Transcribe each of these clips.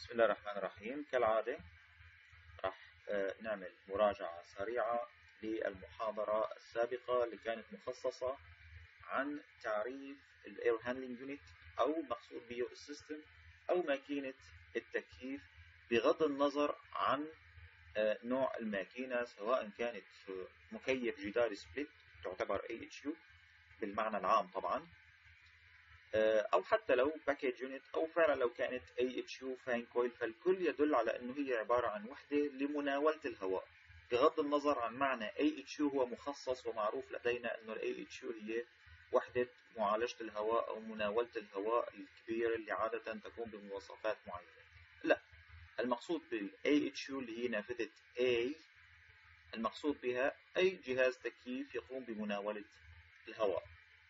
بسم الله الرحمن الرحيم. كالعادة راح نعمل مراجعة سريعة للمحاضرة السابقة اللي كانت مخصصة عن تعريف الاير هاندلنج يونت أو مقصود به السيستم أو ماكينة التكييف، بغض النظر عن نوع الماكينة، سواء كانت مكيف جداري سبليت تعتبر AHU بالمعنى العام طبعا، أو حتى لو باكيج يونت، أو فعلا لو كانت AHU فان كويل، فالكل يدل على أنه هي عبارة عن وحدة لمناولة الهواء. بغض النظر عن معنى AHU، هو مخصص ومعروف لدينا أنه AHU هي وحدة معالجة الهواء أو مناولة الهواء الكبيرة اللي عادة تكون بمواصفات معينة. لا، المقصود بال AHU اللي هي نافذة A، المقصود بها أي جهاز تكييف يقوم بمناولة الهواء.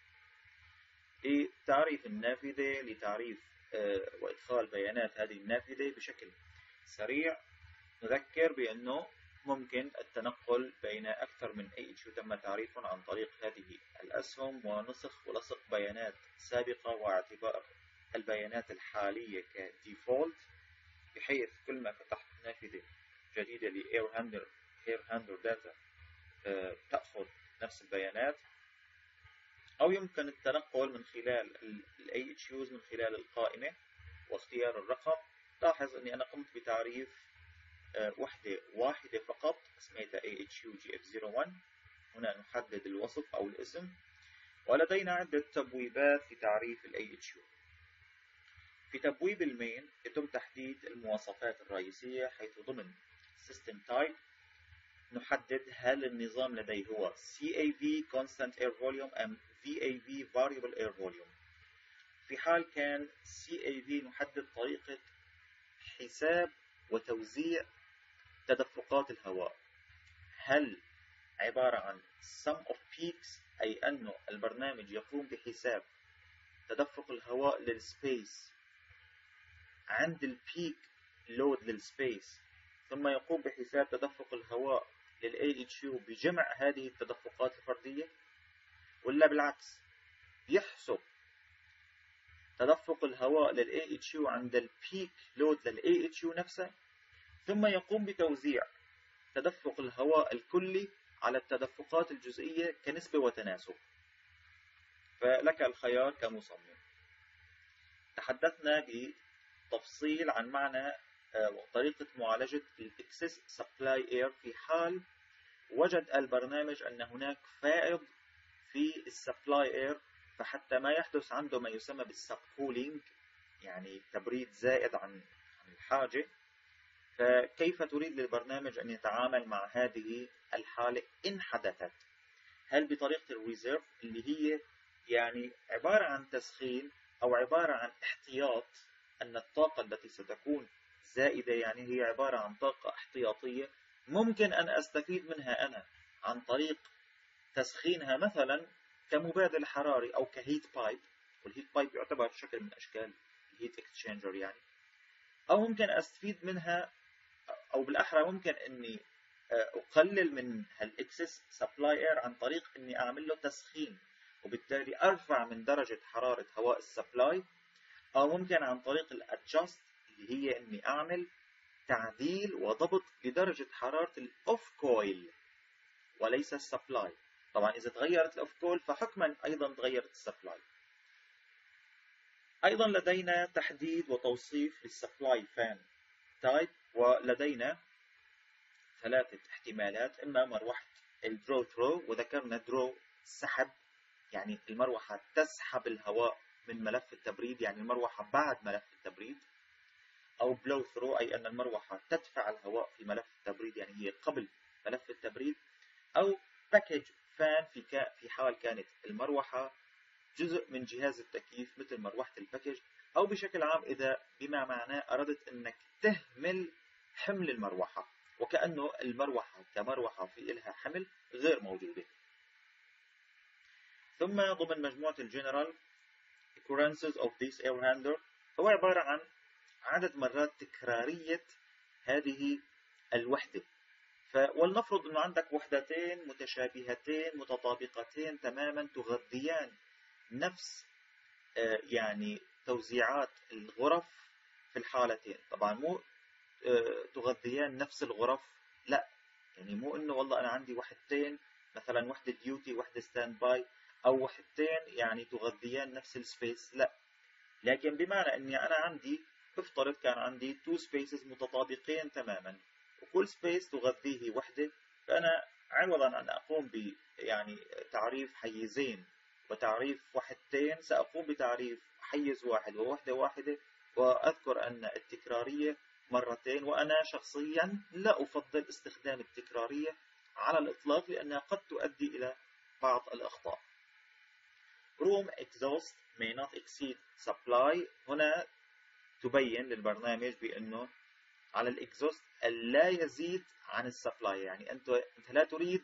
لتعريف النافذة، لتعريف وإدخال بيانات هذه النافذة بشكل سريع، نذكر بأنه ممكن التنقل بين أكثر من AHU تم تعريفهم عن طريق هذه الأسهم، ونسخ ولصق بيانات سابقة واعتبار البيانات الحالية كديفولت، بحيث كل ما فتحت نافذة جديدة لإير هاندلر داتا تأخذ نفس البيانات. أو يمكن التنقل من خلال ال AHUs من خلال القائمة واختيار الرقم. لاحظ أني أنا قمت بتعريف وحدة واحدة فقط، سميتها AHU GF01. هنا نحدد الوصف أو الاسم، ولدينا عدة تبويبات في تعريف ال AHU. في تبويب المين يتم تحديد المواصفات الرئيسية، حيث ضمن System Type نحدد هل النظام لديه هو CAV Constant Air Volume أم VAV Variable Air Volume. في حال كان CAV نحدد طريقة حساب وتوزيع تدفقات الهواء، هل عبارة عن Sum of Peaks، أي أنه البرنامج يقوم بحساب تدفق الهواء للسبيس عند البيك لود للسبيس، ثم يقوم بحساب تدفق الهواء للAHU بجمع هذه التدفقات الفردية، ولا بالعكس يحسب تدفق الهواء للAHU عند البيك لود للAHU نفسه، ثم يقوم بتوزيع تدفق الهواء الكلي على التدفقات الجزئية كنسبة وتناسب. فلك الخيار كمصمم. تحدثنا بتفصيل عن معنى وطريقة معالجة الإكسس سبلاي إير في حال وجد البرنامج أن هناك فائض في السبلاي إير، فحتى ما يحدث عنده ما يسمى بالسب كولينج، يعني تبريد زائد عن الحاجة. فكيف تريد للبرنامج أن يتعامل مع هذه الحالة إن حدثت؟ هل بطريقة الريزيرف اللي هي يعني عبارة عن تسخين، أو عبارة عن احتياط، أن الطاقة التي ستكون زائدة يعني هي عبارة عن طاقة احتياطية ممكن أن أستفيد منها أنا عن طريق تسخينها مثلا كمبادل حراري أو كهيت بايب، والهيت بايب يعتبر شكل من أشكال الهيت اكسشينجر يعني. أو ممكن أستفيد منها، أو بالأحرى ممكن أني أقلل من هالإكسس سبلاي إير عن طريق أني أعمل له تسخين، وبالتالي أرفع من درجة حرارة هواء السبلاي. أو ممكن عن طريق الأدجاست، اللي هي أني أعمل تعديل وضبط لدرجة حرارة الأوف كويل وليس السبلاي. طبعا إذا تغيرت الأوف كويل فحكما أيضا تغيرت السبلاي. أيضا لدينا تحديد وتوصيف للسبلاي فان تايب، ولدينا ثلاثة احتمالات: إما مروحة الدرو ثرو، وذكرنا درو سحب، يعني المروحة تسحب الهواء من ملف التبريد، يعني المروحة بعد ملف التبريد. أو بلو ثرو، أي أن المروحة تدفع الهواء في ملف التبريد، يعني هي قبل ملف التبريد. أو باكيج فان في حال كانت المروحة جزء من جهاز التكييف مثل مروحة الباكيج. أو بشكل عام إذا بما معناه أردت أنك تهمل حمل المروحة، وكأنه المروحة كمروحة في إلها حمل غير موجودة. ثم ضمن مجموعة الجنرال occurrences of this air handler، هو عبارة عن عدد مرات تكرارية هذه الوحدة. ولنفرض أنه عندك وحدتين متشابهتين متطابقتين تماما، تغذيان نفس يعني توزيعات الغرف في الحالتين. طبعا مو تغذيان نفس الغرف، لا، يعني مو انه والله انا عندي وحدتين، مثلا وحده ديوتي وحده ستاند باي، او وحدتين يعني تغذيان نفس السبيس، لا، لكن بمعنى اني انا عندي، افترض كان عندي تو سبيسز متطابقين تماما، وكل سبيس تغذيه وحده، فانا عوضا عن اقوم ب يعني تعريف حيزين وتعريف وحدتين، ساقوم بتعريف حيز واحد ووحده واحده، واذكر ان التكراريه مرتين، وأنا شخصيا لا أفضل استخدام التكرارية على الإطلاق لأنها قد تؤدي إلى بعض الأخطاء. Room exhaust may not exceed supply. هنا تبين للبرنامج بأنه على الإكزوست لا يزيد عن السبلاي، يعني أنت لا تريد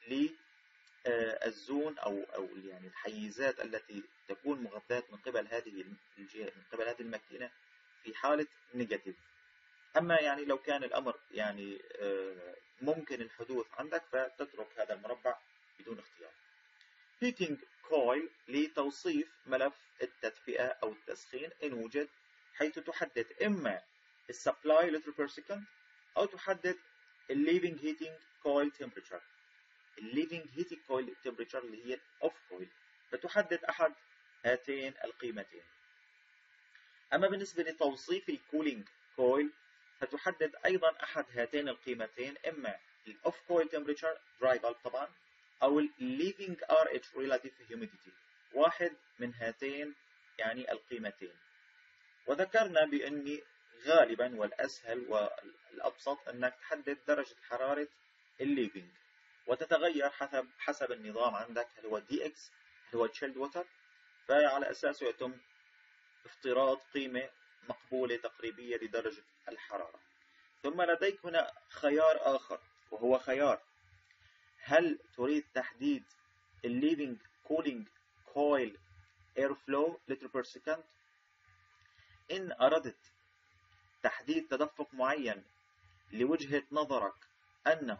للزون أو يعني الحيزات التي تكون مغذاة من قبل هذه الجهة، من قبل هذه الماكينة في حالة نيجاتيف. أما يعني لو كان الأمر يعني ممكن الحدوث عندك، فتترك هذا المربع بدون اختيار. heating coil لتوصيف ملف التدفئة أو التسخين إن وجد، حيث تحدد إما السبلاي لتر بير سكند أو تحدد الليفينج heating coil temperature. الليفينج heating coil temperature اللي هي الأوف كويل، فتحدد أحد هاتين القيمتين. أما بالنسبة لتوصيف الكولينج كويل، فتحدد أيضا أحد هاتين القيمتين، إما الأوف كويل temperature dry bulb طبعا، أو leaving RH relative humidity، واحد من هاتين يعني القيمتين. وذكرنا بأني غالبا والأسهل والأبسط أنك تحدد درجة حرارة الليفينج، وتتغير حسب النظام عندك، هل هو DX هل هو chilled water، فعلى أساسه يتم افتراض قيمة مقبولة تقريبية لدرجة الحرارة. ثم لديك هنا خيار آخر، وهو خيار هل تريد تحديد الليفينج كولينج كويل اير فلو لتر بير سكند. إن أردت تحديد تدفق معين لوجهة نظرك أنه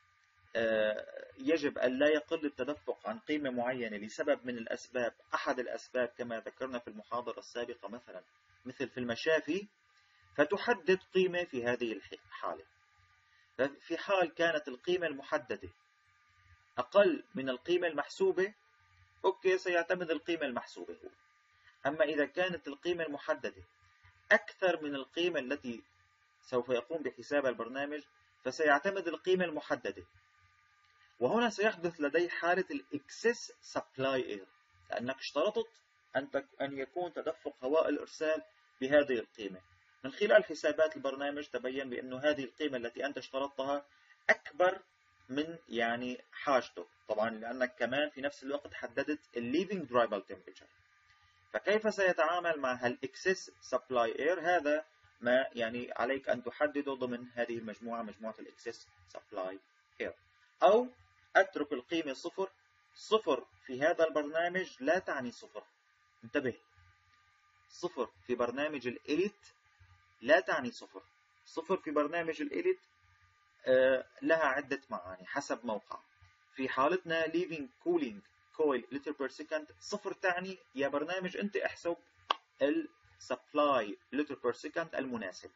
يجب أن لا يقل التدفق عن قيمة معينة لسبب من الأسباب، أحد الأسباب كما ذكرنا في المحاضرة السابقة مثلا مثل في المشافي، فتحدد قيمة في هذه الحالة. في حال كانت القيمة المحددة أقل من القيمة المحسوبة، أوكي، سيعتمد القيمة المحسوبة هو. أما إذا كانت القيمة المحددة أكثر من القيمة التي سوف يقوم بحسابها البرنامج، فسيعتمد القيمة المحددة. وهنا سيحدث لدي حالة الإكسس سبلاي إير، لأنك اشترطت أن يكون تدفق هواء الإرسال بهذه القيمة. من خلال حسابات البرنامج تبين بأن هذه القيمة التي أنت اشترطتها أكبر من يعني حاجته، طبعا لأنك كمان في نفس الوقت حددت الليفينج دراي بلب تمبريتشر. فكيف سيتعامل مع هالإكسس سبلاي إير؟ هذا ما يعني عليك أن تحدده ضمن هذه المجموعة، مجموعة الإكسس سبلاي إير. أو أترك القيمة صفر. صفر في هذا البرنامج لا تعني صفر، انتبه، صفر في برنامج الإليت لا تعني صفر. صفر في برنامج الإليت لها عدة معاني حسب موقع. في حالتنا leaving cooling coil liter per second، صفر تعني يا برنامج أنت احسب السبلاي liter per second المناسب.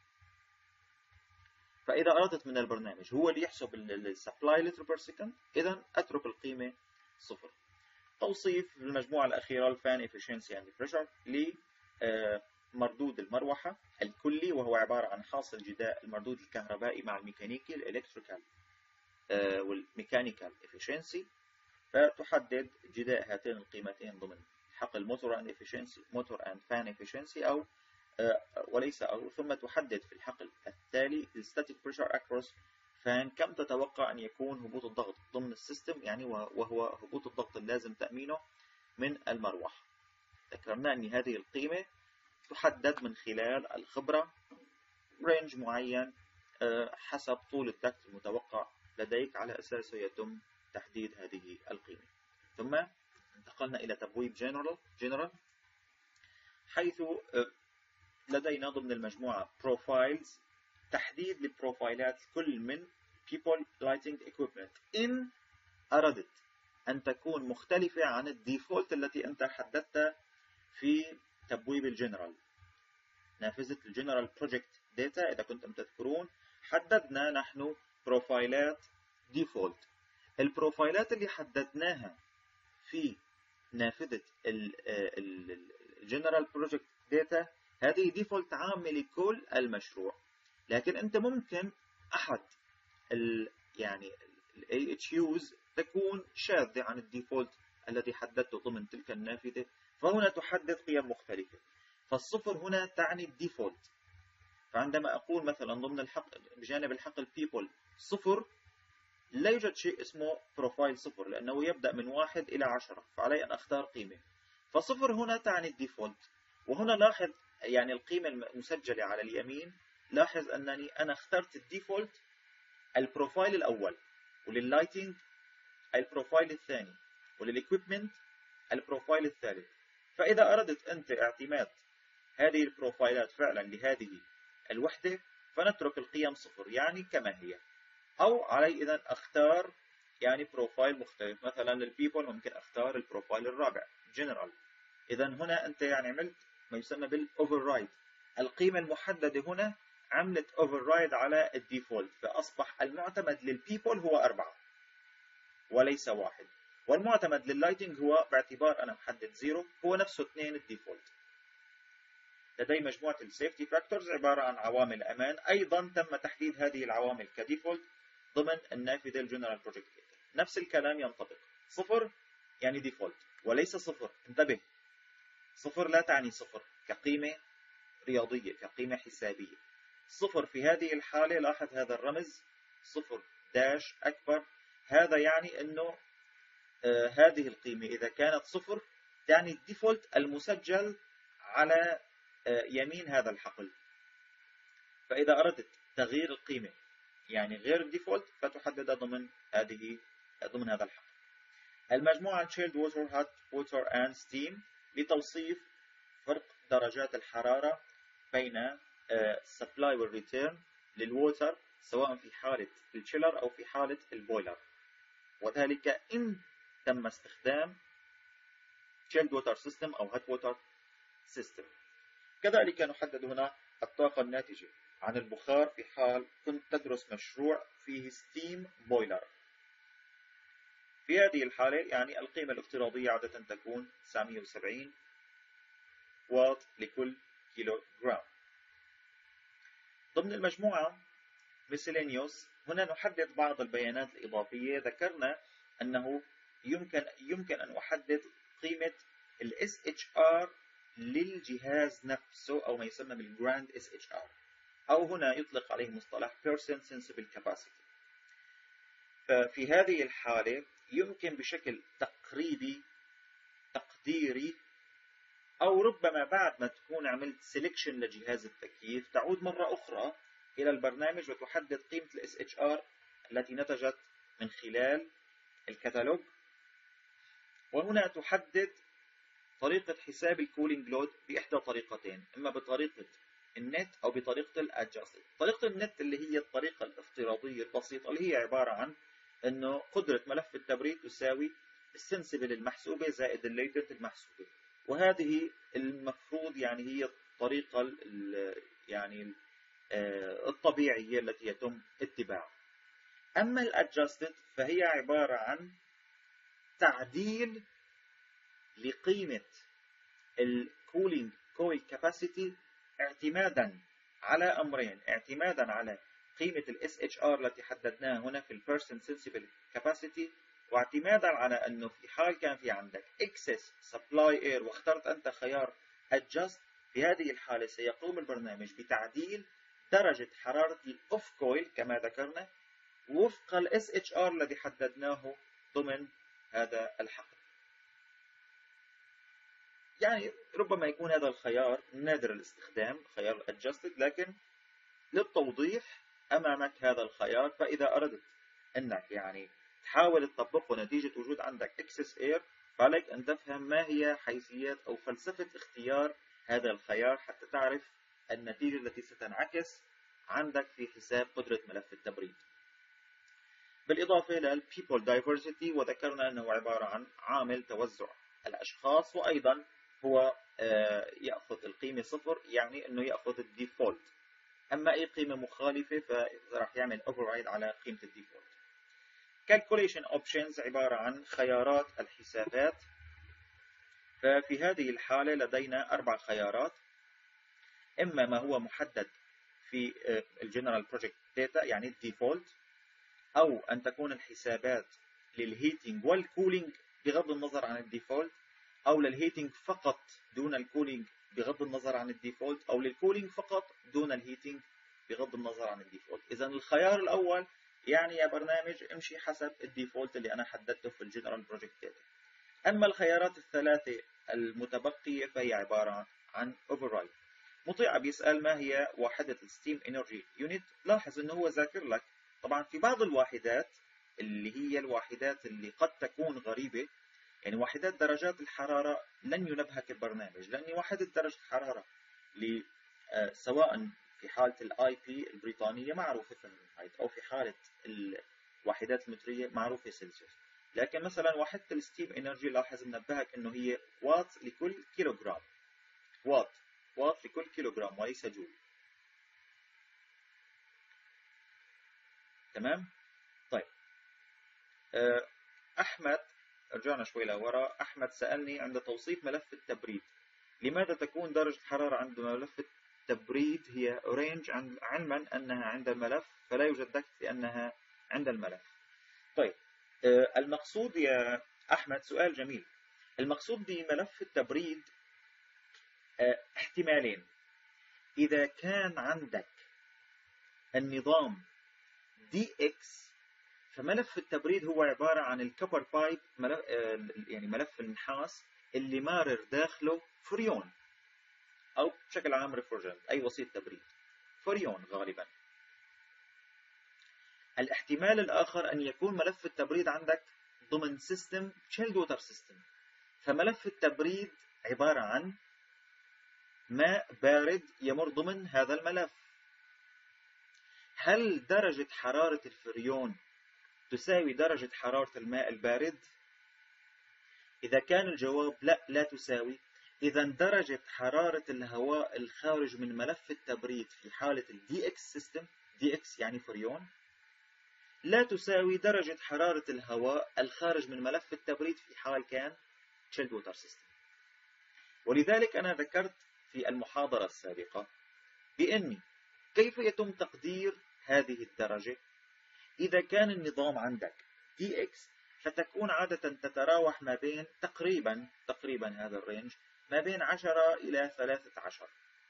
فإذا أردت من البرنامج هو اللي يحسب السبلاي liter per second، إذا أترك القيمة صفر. توصيف المجموعة الأخيرة الفان efficiency and pressure لمردود المروحة الكلي، وهو عبارة عن حاصل جداء المردود الكهربائي مع الميكانيكي الإلكتريكال والميكانيكال efficiency. فتحدد جداء هاتين القيمتين ضمن حقل موتور and efficiency موتور and fan efficiency أو وليس أو. ثم تحدد في الحقل التالي static pressure across fan، كم تتوقع أن يكون هبوط الضغط ضمن السيستم، يعني وهو هبوط الضغط اللازم تأمينه من المروحة. ذكرنا أن هذه القيمة تحدد من خلال الخبرة، رينج معين حسب طول الدكت المتوقع لديك، على أساسه يتم تحديد هذه القيمة. ثم انتقلنا إلى تبويب جنرال، حيث لدينا ضمن المجموعة profiles، تحديد لبروفايلات كل من people lighting equipment إن أردت أن تكون مختلفة عن الديفولت التي أنت حددتها في تبويب الجنرال. نافذة الجنرال بروجكت داتا، إذا كنتم تذكرون حددنا نحن بروفايلات ديفولت. البروفايلات اللي حددناها في نافذة الجنرال بروجكت داتا هذه ديفولت عامة لكل المشروع، لكن أنت ممكن أحد يعني ال AHUs تكون شاذة عن الديفولت الذي حددته ضمن تلك النافذة، فهنا تحدد قيم مختلفة. فالصفر هنا تعني الديفولت. فعندما أقول مثلا ضمن الحقل بجانب الحقل people صفر، لا يوجد شيء اسمه بروفايل صفر لأنه يبدأ من 1 إلى 10، فعلي أن أختار قيمة. فصفر هنا تعني الديفولت. وهنا لاحظ يعني القيمة المسجلة على اليمين، لاحظ أنني أنا اخترت الديفولت البروفايل الأول، ولللايتنج البروفايل الثاني، وللإكويبمنت البروفايل الثالث. فإذا أردت أنت اعتماد هذه البروفايلات فعلا لهذه الوحدة فنترك القيم صفر يعني كما هي، أو علي إذا أختار يعني بروفايل مختلف. مثلا للبيبل ممكن أختار البروفايل الرابع جنرال. إذا هنا أنت يعني عملت ما يسمى بالأوفررايد. القيمة المحددة هنا عملت أوفررايد على الديفولت، فأصبح المعتمد للبيبل هو 4 وليس 1، والمعتمد لللايتنج هو باعتبار أنا محدد 0 هو نفسه 2 الديفولت. لدي مجموعة السيفتي فاكتورز عبارة عن عوامل أمان، أيضا تم تحديد هذه العوامل كديفولت ضمن النافذة الجنرال بروجكت. نفس الكلام ينطبق. صفر يعني ديفولت وليس صفر، انتبه، صفر لا تعني صفر كقيمة رياضية كقيمة حسابية. صفر في هذه الحالة لاحظ هذا الرمز صفر داش أكبر، هذا يعني أنه هذه القيمة إذا كانت صفر يعني الديفولت المسجل على يمين هذا الحقل. فإذا أردت تغيير القيمة يعني غير الديفولت فتحددها ضمن هذا الحقل. المجموعة chilled water, hot water and steam لتوصيف فرق درجات الحرارة بين supply والreturn للووتر سواء في حالة الشيلر أو في حالة البويلر، وذلك إن تم استخدام chilled water system أو hot water system. كذلك نحدد هنا الطاقة الناتجة عن البخار في حال كنت تدرس مشروع فيه ستيم بويلر. في هذه الحالة يعني القيمة الافتراضية عادة تكون 970 واط لكل كيلو جرام. ضمن المجموعة miscellaneous هنا نحدد بعض البيانات الإضافية. ذكرنا أنه يمكن أن أحدد قيمة ال SHR للجهاز نفسه أو ما يسمى بالجراند SHR، أو هنا يطلق عليه مصطلح Person Sensible Capacity. ففي هذه الحالة يمكن بشكل تقديري أو ربما بعد ما تكون عملت سيلكشن لجهاز التكييف تعود مرة أخرى إلى البرنامج وتحدد قيمة ال SHR التي نتجت من خلال الكتالوج. وهنا تحدد طريقة حساب الكولينج لود بإحدى طريقتين، إما بطريقة النت أو بطريقة الأدجاستد. طريقة النت اللي هي الطريقة الافتراضية البسيطة اللي هي عبارة عن أنه قدرة ملف التبريد تساوي السنسبل المحسوبة زائد الليتنت المحسوبة، وهذه المفروض يعني هي الطريقة يعني الطبيعية التي يتم اتباعها. أما الأدجاستد فهي عبارة عن تعديل لقيمة الكولينج كويل كاباسيتي اعتمادا على أمرين، اعتمادا على قيمة ال SHR التي حددناها هنا في البيرسون سنسبل كاباسيتي، واعتمادا على أنه في حال كان في عندك excess supply air واخترت أنت خيار adjust، في هذه الحالة سيقوم البرنامج بتعديل درجة حرارة الأوف كويل كما ذكرنا وفق ال SHR الذي حددناه ضمن هذا الحقل. يعني ربما يكون هذا الخيار نادر الاستخدام خيار adjusted، لكن للتوضيح أمامك هذا الخيار. فإذا أردت أنك يعني تحاول تطبقه نتيجة وجود عندك excess air فعليك أن تفهم ما هي حيثيات أو فلسفة اختيار هذا الخيار حتى تعرف النتيجة التي ستنعكس عندك في حساب قدرة ملف التبريد. بالإضافة إلى people diversity، وذكرنا أنه عبارة عن عامل توزع الأشخاص، وأيضا هو يأخذ القيمة 0 يعني أنه يأخذ الديفولت. أما أي قيمة مخالفة فراح يعمل override على قيمة الديفولت. calculation options عبارة عن خيارات الحسابات. ففي هذه الحالة لدينا 4 خيارات. إما ما هو محدد في الجنرال بروجكت داتا يعني الديفولت، أو أن تكون الحسابات للهيتنج والكولينج بغض النظر عن الديفولت، أو للهيتنج فقط دون الكولينج بغض النظر عن الديفولت، أو للكولينج فقط دون الهيتنج بغض النظر عن الديفولت. إذا الخيار الأول يعني يا برنامج امشي حسب الديفولت اللي أنا حددته في الجنرال بروجكت داتا. أما الخيارات الثلاثة المتبقية فهي عبارة عن override. مطيع بيسأل ما هي وحدة الستيم انرجي يونت. لاحظ انه هو ذاكر لك طبعا في بعض الواحدات اللي هي الواحدات اللي قد تكون غريبة، يعني وحدات درجات الحرارة لن ينبهك البرنامج، لأن وحدة درجة الحرارة سواء في حالة الاي بي البريطانية معروفة فahrenheit، أو في حالة الوحدات المترية معروفة سلسيوس. لكن مثلا وحدة الستيم انرجي لاحظ منبهك انه هي وات لكل كيلوغرام، وات لكل كيلوغرام وليس جول. تمام؟ طيب أحمد، رجعنا شوي لورا. أحمد سألني عند توصيف ملف التبريد لماذا تكون درجة الحرارة عند ملف التبريد هي رينج علما أنها عند الملف فلا يوجد دكت لأنها عند الملف. طيب المقصود يا أحمد، سؤال جميل. المقصود بملف التبريد احتمالين. إذا كان عندك النظام DX فملف التبريد هو عبارة عن الكبر بايب، يعني ملف النحاس اللي مارر داخله فريون أو بشكل عام ريفرجنت، أي وسيط تبريد فريون غالبا. الاحتمال الآخر أن يكون ملف التبريد عندك ضمن سيستم chilled water system، فملف التبريد عبارة عن ماء بارد يمر ضمن هذا الملف. هل درجة حرارة الفريون تساوي درجة حرارة الماء البارد؟ إذا كان الجواب لا تساوي، إذا درجة حرارة الهواء الخارج من ملف التبريد في حالة ال DX system، DX يعني فريون، لا تساوي درجة حرارة الهواء الخارج من ملف التبريد في حال كان chilled water system. ولذلك أنا ذكرت في المحاضرة السابقة بأني كيف يتم تقدير هذه الدرجة. إذا كان النظام عندك DX فتكون عادة تتراوح ما بين تقريبا هذا الرينج ما بين 10 إلى 13.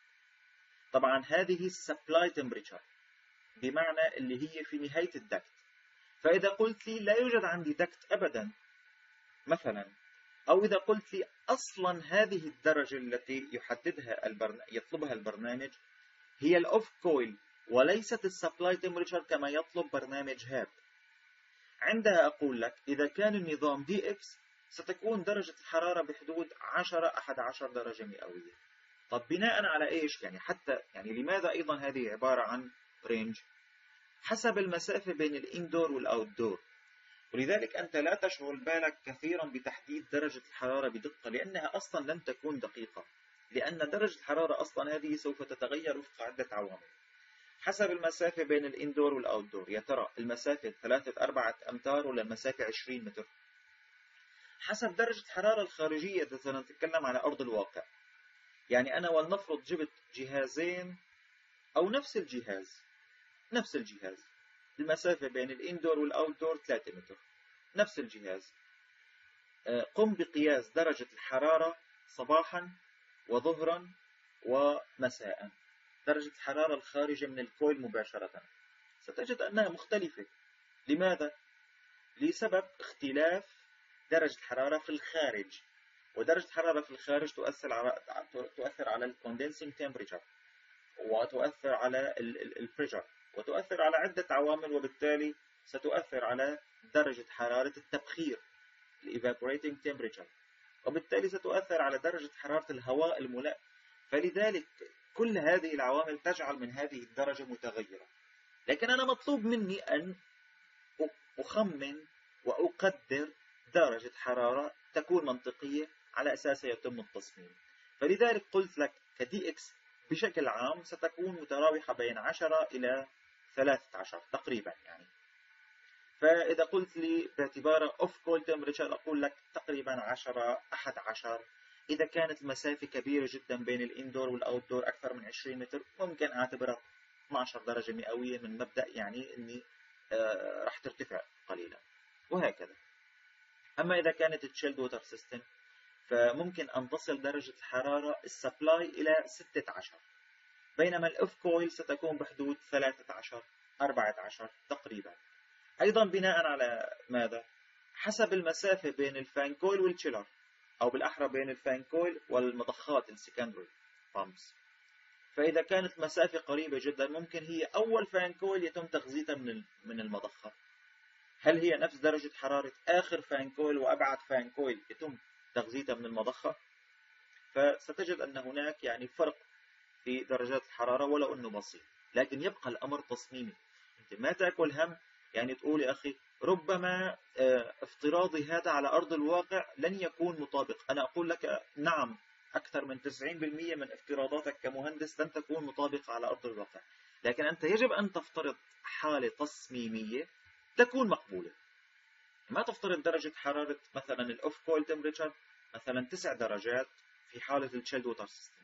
طبعا هذه السبلاي تمبريتشر بمعنى اللي هي في نهاية الدكت. فإذا قلت لي لا يوجد عندي دكت أبدا مثلا، أو إذا قلت لي أصلا هذه الدرجة التي يطلبها البرنامج هي الأوف كويل وليست السبلاي تمبريتشر كما يطلب برنامج هاب، عندها أقول لك إذا كان النظام DX ستكون درجة الحرارة بحدود 10-11 درجة مئوية. طب بناء على إيش؟ يعني لماذا أيضا هذه عبارة عن رينج؟ حسب المسافة بين الإندور والأوتدور. ولذلك أنت لا تشغل بالك كثيرا بتحديد درجة الحرارة بدقة، لأنها أصلا لن تكون دقيقة، لأن درجة الحرارة أصلا هذه سوف تتغير وفق عدة عوامل. حسب المسافة بين الإندور والأوتدور، يا ترى المسافة 3-4 أمتار ولا المسافة 20 متر؟ حسب درجة الحرارة الخارجية إذا سنتكلم على أرض الواقع. يعني أنا ولنفرض جبت جهازين أو نفس الجهاز المسافة بين الإندور والأوتدور 3 متر، نفس الجهاز. قم بقياس درجة الحرارة صباحا وظهرا ومساء، درجة الحرارة الخارجة من الكويل مباشرة، ستجد أنها مختلفة. لماذا؟ لسبب اختلاف درجة الحرارة في الخارج، ودرجة الحرارة في الخارج تؤثر على الكوندنسينج تمبريتشر، وتؤثر على البريشر، وتؤثر على عدة عوامل، وبالتالي ستؤثر على درجة حرارة التبخير evaporating temperature، وبالتالي ستؤثر على درجة حرارة الهواء الملائم. فلذلك كل هذه العوامل تجعل من هذه الدرجة متغيرة. لكن أنا مطلوب مني أن أخمن وأقدر درجة حرارة تكون منطقية على أساسها يتم التصميم. فلذلك قلت لك كدي اكس بشكل عام ستكون متراوحة بين 10 إلى 13 تقريبا يعني. فإذا قلت لي باعتباره اوف كول تمبريتشر أقول لك تقريبا 10 11. إذا كانت المسافة كبيرة جدا بين الاندور والاوتدور أكثر من 20 متر ممكن أعتبرها 12 درجة مئوية من مبدأ يعني إني راح ترتفع قليلا وهكذا. أما إذا كانت تشيلد ووتر سيستم فممكن أن تصل درجة الحرارة السبلاي إلى 16، بينما الأوف كويل ستكون بحدود 13 14 تقريبا. أيضا بناء على ماذا؟ حسب المسافة بين الفان كويل والتشيلر، أو بالأحرى بين الفان كويل والمضخات السكندري بامبس. فإذا كانت مسافة قريبة جدا ممكن هي أول فان كويل يتم تغذيتها من المضخة. هل هي نفس درجة حرارة آخر فان كويل وأبعد فان كويل يتم تغذيتها من المضخة؟ فستجد أن هناك يعني فرق في درجات الحرارة ولو أنه بسيط، لكن يبقى الأمر تصميمي. أنت ما تأكل هم يعني تقول يا أخي ربما افتراضي هذا على أرض الواقع لن يكون مطابق. أنا أقول لك نعم، أكثر من 90% من افتراضاتك كمهندس لن تكون مطابقة على أرض الواقع، لكن أنت يجب أن تفترض حالة تصميمية تكون مقبولة. ما تفترض درجة حرارة مثلا الأوف كول تمبريتشر مثلا 9 درجات في حالة التشيلد ووتر سيستم.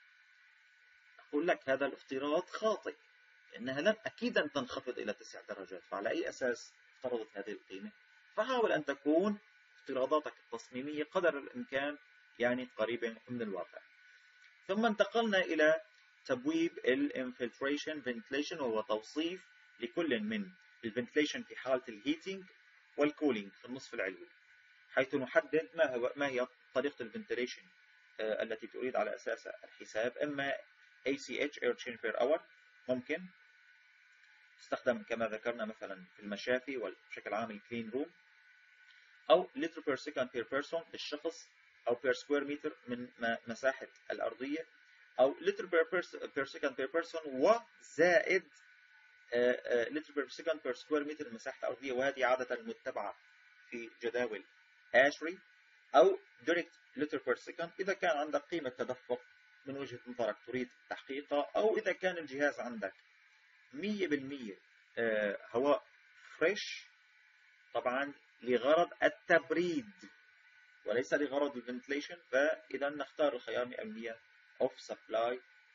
أقول لك هذا الافتراض خاطئ، لأنها لن أكيدا تنخفض إلى 9 درجات، فعلى أي أساس افترضت هذه القيمة؟ فحاول أن تكون افتراضاتك التصميمية قدر الإمكان يعني قريبة من الواقع. ثم انتقلنا إلى تبويب الانفلتريشن فنتليشن، وهو توصيف لكل من الفنتليشن في حالة الهيتينج والكولينج في النصف العلوي، حيث نحدد ما هي طريقة الفنتليشن التي تريد على أساسها الحساب. إما ACH Air Change Per Hour ممكن تستخدم كما ذكرنا مثلا في المشافي وبشكل عام الكلين روم، أو Liter Per Second Per Person للشخص، أو Per Square Meter من مساحة الأرضية، أو Liter Per Second Per Person وزائد Liter Per Second Per Square Meter من مساحة الأرضية، وهذه عادة المتبعة في جداول ASHRAE، أو Direct Liter Per Second إذا كان عندك قيمة تدفق من وجهة نظرك تريد تحقيقها، أو إذا كان الجهاز عندك 100% هواء فريش طبعا لغرض التبريد وليس لغرض الفنتليشن، فإذا نختار الخيار 100% of supply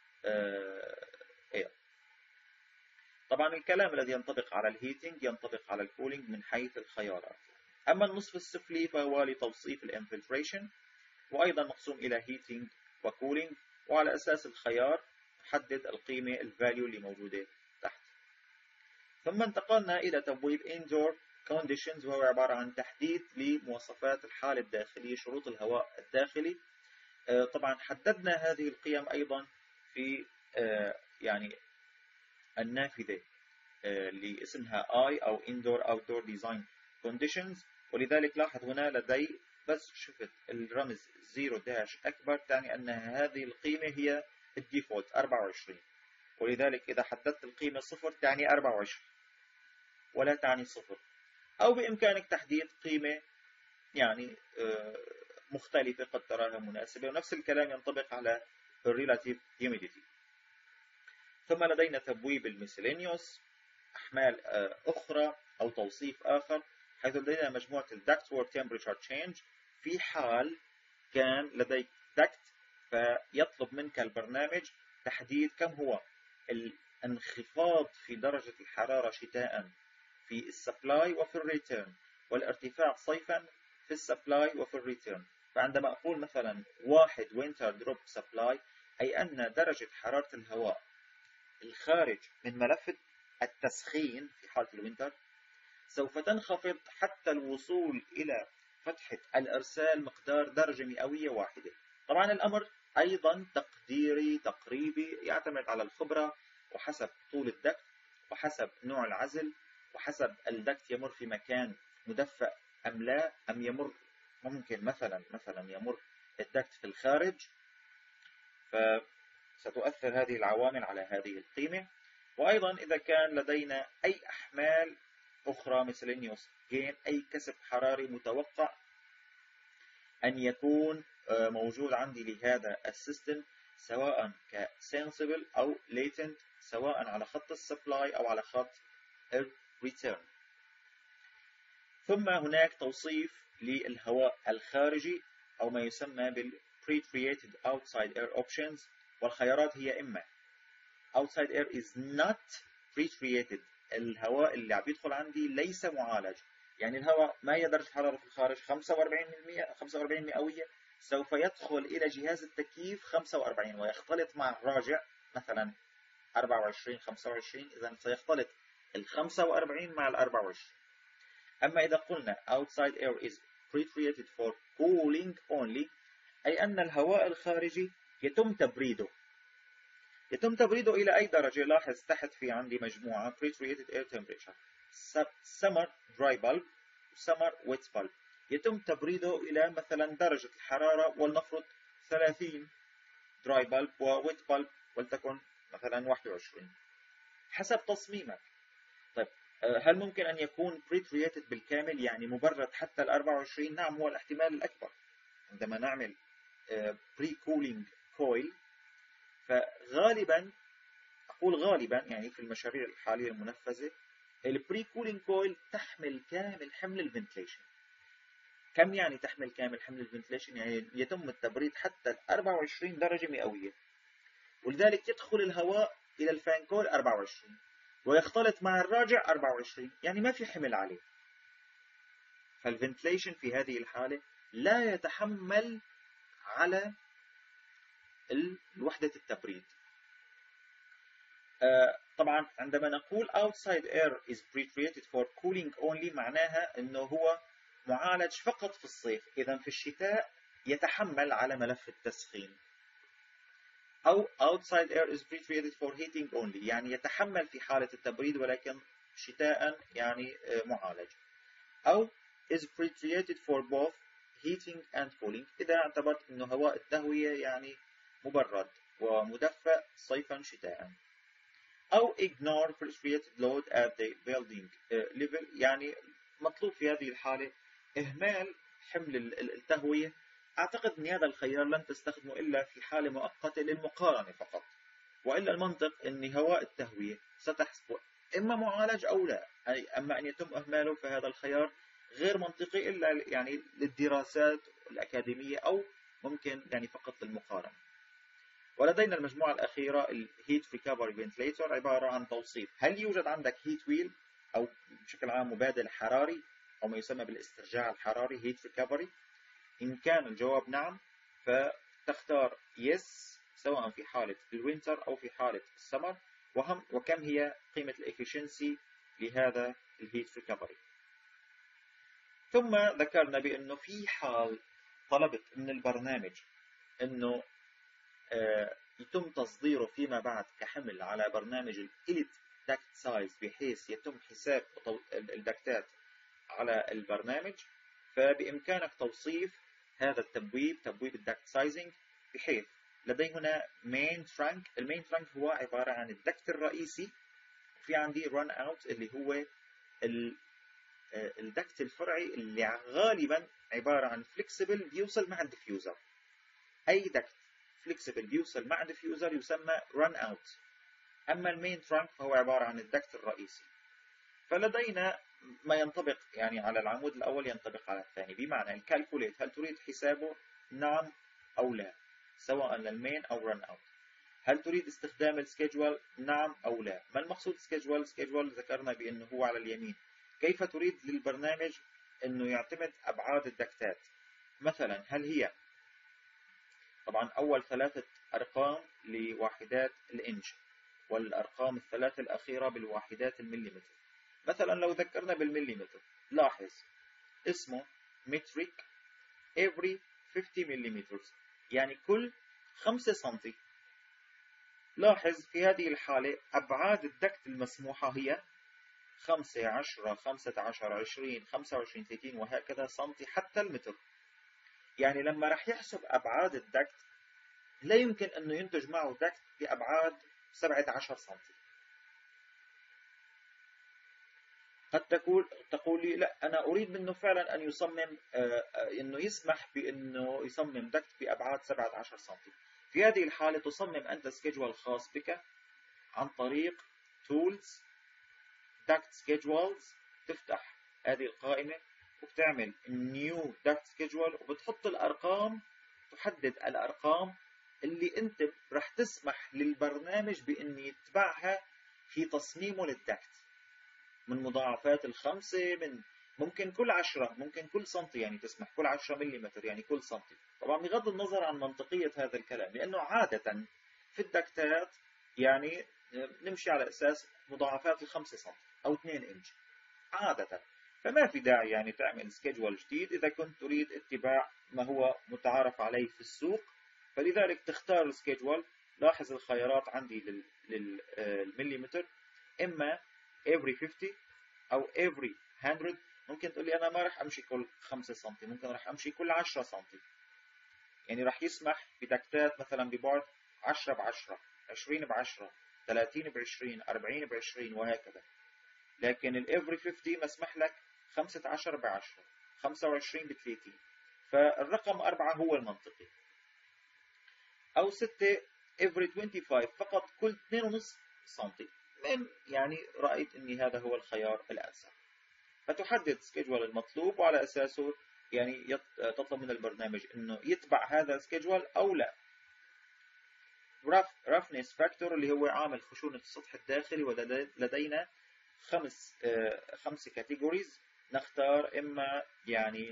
air. طبعا الكلام الذي ينطبق على الهيتنج ينطبق على الكولينج من حيث الخيارات. أما النصف السفلي فهو لتوصيف الانفلتريشن، وأيضا مقسوم إلى هيتنج وكولينج، وعلى أساس الخيار نحدد القيمة الفاليو اللي موجودة تحت. ثم انتقلنا إلى تبويب indoor conditions، وهو عبارة عن تحديد لمواصفات الحالة الداخلية، شروط الهواء الداخلي. طبعا حددنا هذه القيم أيضا في يعني النافذة اللي اسمها I أو indoor outdoor design conditions. ولذلك لاحظ هنا لدي بس شفت الرمز 0- أكبر تعني أن هذه القيمة هي الديفولت 24، ولذلك إذا حددت القيمة 0 تعني 24 ولا تعني 0. أو بإمكانك تحديد قيمة يعني مختلفة قد تراها مناسبة، ونفس الكلام ينطبق على relative humidity. ثم لدينا تبويب الميسلينيوس، أحمال أخرى أو توصيف آخر، حيث لدينا مجموعة ductwork temperature change. في حال كان لديك duct فيطلب منك البرنامج تحديد كم هو الانخفاض في درجة الحرارة شتاء في السبلاي وفي الريتيرن، والارتفاع صيفا في السبلاي وفي الريتيرن. فعندما أقول مثلا 1 winter drop supply أي أن درجة حرارة الهواء الخارج من ملف التسخين في حالة الوينتر سوف تنخفض حتى الوصول إلى فتحة الإرسال مقدار درجة مئوية واحدة. طبعا الأمر أيضا تقديري تقريبي يعتمد على الخبرة وحسب طول الدكت وحسب نوع العزل وحسب الدكت يمر في مكان مدفأ أم لا، أم يمر ممكن مثلا يمر الدكت في الخارج، فستؤثر هذه العوامل على هذه القيمة. وأيضا إذا كان لدينا أي أحمال أخرى مثل miscellaneous gain، أي كسب حراري متوقع أن يكون موجود عندي لهذا السيستم، سواء كسنسبل أو latent، سواء على خط السبلاي أو على خط الريتيرن. ثم هناك توصيف للهواء الخارجي أو ما يسمى بال pre-treated outside air options، والخيارات هي إما outside air is not pre-treated، الهواء اللي عم يدخل عندي ليس معالج، يعني الهواء ما هي درجة حرارة في الخارج 45 مئوية، سوف يدخل إلى جهاز التكييف 45 ويختلط مع الراجع مثلا 24 25، إذا سيختلط ال 45 مع ال 24. أما إذا قلنا outside air is pre-treated for cooling only، أي أن الهواء الخارجي يتم تبريده إلى أي درجة؟ لاحظ تحت في عندي مجموعة pre-treated air temperature، summer dry bulb summer wet bulb، يتم تبريده إلى مثلا درجة الحرارة ولنفرض 30 dry bulb و wet bulb ولتكن مثلا 21 حسب تصميمك. طيب هل ممكن أن يكون pre-treated بالكامل يعني مبرد حتى ال 24؟ نعم، هو الاحتمال الأكبر. عندما نعمل pre-cooling coil، فغالبا أقول غالبا يعني في المشاريع الحالية المنفذة البري-كولينج كويل تحمل كامل حمل الفنتليشن. كم يعني تحمل كامل حمل الفنتليشن؟ يعني يتم التبريد حتى 24 درجة مئوية، ولذلك يدخل الهواء إلى الفان كويل 24 ويختلط مع الراجع 24، يعني ما في حمل عليه. فالفنتليشن في هذه الحالة لا يتحمل على وحدة التبريد. طبعا عندما نقول outside air is pre-treated for cooling only معناها انه هو معالج فقط في الصيف، اذا في الشتاء يتحمل على ملف التسخين. او outside air is pre-treated for heating only، يعني يتحمل في حالة التبريد ولكن شتاء يعني معالج. او is pre-treated for both heating and cooling، اذا اعتبرت انه هواء التهوية يعني مبرد ومدفأ صيفا شتاء. أو ignore pre-treated load at the building level، يعني مطلوب في هذه الحالة إهمال حمل التهوية. أعتقد أن هذا الخيار لن تستخدمه إلا في حالة مؤقتة للمقارنة فقط، وإلا المنطق أن هواء التهوية ستحسبه إما معالج أو لا، أما أن يتم إهماله فهذا الخيار غير منطقي إلا يعني للدراسات الأكاديمية أو ممكن يعني فقط للمقارنة. ولدينا المجموعة الأخيرة الهيت ريكفري فنتليتور، عبارة عن توصيف هل يوجد عندك هيت ويل أو بشكل عام مبادل حراري أو ما يسمى بالاسترجاع الحراري هيت ريكفري. إن كان الجواب نعم فتختار يس سواء في حالة الوينتر أو في حالة السمر، وكم هي قيمة الإفشنسي لهذا الهيت ريكفري. ثم ذكرنا بأنه في حال طلبت من البرنامج أنه يتم تصديره فيما بعد كحمل على برنامج الإليت داكت سايز بحيث يتم حساب الدكتات على البرنامج، فبإمكانك توصيف هذا التبويب، تبويب الداكت سايزنج، بحيث لدي هنا مين ترانك. المين ترانك هو عبارة عن الدكت الرئيسي، وفي عندي ران اوت اللي هو الدكت الفرعي اللي غالبا عبارة عن فليكسبل بيوصل مع الديفيوزر. أي دكت فليكسبل بيوصل مع ديفيوزر يسمى ران اوت. أما المين ترانك فهو عبارة عن الدكت الرئيسي. فلدينا ما ينطبق يعني على العمود الأول ينطبق على الثاني، بمعنى الكالكوليت هل تريد حسابه نعم أو لا سواء للمين أو ران اوت. هل تريد استخدام السكيجول نعم أو لا. ما المقصود سكيجول؟ سكيجول ذكرنا بأنه هو على اليمين. كيف تريد للبرنامج أنه يعتمد أبعاد الدكتات؟ مثلا هل هي طبعا أول 3 أرقام لوحدات الإنش والأرقام الثلاثة الأخيرة بالوحدات المليمتر. مثلا لو ذكرنا بالمليمتر لاحظ اسمه metric every 50 مليمتر، يعني كل 5 سنتي. لاحظ في هذه الحالة أبعاد الدكت المسموحة هي 5 10 15 20 25 30 وهكذا سنتي حتى المتر. يعني لما رح يحسب أبعاد الدكت لا يمكن أنه ينتج معه دكت بأبعاد 17 سنتي. قد تقول لي لا أنا أريد منه فعلا أن يصمم أنه يسمح بأنه يصمم دكت بأبعاد 17 سم. في هذه الحالة تصمم أنت سكيجول خاص بك عن طريق Tools Duct Schedules. تفتح هذه القائمة وبتعمل New Duct Schedule وبتحط الأرقام، تحدد الأرقام اللي أنت رح تسمح للبرنامج بأن يتبعها في تصميمه للدكت، من مضاعفات الخمسة، من ممكن كل 10، ممكن كل سنتي، يعني تسمح كل 10 ملم، يعني كل سنتي. طبعا بغض النظر عن منطقية هذا الكلام، لأنه عادة في الدكتات يعني نمشي على أساس مضاعفات الخمسة سنتي أو 2 إنش عادة، فما في داعي يعني تعمل سكيجول جديد إذا كنت تريد اتباع ما هو متعارف عليه في السوق. فلذلك تختار السكيجول. لاحظ الخيارات عندي للمليمتر، إما every 50 أو every 100. ممكن تقول لي أنا ما رح أمشي كل 5 سم، ممكن رح أمشي كل 10 سم، يعني رح يسمح بدكتات مثلا ببعد 10 ب10، 20 ب10، 30 ب20، 40 ب20 وهكذا. لكن every 50 مسمح لك 15 ب10، 25 ب30. فالرقم 4 هو المنطقي. أو 6 every 25، فقط كل 2.5 سم. من يعني رأيت أني هذا هو الخيار الأنسب، فتحدد سكيجول المطلوب وعلى أساسه يعني تطلب من البرنامج أنه يتبع هذا السكيجول أو لا. roughness factor اللي هو عامل خشونة السطح الداخلي، ولدينا 5 كاتيجوريز نختار، إما يعني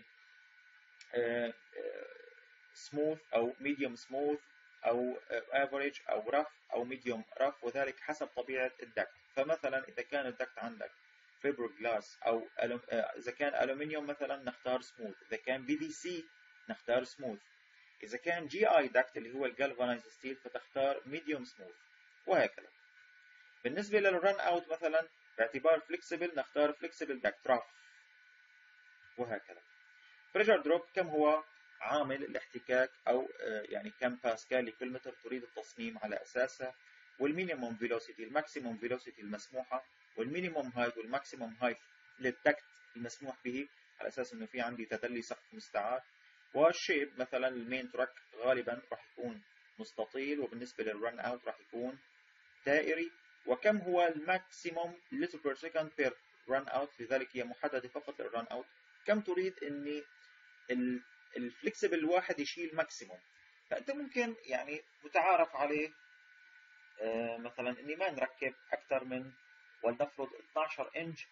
smooth أو medium smooth أو average أو rough أو medium rough، وذلك حسب طبيعة الدكت. فمثلا إذا كان الدكت عندك فيبروغلاس أو إذا كان ألومنيوم مثلا نختار سموث، إذا كان PVC نختار سموث، إذا كان GI دكت اللي هو الجالفانايزد ستيل فتختار ميديوم سموث، وهكذا. بالنسبة للرن أوت مثلا باعتبار فليكسبل نختار فليكسبل دكت راف، وهكذا. بريشر دروب كم هو عامل الاحتكاك أو يعني كم باسكال لكل متر تريد التصميم على أساسها، والمينيموم فيلوسيتي الماكسيموم فيلوسيتي المسموحة، والمينيموم هايت والماكسيموم هايت للدكت المسموح به، على أساس إنه في عندي تدلي سقف مستعار. والشيب مثلا المين تراك غالبا راح يكون مستطيل، وبالنسبة للرن أوت راح يكون دائري. وكم هو الماكسيموم لتر بير سكند بير رن أوت، لذلك هي محددة فقط للرن أوت. كم تريد إني الفليكسبل الواحد يشيل ماكسيموم، فأنت ممكن يعني متعارف عليه مثلا إني ما نركب أكثر من، ولنفرض 12 إنش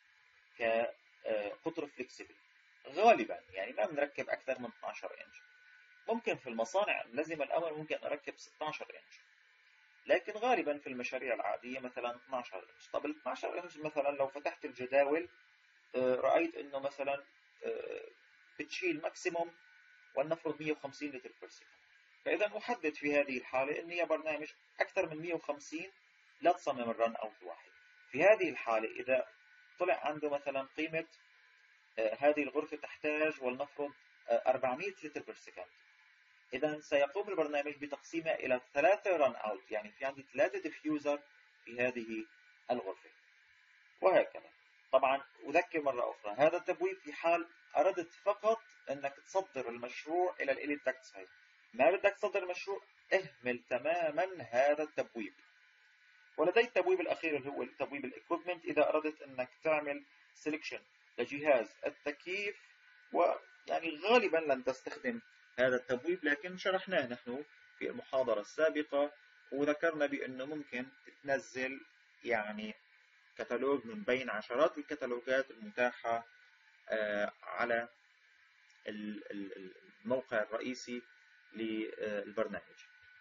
كقطر فليكسبل. غالبا يعني ما بنركب أكثر من 12 إنش. ممكن في المصانع لازم الأمر ممكن أركب 16 إنش، لكن غالبا في المشاريع العادية مثلا 12 إنش. طب ال 12 إنش مثلا لو فتحت الجداول رأيت إنه مثلا بتشيل ماكسيموم ولنفرض 150 لتر بير سكند. فإذا أحدد في هذه الحالة إني يا برنامج أكثر من 150 لا تصمم الرن أوت واحد. في هذه الحالة إذا طلع عنده مثلا قيمة هذه الغرفة تحتاج ولنفرض 400 لتر بير سكند، إذا سيقوم البرنامج بتقسيمها إلى 3 رن أوت، يعني في عندي 3 ديفيوزر في هذه الغرفة، وهكذا. طبعا أذكر مرة أخرى هذا التبويب في حال أردت فقط أنك تصدر المشروع إلى الإليت داكت سايت. ما بدك تصدر المشروع اهمل تماما هذا التبويب. ولدي التبويب الأخير اللي هو تبويب الإكويبمنت، إذا أردت أنك تعمل سيلكشن لجهاز التكييف، ويعني غالبا لن تستخدم هذا التبويب، لكن شرحناه نحن في المحاضرة السابقة وذكرنا بأنه ممكن تنزل يعني كتالوج من بين عشرات الكتالوجات المتاحة على الموقع الرئيسي للبرنامج.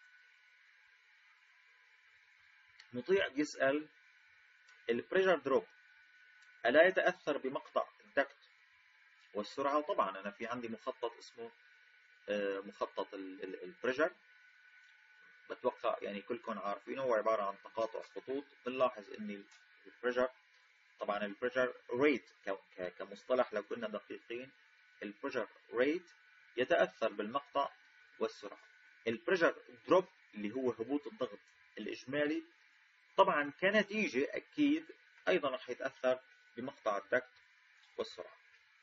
مطيع يسأل البريشر دروب ألا يتأثر بمقطع الدكت والسرعة؟ طبعا أنا في عندي مخطط اسمه مخطط البريشر، بتوقع يعني كلكم عارفينه، هو عبارة عن تقاطع خطوط. بنلاحظ ان البريشر، طبعا البريشر ريت كمصطلح لو كنا دقيقين، البريشر ريت يتأثر بالمقطع والسرعة. البريشر دروب اللي هو هبوط الضغط الإجمالي طبعا كنتيجة أكيد أيضا راح يتأثر بمقطع الدكت والسرعة.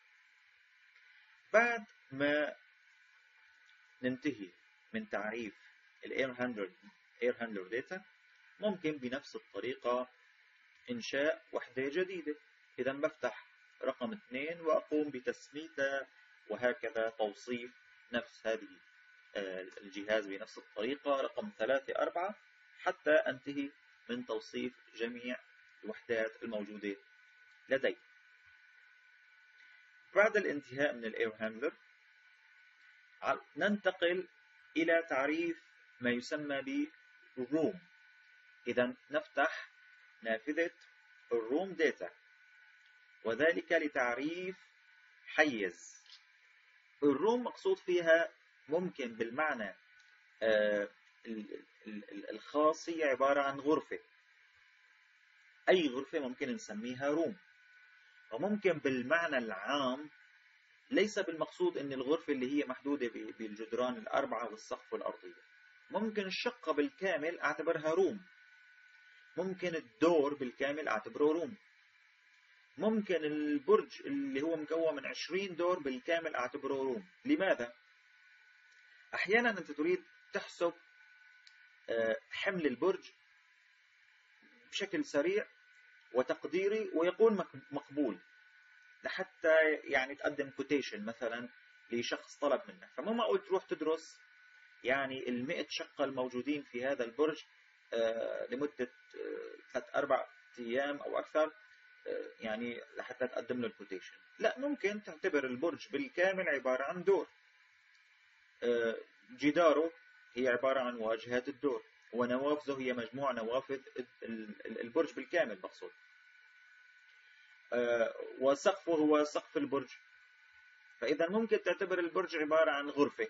بعد ما ننتهي من تعريف الاير هاندلر داتا، ممكن بنفس الطريقة إنشاء وحدة جديدة. إذا بفتح رقم 2 وأقوم بتسميتها، وهكذا توصيف نفس هذه الجهاز بنفس الطريقة رقم 3 4 حتى أنتهي من توصيف جميع الوحدات الموجودة لدي. بعد الانتهاء من الاير هاندلر ننتقل إلى تعريف ما يسمى بالروم. إذا نفتح نافذة الروم داتا، وذلك لتعريف حيز. الروم مقصود فيها ممكن بالمعنى الخاص هي عبارة عن غرفة، أي غرفة ممكن نسميها روم. وممكن بالمعنى العام ليس بالمقصود أن الغرفة اللي هي محدودة بالجدران الأربعة والسقف والأرضية. ممكن الشقة بالكامل أعتبرها روم، ممكن الدور بالكامل أعتبره روم، ممكن البرج اللي هو مكون من 20 دور بالكامل أعتبره روم. لماذا؟ أحيانا أنت تريد تحسب حمل البرج بشكل سريع وتقديري ويكون مقبول، لحتى يعني تقدم كوتيشن مثلا لشخص طلب منك. فمو معقول تروح تدرس يعني ال100 شقة الموجودين في هذا البرج لمدة 3-4 أيام أو أكثر يعني لحتى تقدم له الكوتيشن. لا، ممكن تعتبر البرج بالكامل عبارة عن دور، جداره هي عبارة عن واجهات الدور، ونوافذه هي مجموع نوافذ البرج بالكامل مقصود، وسقفه هو سقف البرج. فإذا ممكن تعتبر البرج عبارة عن غرفة،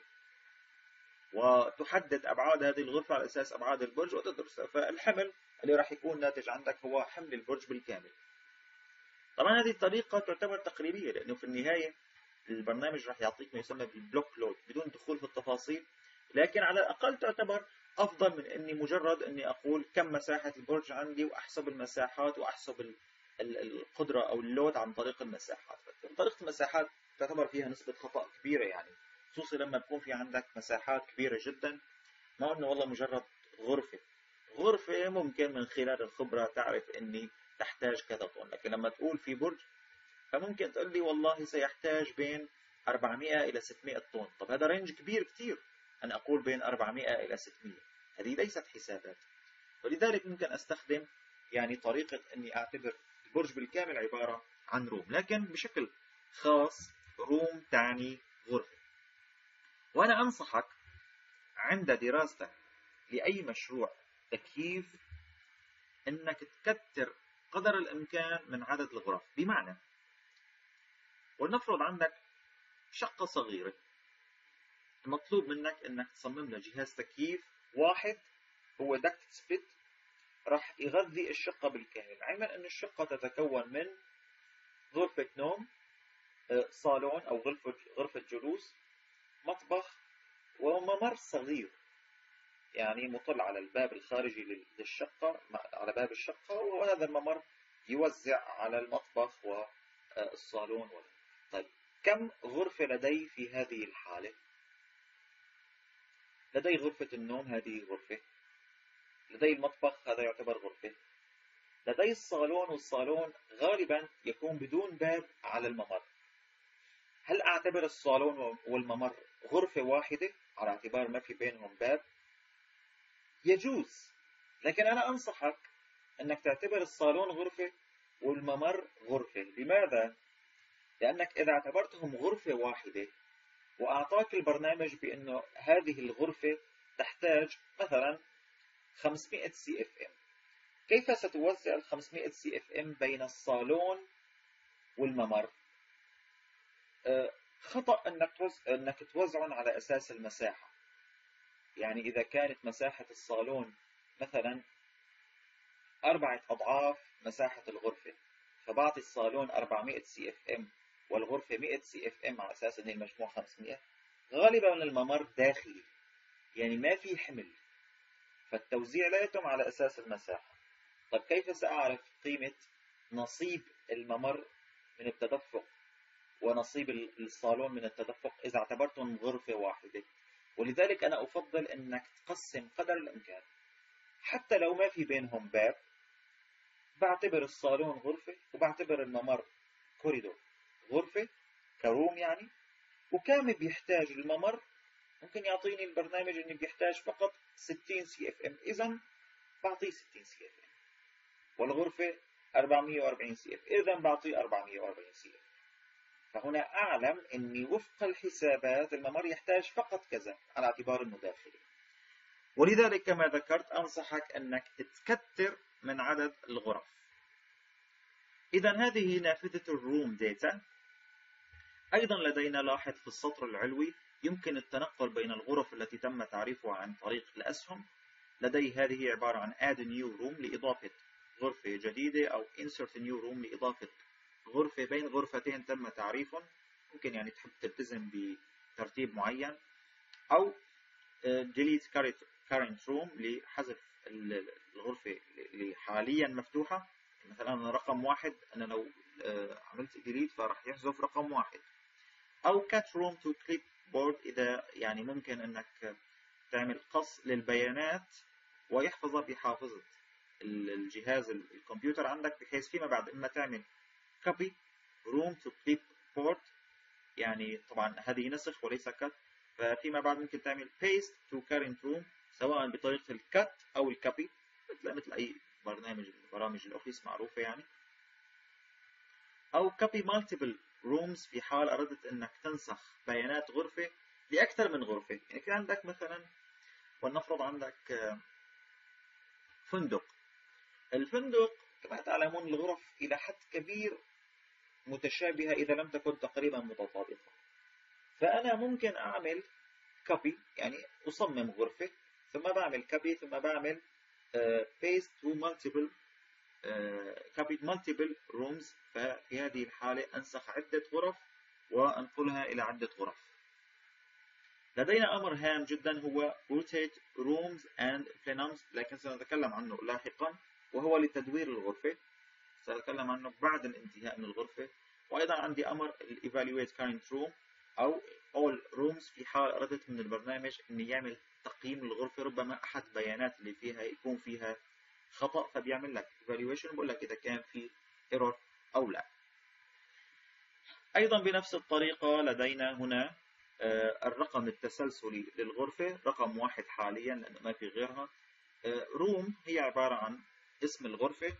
وتحدد أبعاد هذه الغرفة على أساس أبعاد البرج وتدرسها. فالحمل اللي راح يكون ناتج عندك هو حمل البرج بالكامل. طبعا هذه الطريقة تعتبر تقريبية، لأنه في النهاية البرنامج راح يعطيك ما يسمى بالبلوك لود بدون دخول في التفاصيل، لكن على الأقل تعتبر أفضل من أني مجرد أني أقول كم مساحة البرج عندي وأحسب المساحات وأحسب القدرة أو اللود عن طريق المساحات. طريقة المساحات تعتبر فيها نسبة خطأ كبيرة، يعني خصوصا لما تكون في عندك مساحات كبيرة جدا. ما أنه والله مجرد غرفة ممكن من خلال الخبرة تعرف أني تحتاج كذا طن، لكن لما تقول في برج فممكن تقول لي والله سيحتاج بين 400 إلى 600 طن. طب هذا رينج كبير كتير، أنا أقول بين 400 إلى 600، هذه ليست حسابات. ولذلك ممكن أستخدم يعني طريقة أني أعتبر البرج بالكامل عبارة عن روم، لكن بشكل خاص روم تعني غرفة. وأنا أنصحك عند دراستك لأي مشروع تكييف أنك تكتر قدر الإمكان من عدد الغرف. بمعنى، ولنفرض عندك شقة صغيرة، المطلوب منك أنك تصمم له جهاز تكييف واحد هو دكت سبليت راح يغذي الشقة بالكامل، علما أن الشقة تتكون من غرفة نوم، صالون أو غرفة جلوس، مطبخ، وممر صغير يعني مطل على الباب الخارجي للشقة، على باب الشقة، وهذا الممر يوزع على المطبخ والصالون. طيب كم غرفة لدي في هذه الحالة؟ لدي غرفة النوم، هذه غرفة. لدي المطبخ، هذا يعتبر غرفة. لدي الصالون، والصالون غالبا يكون بدون باب على الممر. هل أعتبر الصالون والممر غرفة واحدة على اعتبار ما في بينهم باب؟ يجوز، لكن أنا أنصحك أنك تعتبر الصالون غرفة والممر غرفة. لماذا؟ لأنك إذا اعتبرتهم غرفة واحدة وأعطاك البرنامج بأنه هذه الغرفة تحتاج مثلا 500 CFM، كيف ستوزع 500 CFM بين الصالون والممر؟ خطأ أنك توزعهم على أساس المساحة. يعني إذا كانت مساحة الصالون مثلا 4 أضعاف مساحة الغرفة، فبعطي الصالون 400 CFM والغرفة 100 CFM على أساس أن المجموع 500. غالبا الممر داخلي يعني ما في حمل، فالتوزيع لا يتم على أساس المساحة. طيب كيف سأعرف قيمة نصيب الممر من التدفق ونصيب الصالون من التدفق إذا اعتبرتهم غرفة واحدة. ولذلك أنا أفضل أنك تقسم قدر الإمكان، حتى لو ما في بينهم باب، بعتبر الصالون غرفة وبعتبر الممر كوريدور غرفة كروم يعني. وكم بيحتاج الممر؟ ممكن يعطيني البرنامج انه بيحتاج فقط 60 سي اف ام، اذا بعطيه 60 سي اف ام. والغرفة 440 سي اف، اذا بعطيه 440 سي اف. فهنا اعلم اني وفق الحسابات الممر يحتاج فقط كذا على اعتبار انه داخلي. ولذلك كما ذكرت انصحك انك تكتر من عدد الغرف. اذا هذه نافذة الروم داتا. ايضا لدينا لاحظ في السطر العلوي يمكن التنقل بين الغرف التي تم تعريفها عن طريق الأسهم. لدي هذه عبارة عن add new room لإضافة غرفة جديدة، أو insert new room لإضافة غرفة بين غرفتين تم تعريفهم. ممكن يعني تحب تلتزم بترتيب معين، أو delete current room لحذف الغرفة اللي حاليا مفتوحة. مثلا أنا رقم 1، أنا لو عملت delete فراح يحذف رقم 1. أو cut room to clipboard إذا يعني ممكن أنك تعمل قص للبيانات ويحفظها بحافظة الجهاز الكمبيوتر عندك، بحيث فيما بعد إما تعمل copy room to clipboard، يعني طبعا هذه نسخ وليس cut. ففيما بعد ممكن تعمل paste to current room سواء بطريقة الcut أو الcopy، مثل أي برامج الأوفيس معروفة يعني. أو copy multiple rooms في حال أردت أنك تنسخ بيانات غرفة لأكثر من غرفة. يعني في عندك مثلا، ولنفرض عندك فندق. الفندق كما تعلمون الغرف إلى حد كبير متشابهة إذا لم تكن تقريبا متطابقة. فأنا ممكن أعمل copy، يعني أصمم غرفة ثم بعمل copy ثم بعمل paste to multiple rooms. ففي هذه الحالة أنسخ عدة غرف وأنقلها إلى عدة غرف. لدينا أمر هام جدا هو rotate rooms and plenums، لكن سنتكلم عنه لاحقا، وهو لتدوير الغرفة. سأتكلم عنه بعد الانتهاء من الغرفة. وأيضا عندي أمر evaluate current room أو all rooms في حال أردت من البرنامج أن يعمل تقييم للغرفة. ربما أحد بيانات اللي فيها يكون فيها خطأ، فبيعمل لك evaluation وبقول لك إذا كان في error أو لا. أيضا بنفس الطريقة لدينا هنا الرقم التسلسلي للغرفة، رقم 1 حاليا لأنه ما في غيرها. روم هي عبارة عن اسم الغرفة.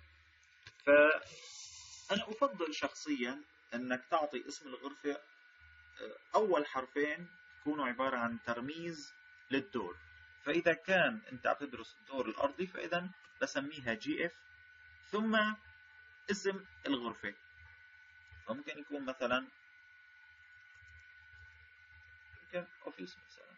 فأنا أفضل شخصيا أنك تعطي اسم الغرفة أول حرفين يكونوا عبارة عن ترميز للدور. فإذا كان أنت عم تدرس الدور الأرضي فإذا بسميها GF ثم اسم الغرفة. فممكن يكون مثلا أوفيس مثلا.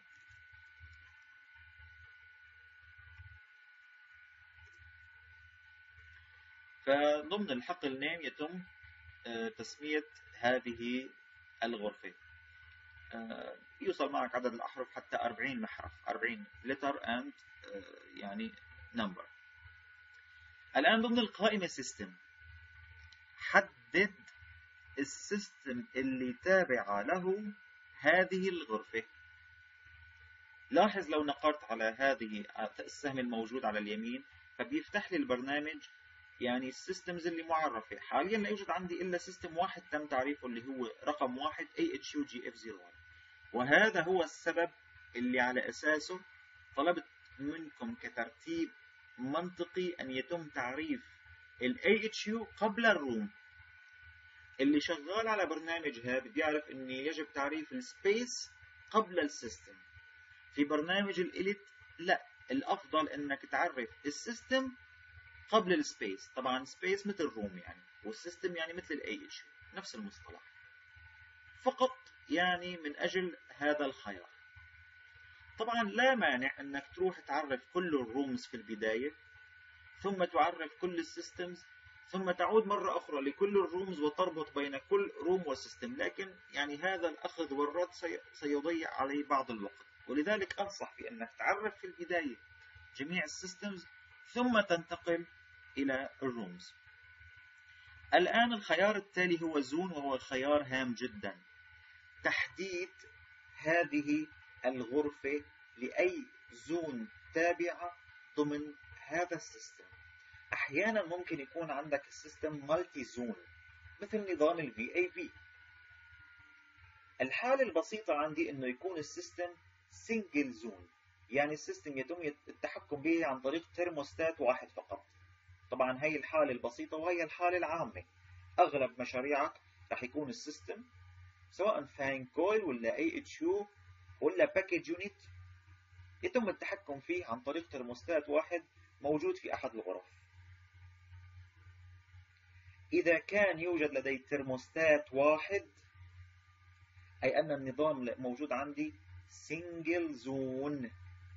فضمن الحقل نيم يتم تسمية هذه الغرفة. يوصل معك عدد الأحرف حتى 40 محرف، 40 letter and يعني number. الآن ضمن القائمة system حدد السيستم اللي تابع له هذه الغرفة. لاحظ لو نقرت على هذه السهم الموجود على اليمين فبيفتح لي البرنامج يعني السيستمز اللي معرفة. حاليا لا يوجد عندي إلا سيستم واحد تم تعريفه اللي هو رقم 1 AHUGF01. وهذا هو السبب اللي على أساسه طلبت منكم كترتيب منطقي أن يتم تعريف ال AHU قبل الروم. اللي شغال على برنامج هذا بيعرف أن يجب تعريف السبيس قبل السيستم. في برنامج الإليت لا، الأفضل أنك تعرف السيستم قبل السبيس. طبعا سبيس مثل روم يعني، والسيستم يعني مثل AHU، نفس المصطلح، فقط يعني من أجل هذا الخيار. طبعا لا مانع أنك تروح تعرف كل الرومز في البداية ثم تعرف كل السيستمز ثم تعود مرة أخرى لكل الرومز وتربط بين كل روم وسيستم، لكن يعني هذا الأخذ والرد سيضيع عليه بعض الوقت. ولذلك أنصح بأنك تعرف في البداية جميع السيستمز ثم تنتقل إلى الرومز. الآن الخيار التالي هو زون، وهو خيار هام جدا. تحديد هذه الغرفة لأي زون تابعة ضمن هذا السيستم. أحيانا ممكن يكون عندك السيستم مالتي زون مثل نظام ال VAV. الحالة البسيطة عندي إنه يكون السيستم سنجل زون، يعني السيستم يتم التحكم به عن طريق ترموستات واحد فقط. طبعا هي الحالة البسيطة وهي الحالة العامة. أغلب مشاريعك رح يكون السيستم سواء فان كويل ولا AHU ولا باكيج يونت يتم التحكم فيه عن طريق ترموستات واحد موجود في أحد الغرف. إذا كان يوجد لدي ترموستات واحد أي أن النظام موجود عندي سنجل زون،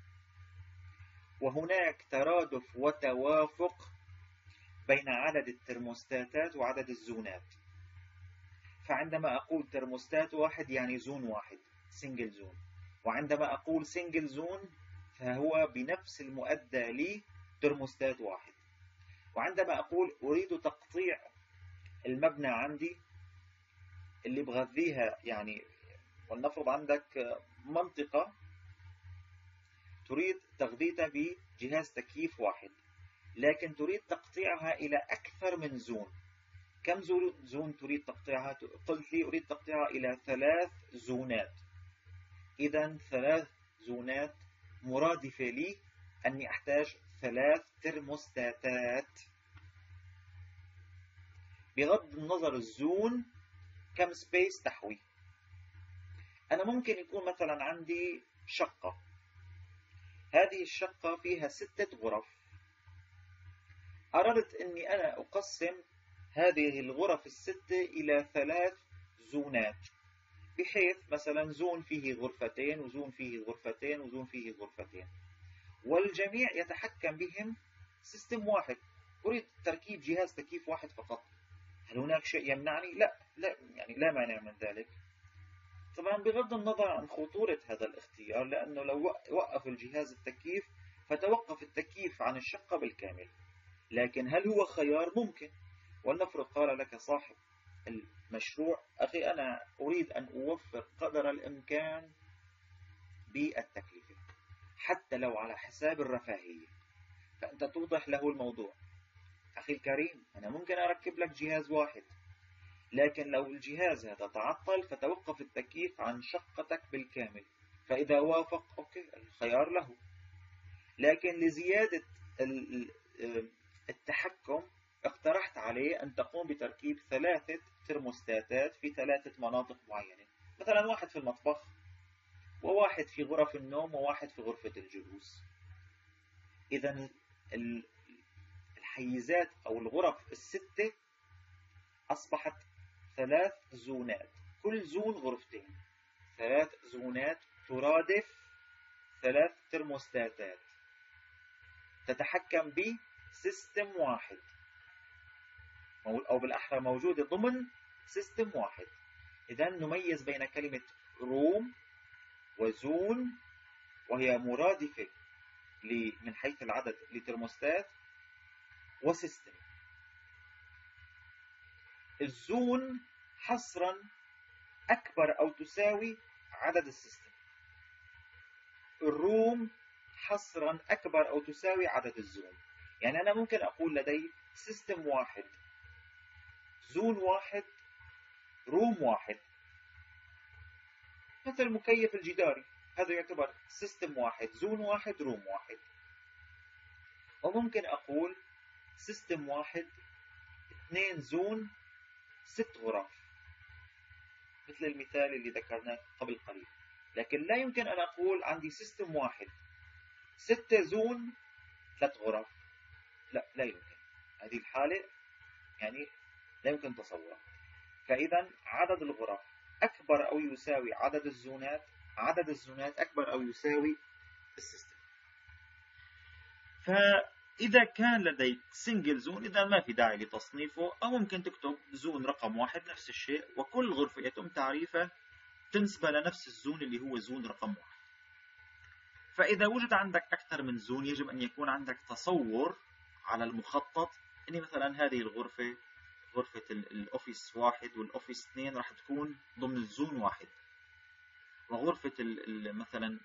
وهناك ترادف وتوافق بين عدد الترموستاتات وعدد الزونات. فعندما أقول ترموستات واحد يعني زون واحد سنجل زون، وعندما أقول سنجل زون فهو بنفس المؤدى لي ترموستات واحد. وعندما أقول أريد تقطيع المبنى عندي اللي بغذيها، يعني ولنفرض عندك منطقة تريد تغذيتها بجهاز تكييف واحد، لكن تريد تقطيعها إلى أكثر من زون. كم زون تريد تقطيعها؟ قلت لي أريد تقطيعها إلى 3 زونات. إذا 3 زونات مرادفة لي أني أحتاج 3 ترموستاتات. بغض النظر الزون كم سبيس تحوي. أنا ممكن يكون مثلا عندي شقة، هذه الشقة فيها 6 غرف. أردت أني أنا أقسم هذه الغرف ال6 إلى 3 زونات، بحيث مثلا زون فيه غرفتين وزون فيه غرفتين وزون فيه غرفتين، والجميع يتحكم بهم سيستم واحد. أريد تركيب جهاز تكييف واحد فقط. هل هناك شيء يمنعني؟ لا يعني لا مانع من ذلك. طبعا بغض النظر عن خطورة هذا الاختيار، لأنه لو وقف الجهاز التكييف فتوقف التكييف عن الشقة بالكامل. لكن هل هو خيار؟ ممكن. ولنفرض قال لك صاحب المشروع أخي أنا أريد أن أوفر قدر الإمكان بالتكلفة حتى لو على حساب الرفاهية، فأنت توضح له الموضوع. أخي الكريم أنا ممكن أركب لك جهاز واحد، لكن لو الجهاز هذا تعطل فتوقف التكييف عن شقتك بالكامل. فإذا وافق أوكي الخيار له. لكن لزيادة التحكم اقترحت عليه أن تقوم بتركيب 3 ترموستاتات في 3 مناطق معينة، مثلا واحد في المطبخ وواحد في غرف النوم وواحد في غرفة الجلوس. إذا الحيزات أو الغرف ال6 أصبحت 3 زونات، كل زون غرفتين، 3 زونات ترادف 3 ترموستاتات تتحكم بسيستم واحد، أو بالأحرى موجودة ضمن سيستم واحد. إذا نميز بين كلمة روم وزون، وهي مرادفة من حيث العدد لترموستات، وسيستم. الزون حصرا أكبر أو تساوي عدد السيستم. الروم حصرا أكبر أو تساوي عدد الزون. يعني أنا ممكن أقول لدي سيستم واحد، زون واحد، روم واحد. مثل المكيف الجداري، هذا يعتبر سيستم واحد، زون واحد، روم واحد. وممكن أقول سيستم واحد، 2 زون، 6 غرف، مثل المثال اللي ذكرناه قبل قليل. لكن لا يمكن أن أقول عندي سيستم واحد 6 زون 3 غرف. لا يمكن. هذه الحالة يعني لا يمكن تصورها. فإذا عدد الغرف أكبر أو يساوي عدد الزونات، عدد الزونات أكبر أو يساوي السيستم. فإذا كان لديك سنجل زون إذا ما في داعي لتصنيفه، أو ممكن تكتب زون رقم 1 نفس الشيء، وكل غرفة يتم تعريفها تنسبة لنفس الزون اللي هو زون رقم 1. فإذا وجد عندك أكثر من زون يجب أن يكون عندك تصور على المخطط أن مثلا هذه الغرفة غرفة الأوفيس 1 والأوفيس 2 راح تكون ضمن الزون 1، وغرفة مثلا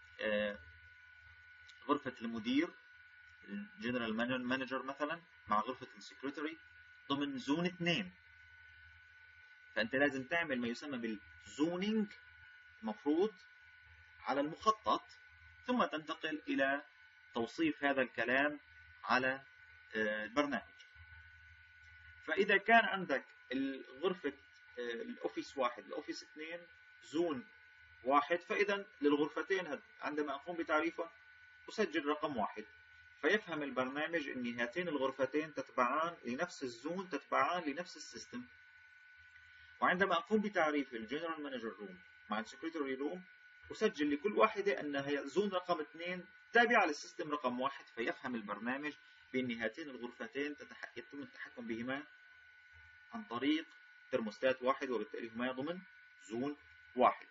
غرفة المدير الجنرال مانجر مثلا مع غرفة السكرتري ضمن زون 2. فأنت لازم تعمل ما يسمى بالزونينج مفروض على المخطط، ثم تنتقل إلى توصيف هذا الكلام على البرنامج. فإذا كان عندك غرفة الأوفيس 1 الأوفيس 2 زون 1، فإذا للغرفتين عندما أقوم بتعريفها أسجل رقم 1، فيفهم البرنامج أن هاتين الغرفتين تتبعان لنفس الزون، تتبعان لنفس السيستم. وعندما أقوم بتعريف الجنرال مانجر روم مع السكرتري روم أسجل لكل واحدة أنها زون رقم 2 تابعة للسيستم رقم 1، فيفهم البرنامج بأن هاتين الغرفتين يتم التحكم بهما عن طريق ترموستات 1، وبالتالي هما ضمن زون 1.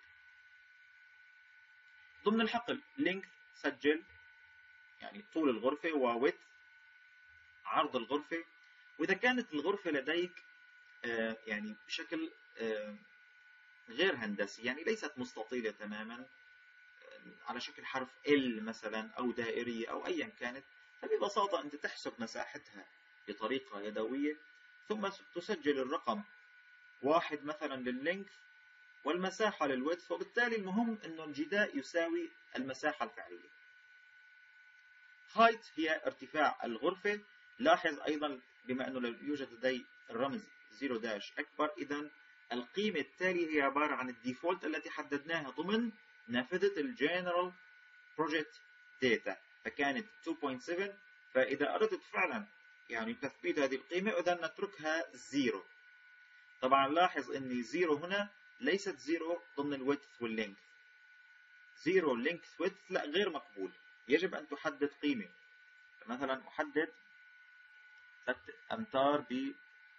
ضمن الحقل length سجل يعني طول الغرفة، و width عرض الغرفة. وإذا كانت الغرفة لديك يعني بشكل غير هندسي، يعني ليست مستطيلة تماما على شكل حرف L مثلا أو دائرية أو أيا كانت، فببساطة أنت تحسب مساحتها بطريقة يدوية، ثم تسجل الرقم 1 مثلا لللينث والمساحة للويدث، وبالتالي المهم أنه الجداء يساوي المساحة الفعلية. height هي ارتفاع الغرفة. لاحظ أيضا بما أنه يوجد لدي الرمز 0- أكبر، إذن القيمة التالية هي عبارة عن الديفولت التي حددناها ضمن نافذة الجنرال بروجكت داتا، فكانت 2.7. فإذا أردت فعلا يعني تثبيت هذه القيمة إذن نتركها 0. طبعا لاحظ أن 0 هنا ليست 0 ضمن الويدث واللينث. 0 لينث ويدث لا، غير مقبول، يجب أن تحدد قيمة. مثلا أحدد 3 أمتار ب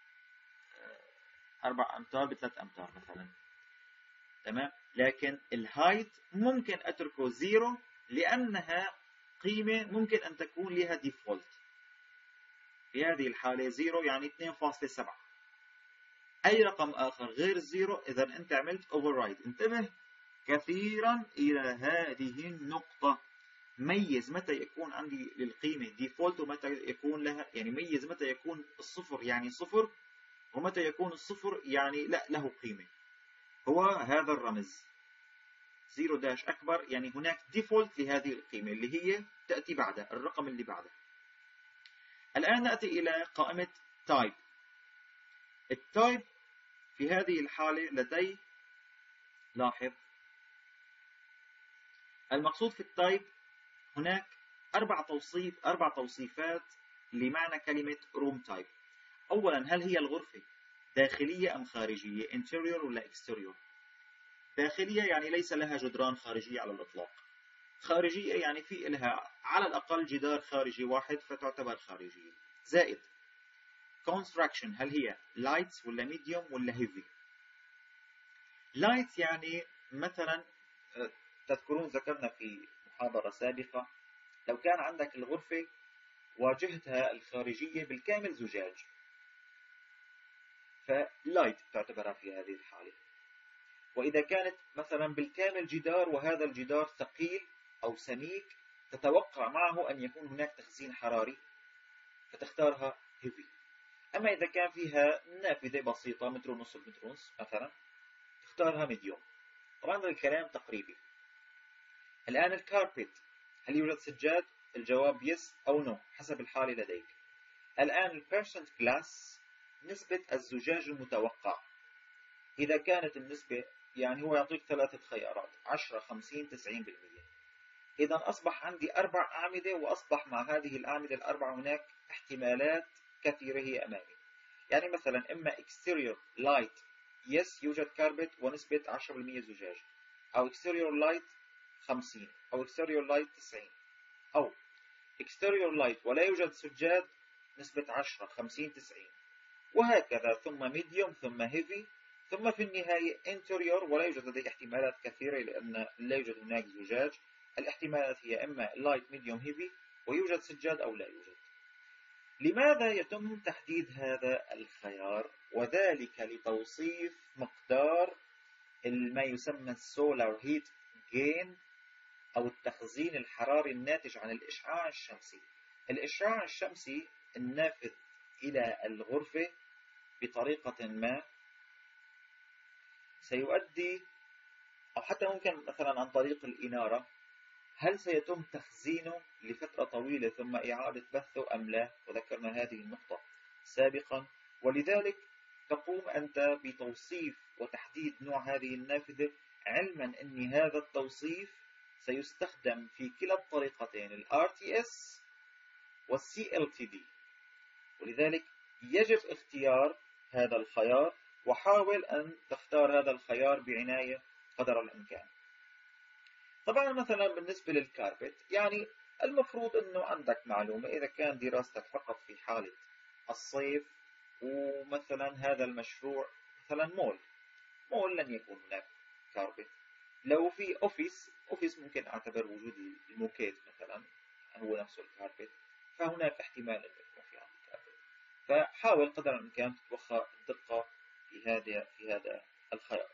4 أمتار ب 3 أمتار مثلا، تمام. لكن الهايت ممكن أتركه 0 لأنها قيمة ممكن أن تكون لها ديفولت. في هذه الحالة 0 يعني 2.7. أي رقم آخر غير 0 إذا أنت عملت override. انتبه كثيرا إلى هذه النقطة. ميز متى يكون عندي للقيمة ديفولت ومتى يكون لها، يعني ميز متى يكون الصفر يعني صفر، ومتى يكون الصفر يعني لا له قيمة. هو هذا الرمز 0- أكبر، يعني هناك ديفولت لهذه القيمة اللي هي تأتي بعدها الرقم اللي بعدها. الآن نأتي إلى قائمة type. التايب في هذه الحالة لدي، لاحظ المقصود في التايب هناك أربع توصيفات لمعنى كلمة room type. أولا، هل هي الغرفة داخلية أم خارجية، interior ولا exterior؟ داخلية يعني ليس لها جدران خارجية على الإطلاق. خارجية يعني في لها على الأقل جدار خارجي واحد فتعتبر خارجية. زائد construction، هل هي light ولا medium ولا heavy؟ light يعني مثلا تذكرون ذكرنا في محاضرة سابقة لو كان عندك الغرفة واجهتها الخارجية بالكامل زجاج، فلايت تعتبرها في هذه الحالة. وإذا كانت مثلا بالكامل جدار وهذا الجدار ثقيل أو سميك، تتوقع معه أن يكون هناك تخزين حراري، فتختارها heavy. أما إذا كان فيها نافذة بسيطة متر ونص بمتر ونص مثلا، تختارها medium. طبعا هذا الكلام تقريبي. الآن الكاربيت، هل يوجد سجاد؟ الجواب يس أو نو حسب الحالة لديك. الآن البيرسنت جلاس، نسبة الزجاج المتوقع. إذا كانت النسبة يعني هو يعطيك 3 خيارات 10 50 90%. إذا أصبح عندي 4 أعمدة، وأصبح مع هذه الأعمدة الأربعة هناك احتمالات كثيرة هي أمامي. يعني مثلا إما exterior light yes يوجد كاربت ونسبة 10% زجاج، أو exterior light 50، أو exterior light 90، أو exterior light ولا يوجد سجاد نسبة 10 50 90، وهكذا، ثم medium ثم heavy، ثم في النهاية interior ولا يوجد لديه احتمالات كثيرة لأن لا يوجد هناك زجاج. الاحتمالات هي إما light medium heavy، ويوجد سجاد أو لا يوجد. لماذا يتم تحديد هذا الخيار؟ وذلك لتوصيف مقدار ما يسمى السولار هيت جين أو التخزين الحراري الناتج عن الإشعاع الشمسي. الإشعاع الشمسي النافذ إلى الغرفة بطريقة ما سيؤدي، أو حتى ممكن مثلا عن طريق الإنارة، هل سيتم تخزينه لفترة طويلة ثم إعادة بثه أم لا؟ وذكرنا هذه النقطة سابقا. ولذلك تقوم أنت بتوصيف وتحديد نوع هذه النافذة، علما أن هذا التوصيف سيستخدم في كلا الطريقتين، ال RTS وال CLTD. ولذلك يجب اختيار هذا الخيار، وحاول أن تختار هذا الخيار بعناية قدر الإمكان. طبعا مثلا بالنسبة للكاربت، يعني المفروض أنه عندك معلومة إذا كان دراستك فقط في حالة الصيف، ومثلا هذا المشروع مثلا مول لن يكون هناك كاربت. لو في أوفيس ممكن أعتبر وجود الموكيت مثلا هو نفسه الكاربت، فهناك احتمال أن يكون في عندك كاربت. فحاول قدر الإمكان تتوخى الدقة في هذا الخيار.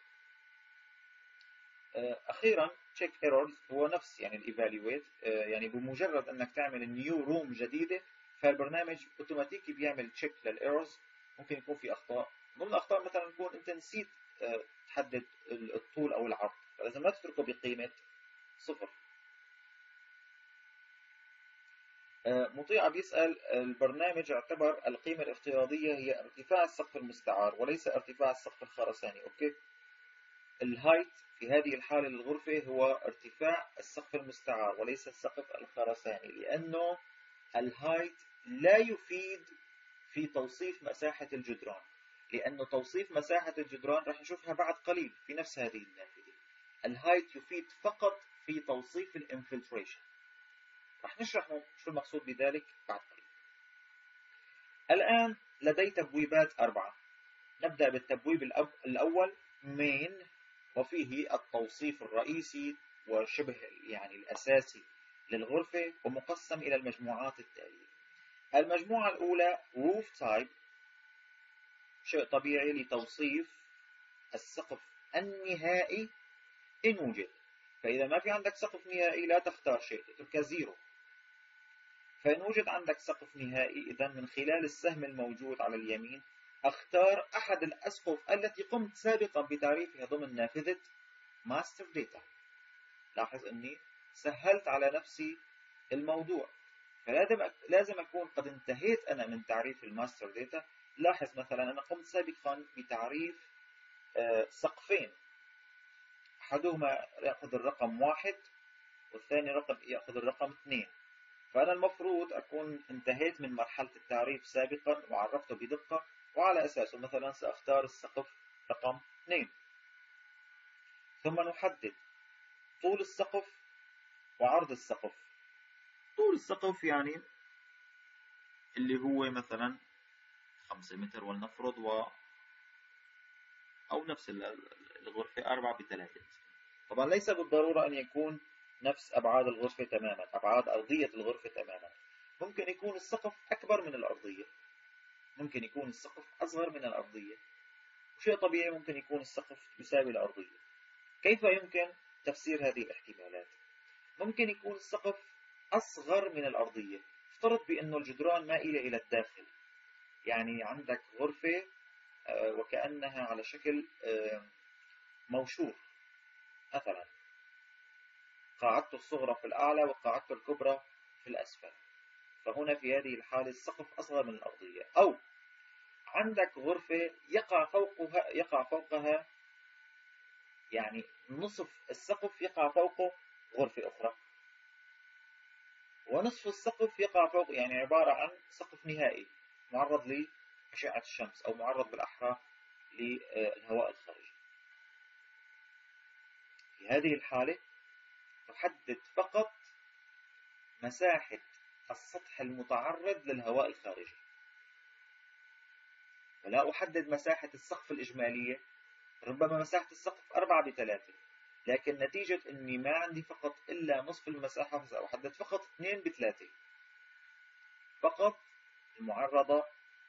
أخيرا check errors هو نفس يعني الإيفالويت، يعني بمجرد أنك تعمل نيو روم جديدة فالبرنامج أوتوماتيكي بيعمل تشيك للإيرورز. ممكن يكون في أخطاء، ضمن الأخطاء مثلا يكون أنت نسيت تحدد الطول أو العرض، فلازم ما تتركه بقيمة 0. مطيع بيسأل البرنامج اعتبر القيمة الافتراضية هي ارتفاع السقف المستعار وليس ارتفاع السقف الخرساني. أوكي، الهايت في هذه الحالة للغرفة هو ارتفاع السقف المستعار وليس السقف الخرساني، لأنه الهايت لا يفيد في توصيف مساحة الجدران، لأنه توصيف مساحة الجدران راح نشوفها بعد قليل في نفس هذه النافذة. الهايت يفيد فقط في توصيف الانفلتريشن، راح نشرح شو المقصود بذلك بعد قليل. الآن لدي تبويبات 4. نبدأ بالتبويب الأول مين، وفيه التوصيف الرئيسي وشبه يعني الأساسي للغرفة، ومقسم إلى المجموعات التالية. المجموعة الأولى roof type، شيء طبيعي لتوصيف السقف النهائي إن وجد. فإذا ما في عندك سقف نهائي لا تختار شيء، تتركه 0. فإن وجد عندك سقف نهائي، إذا من خلال السهم الموجود على اليمين أختار أحد الأسقف التي قمت سابقا بتعريفها ضمن نافذة ماستر داتا. لاحظ أني سهلت على نفسي الموضوع، فلازم أكون قد انتهيت أنا من تعريف الماستر داتا. لاحظ مثلا أنا قمت سابقا بتعريف سقفين، أحدهما يأخذ الرقم 1 والثاني يأخذ الرقم 2. فأنا المفروض أكون انتهيت من مرحلة التعريف سابقا وعرفته بدقة، وعلى أساسه مثلا سأختار السقف رقم 2. ثم نحدد طول السقف وعرض السقف. طول السقف يعني اللي هو مثلا 5 متر ولنفرض، أو نفس الغرفة 4 ب3. طبعا ليس بالضرورة أن يكون نفس أبعاد الغرفة تماما، أبعاد أرضية الغرفة تماما. ممكن يكون السقف أكبر من الأرضية، ممكن يكون السقف أصغر من الأرضية، وشيء طبيعي ممكن يكون السقف يساوي الأرضية. كيف يمكن تفسير هذه الاحتمالات؟ ممكن يكون السقف أصغر من الأرضية. افترض بأنه الجدران مائلة إلى الداخل، يعني عندك غرفة وكأنها على شكل موشور، مثلا قاعدته الصغرى في الأعلى وقاعدته الكبرى في الأسفل، فهنا في هذه الحالة السقف أصغر من الأرضية. أو عندك غرفة يقع فوقها يعني نصف السقف يقع فوقه غرفة أخرى، ونصف السقف يقع فوق، يعني عبارة عن سقف نهائي معرض لأشعة الشمس أو معرض بالأحرى للهواء الخارجي. في هذه الحالة تحدد فقط مساحة السطح المتعرض للهواء الخارجي، ولا أحدد مساحة السقف الإجمالية. ربما مساحة السقف 4 ب3، لكن نتيجة أني ما عندي فقط إلا نصف المساحة فسأحدد فقط 2 ب3 فقط المعرضة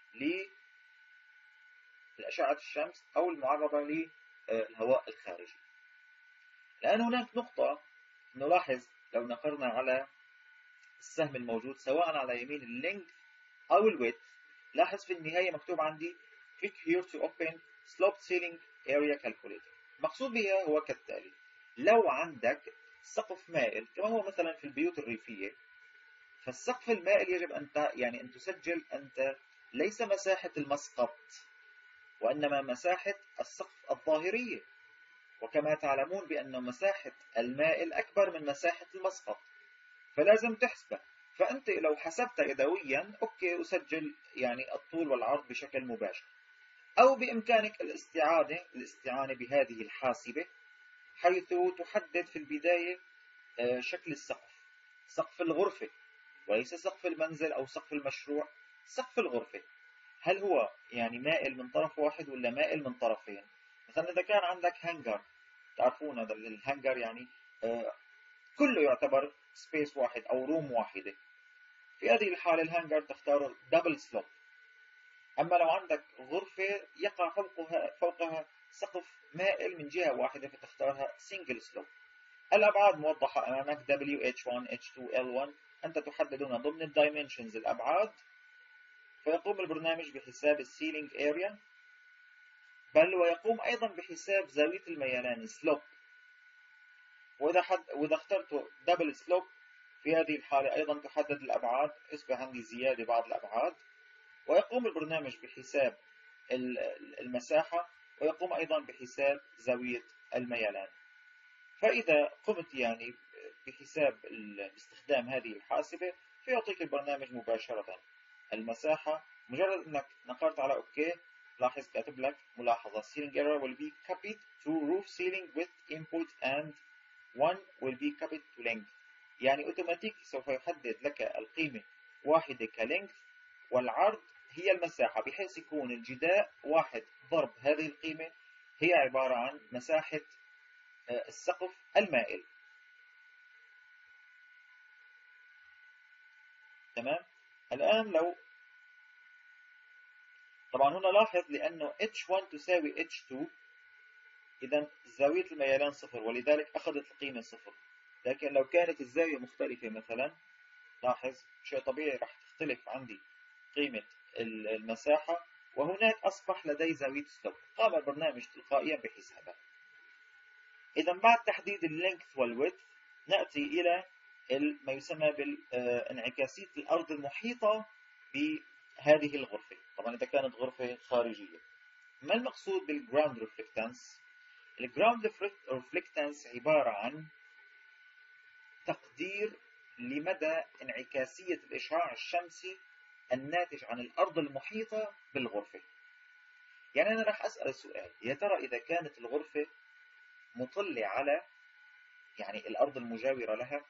لأشعة الشمس أو المعرضة للهواء الخارجي. الآن هناك نقطة نلاحظ لو نقرنا على السهم الموجود سواء على يمين اللينك أو الويدث، لاحظ في النهاية مكتوب عندي click here to open sloped ceiling area calculator. المقصود بها هو كالتالي: لو عندك سقف مائل كما هو مثلا في البيوت الريفية، فالسقف المائل يجب أن تسجل أنت ليس مساحة المسقط وإنما مساحة السقف الظاهرية، وكما تعلمون بأن مساحة المائل أكبر من مساحة المسقط، فلازم تحسبه. فأنت لو حسبت يدويا أوكي أسجل يعني الطول والعرض بشكل مباشر، أو بإمكانك الاستعانة بهذه الحاسبة، حيث تحدد في البداية شكل السقف، سقف الغرفة وليس سقف المنزل أو سقف المشروع، سقف الغرفة هل هو يعني مائل من طرف واحد ولا مائل من طرفين. مثلا إذا كان عندك هانجر، تعرفون هذا الهانجر يعني كله يعتبر سبيس واحد أو روم واحدة، في هذه الحالة الهانجر تختار دبل سلوب. أما لو عندك غرفة يقع فوقها سقف مائل من جهة واحدة فتختارها سنجل سلوب. الأبعاد موضحة أمامك WH1 H2 L1، أنت تحددون ضمن الدايمنشنز الأبعاد، فيقوم البرنامج بحساب السيلينج اريا، بل ويقوم أيضا بحساب زاوية الميلان سلوب. وإذا اخترت دبل سلوب في هذه الحالة أيضا تحدد الأبعاد، يصبح عندي زيادة بعض الأبعاد، ويقوم البرنامج بحساب المساحة، ويقوم أيضا بحساب زاوية الميلان. فإذا قمت يعني باستخدام هذه الحاسبة فيعطيك البرنامج مباشرة المساحة. مجرد أنك نقرت على أوكي، لاحظ كاتب لك ملاحظة: ceiling error will be copied to roof ceiling with input and one will be copied to length. يعني أوتوماتيكي سوف يحدد لك القيمة واحدة كلينث، والعرض هي المساحة، بحيث يكون الجداء واحد ضرب هذه القيمة هي عبارة عن مساحة السقف المائل. تمام. الآن لو طبعا هنا لاحظ لأنه H1 تساوي H2، إذا زاوية الميلان صفر، ولذلك أخذت القيمة صفر. لكن لو كانت الزاوية مختلفة مثلا، لاحظ شيء طبيعي راح تختلف عندي قيمة المساحة، وهناك أصبح لدي زاوية ستوب. قام البرنامج تلقائيا بحسابها. إذا بعد تحديد اللينث والويدث نأتي إلى ما يسمى بانعكاسية الأرض المحيطة بهذه الغرفة. طبعا إذا كانت غرفة خارجية، ما المقصود بالجراوند ريفلكتانس؟ الجراوند ريفلكتانس عبارة عن تقدير لمدى انعكاسية الإشعاع الشمسي الناتج عن الأرض المحيطة بالغرفة. يعني أنا راح أسأل سؤال: يا ترى إذا كانت الغرفة مطلة على يعني الأرض المجاورة لها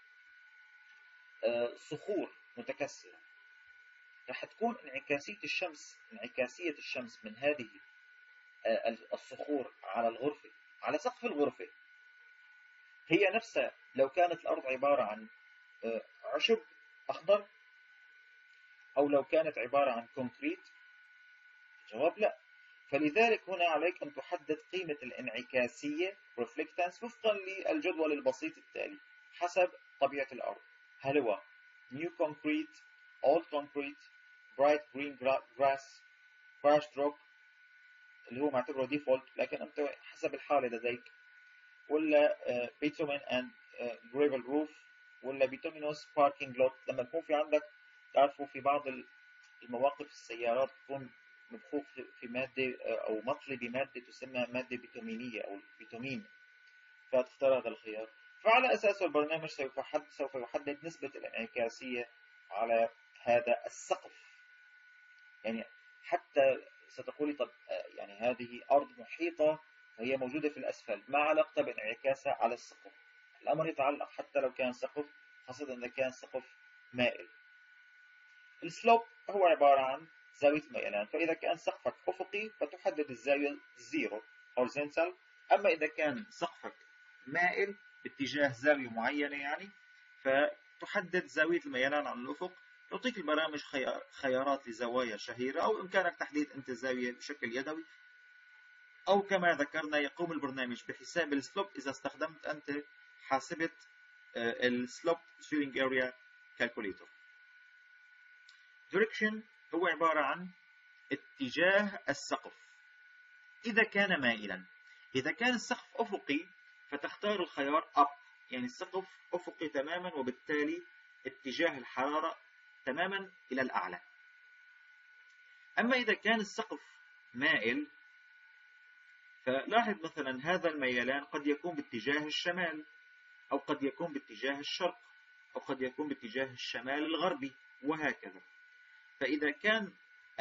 صخور متكسرة، راح تكون انعكاسية الشمس من هذه الصخور على الغرفة، على سقف الغرفة، هي نفسها لو كانت الأرض عبارة عن عشب أخضر أو لو كانت عبارة عن كونكريت؟ الجواب لا. فلذلك هنا عليك أن تحدد قيمة الانعكاسية reflectance وفقا للجدول البسيط التالي حسب طبيعة الأرض. هل هو new concrete, old concrete, bright green grass, crushed rock اللي هو معتبره default لكن أنت حسب الحالة لديك، ولا bitumen and gravel roof، ولا bituminous parking lot. لما يكون في عندك، تعرفوا في بعض المواقف السيارات تكون مبخوخ في مادة أو مطلي بمادة تسمى مادة بيتومينية أو البيتومين، فتختار هذا الخيار. فعلى أساسه البرنامج سوف يحدد نسبة الانعكاسية على هذا السقف. يعني حتى ستقولي طب يعني هذه أرض محيطة وهي موجودة في الأسفل، ما علاقتها بانعكاسها على السقف؟ الأمر يتعلق حتى لو كان سقف، خاصة إذا كان سقف مائل. السلوب هو عبارة عن زاوية الميلان، فإذا كان سقفك أفقي فتحدد الزاوية 0 horizontal، أما إذا كان سقفك مائل باتجاه زاوية معينة يعني فتحدد زاوية الميلان على الأفق يعطيك البرامج خيارات لزوايا شهيرة، أو إمكانك تحديد أنت الزاوية بشكل يدوي، أو كما ذكرنا يقوم البرنامج بحساب السلوب إذا استخدمت أنت حاسبة السلوب ستيرنج اريا كالكوليتر. direction هو عبارة عن اتجاه السقف إذا كان مائلا. إذا كان السقف أفقي فتختار الخيار up، يعني السقف أفقي تماما، وبالتالي اتجاه الحرارة تماما إلى الأعلى. أما إذا كان السقف مائل فلاحظ مثلا هذا الميلان قد يكون باتجاه الشمال، أو قد يكون باتجاه الشرق، أو قد يكون باتجاه الشمال الغربي، وهكذا. فإذا كان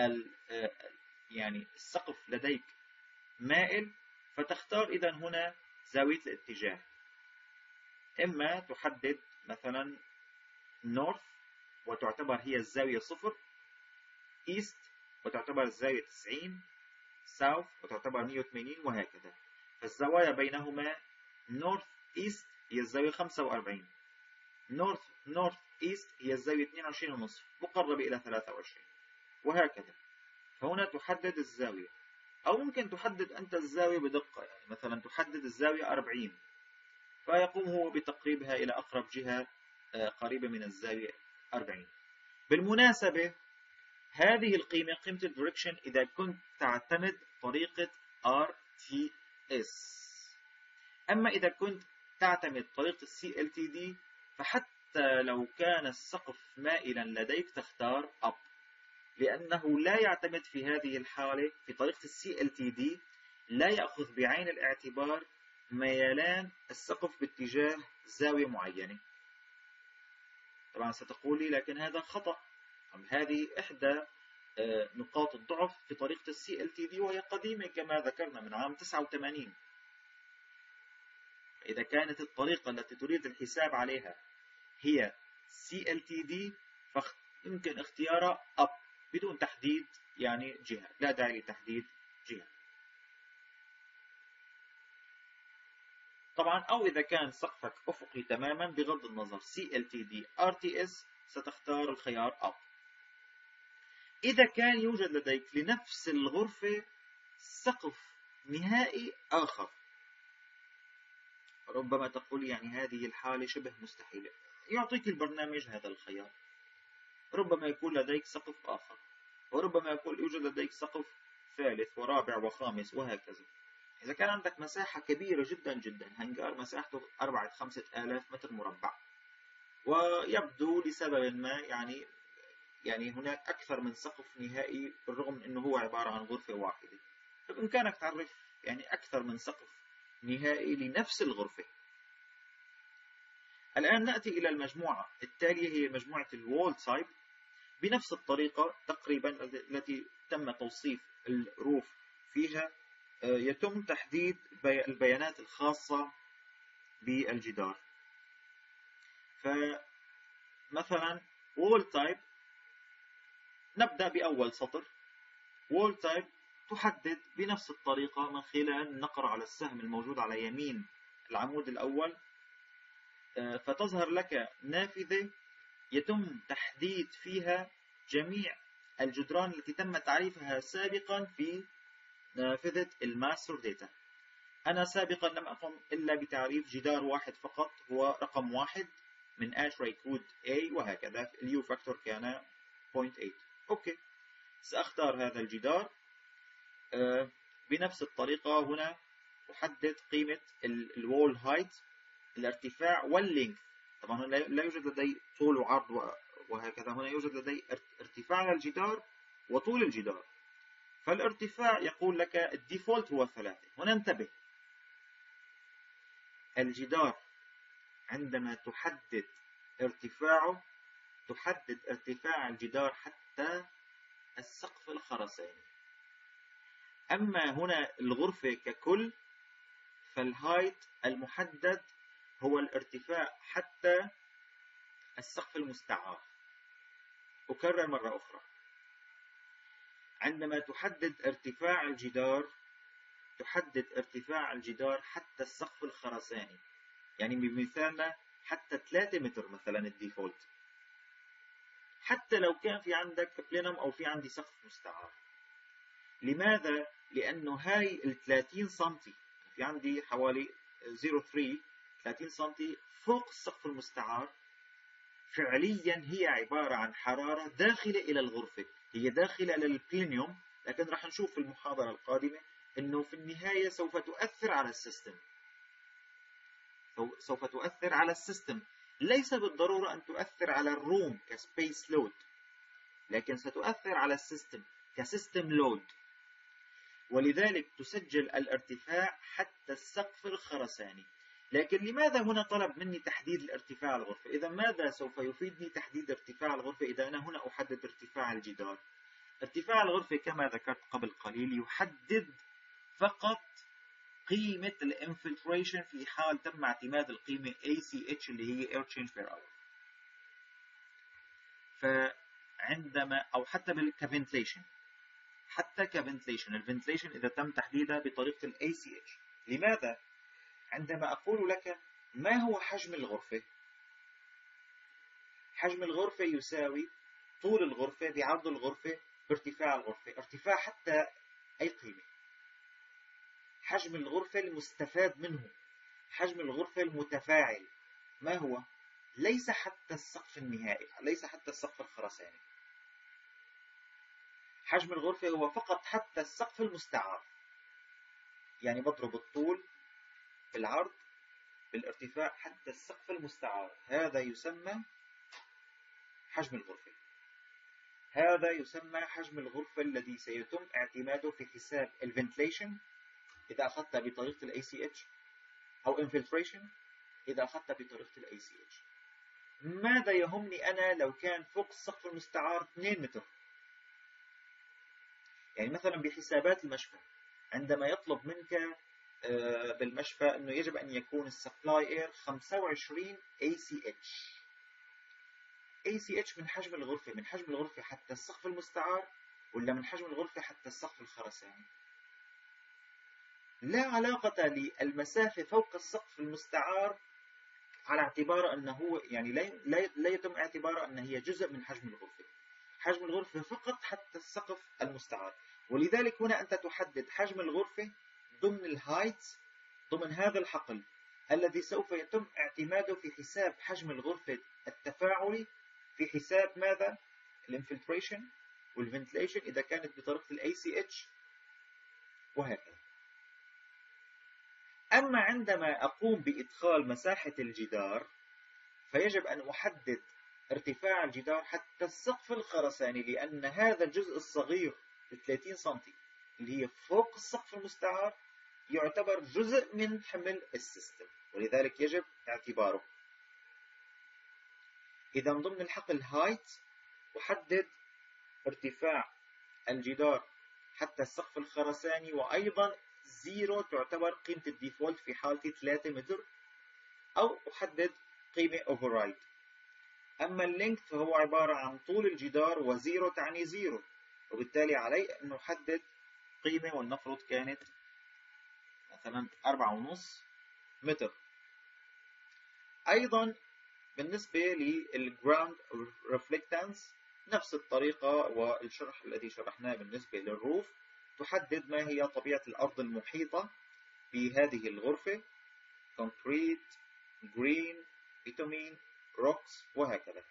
يعني السقف لديك مائل فتختار إذا هنا زاوية الاتجاه، إما تحدد مثلا نورث وتعتبر هي الزاوية 0، إيست وتعتبر الزاوية 90، ساوث وتعتبر 180، وهكذا. فالزوايا بينهما نورث إيست هي الزاوية 45، نورث إيست هي الزاوية 22.5 مقربة إلى 23، وهكذا. فهنا تحدد الزاوية، أو ممكن تحدد أنت الزاوية بدقة، يعني مثلا تحدد الزاوية 40 فيقوم هو بتقريبها إلى أقرب جهة قريبة من الزاوية 40. بالمناسبة هذه القيمة، قيمة الدايركشن، إذا كنت تعتمد طريقة RTS. أما إذا كنت تعتمد طريقة CLTD فحتى لو كان السقف مائلا لديك تختار up، لأنه لا يعتمد في هذه الحالة في طريقة CLTD، لا يأخذ بعين الاعتبار ميلان السقف باتجاه زاوية معينة. طبعا ستقولي لكن هذا خطأ. هذه إحدى نقاط الضعف في طريقة CLTD، وهي قديمة كما ذكرنا من عام 89. إذا كانت الطريقة التي تريد الحساب عليها هي CLTD فيمكن اختيارها up بدون تحديد يعني جهة، لا داعي لتحديد جهة. طبعا أو إذا كان سقفك أفقي تماما بغض النظر CLTD RTS ستختار الخيار up. إذا كان يوجد لديك لنفس الغرفة سقف نهائي آخر، ربما تقول يعني هذه الحالة شبه مستحيلة، يعطيك البرنامج هذا الخيار. ربما يكون لديك سقف آخر، وربما يكون يوجد لديك سقف ثالث ورابع وخامس، وهكذا. إذا كان عندك مساحة كبيرة جدا جدا، هنجار مساحته 4-5 آلاف متر مربع، ويبدو لسبب ما يعني هناك أكثر من سقف نهائي بالرغم من أنه هو عبارة عن غرفة واحدة، فبإمكانك تعرف يعني أكثر من سقف نهائي لنفس الغرفة. الآن نأتي إلى المجموعة التالية، هي مجموعة الوول تايب. بنفس الطريقة تقريبا التي تم توصيف الروف فيها، يتم تحديد البيانات الخاصة بالجدار. فمثلا wall type، نبدأ بأول سطر. wall type تحدد بنفس الطريقة من خلال النقر على السهم الموجود على يمين العمود الأول، فتظهر لك نافذة يتم تحديد فيها جميع الجدران التي تم تعريفها سابقا في نافذة الماستر داتا. أنا سابقا لم أقم إلا بتعريف جدار واحد فقط، هو رقم 1 من ASHRAE كود A، وهكذا اليو فاكتور كان 0.8. أوكي، سأختار هذا الجدار. بنفس الطريقة هنا أحدد قيمة الوول هايت، الارتفاع واللينث. طبعا لا يوجد لدي طول وعرض وهكذا، هنا يوجد لدي ارتفاع الجدار وطول الجدار. فالارتفاع يقول لك الديفولت هو 3. هنا انتبه، الجدار عندما تحدد ارتفاعه تحدد ارتفاع الجدار حتى السقف الخرساني. أما هنا الغرفة ككل فالهايت المحدد هو الارتفاع حتى السقف المستعار. أكرر مرة أخرى، عندما تحدد ارتفاع الجدار تحدد ارتفاع الجدار حتى السقف الخرساني، يعني بمثالنا حتى 3 متر مثلا الديفولت. حتى لو كان في عندك بلينم أو في عندي سقف مستعار. لماذا؟ لأنه هاي ال 30 سنتي في عندي حوالي 0.3 30 سنتي فوق السقف المستعار، فعليا هي عبارة عن حرارة داخلة إلى الغرفة، هي داخلة للبلينيوم، لكن راح نشوف في المحاضرة القادمة أنه في النهاية سوف تؤثر على السيستم، سوف تؤثر على السيستم، ليس بالضرورة أن تؤثر على الروم كسبيس لود، لكن ستؤثر على السيستم كسيستم لود. ولذلك تسجل الارتفاع حتى السقف الخرساني. لكن لماذا هنا طلب مني تحديد الارتفاع الغرفة؟ إذا ماذا سوف يفيدني تحديد ارتفاع الغرفة إذا أنا هنا أحدد ارتفاع الجدار؟ ارتفاع الغرفة كما ذكرت قبل قليل يحدد فقط قيمة الانفلتريشن في حال تم اعتماد القيمة ACH اللي هي Air Change Per Hour. فعندما أو حتى كفنتليشن، حتى كفنتليشن، الفنتليشن إذا تم تحديدها بطريقة ال ACH. لماذا؟ عندما أقول لك ما هو حجم الغرفة؟ حجم الغرفة يساوي طول الغرفة بعرض الغرفة بارتفاع الغرفة، ارتفاع حتى أي قيمة. حجم الغرفة المستفاد منه، حجم الغرفة المتفاعل، ما هو؟ ليس حتى السقف النهائي، ليس حتى السقف الخرساني. حجم الغرفة هو فقط حتى السقف المستعار، يعني بضرب الطول بالعرض بالارتفاع حتى السقف المستعار، هذا يسمى حجم الغرفة. هذا يسمى حجم الغرفة الذي سيتم اعتماده في حساب الفنتليشن إذا أخذت بطريقة ال ACH، أو infiltration إذا أخذت بطريقة ال ACH. ماذا يهمني أنا لو كان فوق السقف المستعار 2 متر؟ يعني مثلا بحسابات المشفى عندما يطلب منك بالمشفى أنه يجب أن يكون السبلاي اير 25 ACH. ACH من حجم الغرفة، من حجم الغرفة حتى السقف المستعار ولا من حجم الغرفة حتى السقف الخرساني؟ لا علاقة للمسافة فوق السقف المستعار على اعتبار أنه يعني لا يتم اعتبار أن هي جزء من حجم الغرفة. حجم الغرفة فقط حتى السقف المستعار. ولذلك هنا أنت تحدد حجم الغرفة ضمن الهايت، ضمن هذا الحقل الذي سوف يتم اعتماده في حساب حجم الغرفة التفاعلي، في حساب ماذا؟ الانفلتريشن والفنتليشن إذا كانت بطريقة ال ACH وهكذا. أما عندما أقوم بإدخال مساحة الجدار فيجب أن أحدد ارتفاع الجدار حتى السقف الخرساني، لأن هذا الجزء الصغير 30 سنتي اللي هي فوق السقف المستعار يعتبر جزء من حمل السيستم، ولذلك يجب اعتباره. إذا ضمن الحقل هايت أحدد ارتفاع الجدار حتى السقف الخرساني، وأيضا 0 تعتبر قيمة الديفولت في حالتي 3 متر، أو أحدد قيمة override. أما اللينك فهو عبارة عن طول الجدار، وزيرو تعني 0، وبالتالي علي أن أحدد قيمة، ولنفرض كانت مثلا 4.5 متر. أيضا بالنسبة للجراوند ريفلكتانس نفس الطريقة والشرح الذي شرحناه بالنسبة للروف، تحدد ما هي طبيعة الأرض المحيطة بهذه الغرفة، كونكريت، جرين، بيتومين، روكس وهكذا.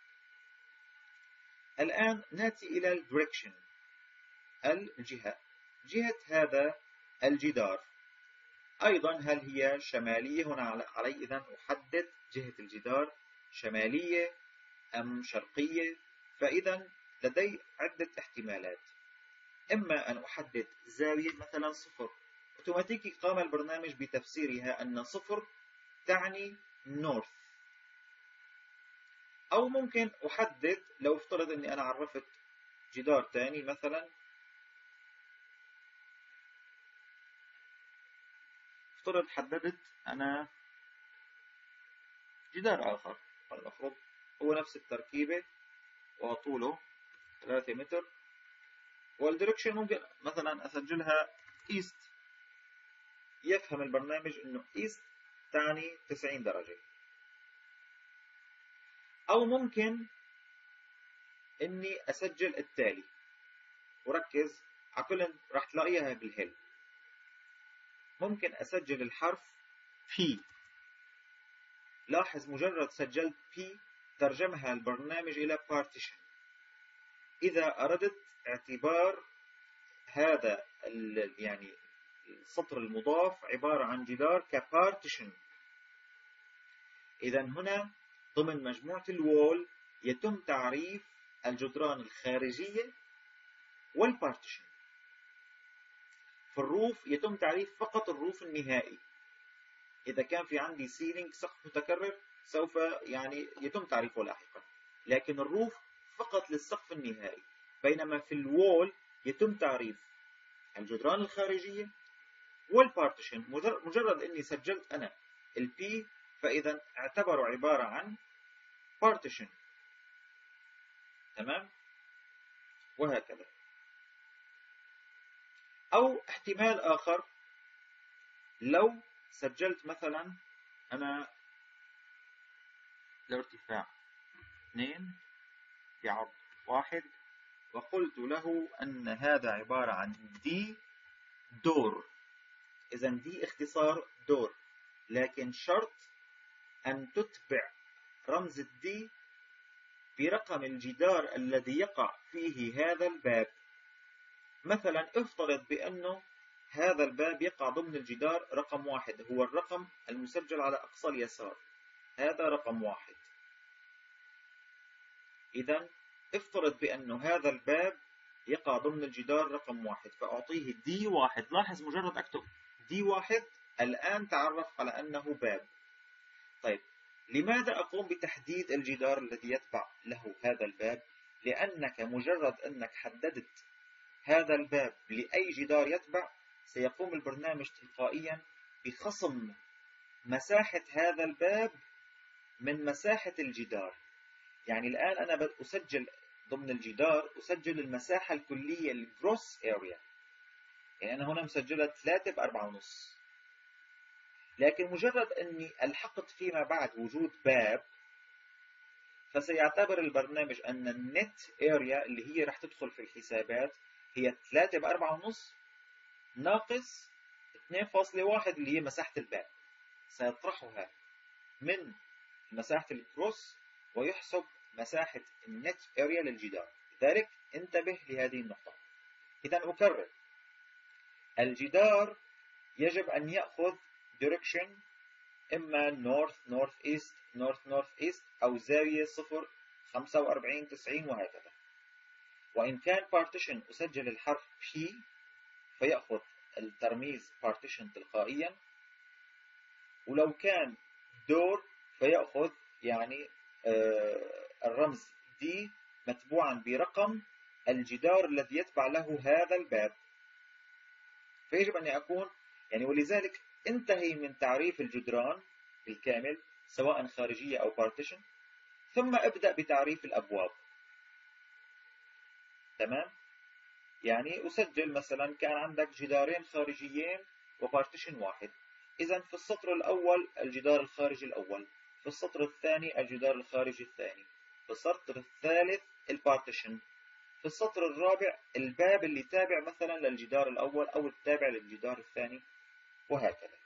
الآن نأتي إلى الدايركشن، الجهة، جهة هذا الجدار. أيضا هل هي شمالية؟ هنا علي إذن أحدد جهة الجدار شمالية أم شرقية. فإذا لدي عدة احتمالات، إما أن أحدد زاوية مثلا 0، أوتوماتيكي قام البرنامج بتفسيرها أن 0 تعني نورث. أو ممكن أحدد، لو افترض أني أنا عرفت جدار تاني مثلا، افترض حددت أنا جدار آخر، فلنفرض هو نفس التركيبة وطوله 3 متر، والديركشن ممكن مثلا أسجلها إيست، يفهم البرنامج أنه إيست تعني 90 درجة. أو ممكن إني أسجل التالي، وركز على كل راح تلاقيها بالهيل. ممكن أسجل الحرف P. لاحظ مجرد سجلت P ترجمها البرنامج إلى partition. إذا أردت اعتبار هذا يعني السطر المضاف عبارة عن جدار كبارتيشن، إذا هنا ضمن مجموعة الوول يتم تعريف الجدران الخارجية والبارتيشن. في الروف يتم تعريف فقط الروف النهائي. إذا كان في عندي سيلينج سقف متكرر سوف يعني يتم تعريفه لاحقا، لكن الروف فقط للسقف النهائي. بينما في الوول يتم تعريف الجدران الخارجية والبارتيشن. مجرد اني سجلت انا البي فاذا اعتبروا عبارة عن بارتيشن. تمام؟ وهكذا. او احتمال اخر، لو سجلت مثلا انا الارتفاع 2 بعرض 1 وقلت له ان هذا عبارة عن دي دور. إذا دي اختصار دور، لكن شرط أن تتبع رمز الدي برقم الجدار الذي يقع فيه هذا الباب. مثلا افترض بأنه هذا الباب يقع ضمن الجدار رقم 1، هو الرقم المسجل على أقصى اليسار، هذا رقم 1. إذا افترض بأنه هذا الباب يقع ضمن الجدار رقم 1، فأعطيه دي 1. لاحظ مجرد أكتب دي 1 الآن تعرف على أنه باب. طيب لماذا أقوم بتحديد الجدار الذي يتبع له هذا الباب؟ لأنك مجرد أنك حددت هذا الباب لأي جدار يتبع سيقوم البرنامج تلقائيا بخصم مساحة هذا الباب من مساحة الجدار. يعني الآن أنا أسجل ضمن الجدار أسجل المساحة الكلية الجروس اريا، يعني أنا هنا مسجلة 3 ب4.5. لكن مجرد أني ألحقت فيما بعد وجود باب فسيعتبر البرنامج أن النت اريا اللي هي رح تدخل في الحسابات هي 3 ب4.5 ناقص 2.1 اللي هي مساحة الباب، سيطرحها من مساحة الكروس ويحسب مساحة النت اريا للجدار. لذلك انتبه لهذه النقطة. إذا أكرر، الجدار يجب أن يأخذ direction إما north north east north north east أو زاوية 0 45 90 وهكذا. وإن كان partition أسجل الحرف P فيأخذ الترميز partition تلقائيا، ولو كان door فيأخذ يعني الرمز D متبوعا برقم الجدار الذي يتبع له هذا الباب. فيجب أن أكون يعني، ولذلك انتهي من تعريف الجدران بالكامل سواء خارجية أو partition، ثم ابدأ بتعريف الأبواب. تمام؟ يعني أسجل مثلا كان عندك جدارين خارجيين وبارتيشن واحد، إذا في السطر الأول الجدار الخارجي الأول، في السطر الثاني الجدار الخارجي الثاني، في السطر الثالث البارتيشن، في السطر الرابع الباب اللي تابع مثلا للجدار الأول أو التابع للجدار الثاني وهكذا.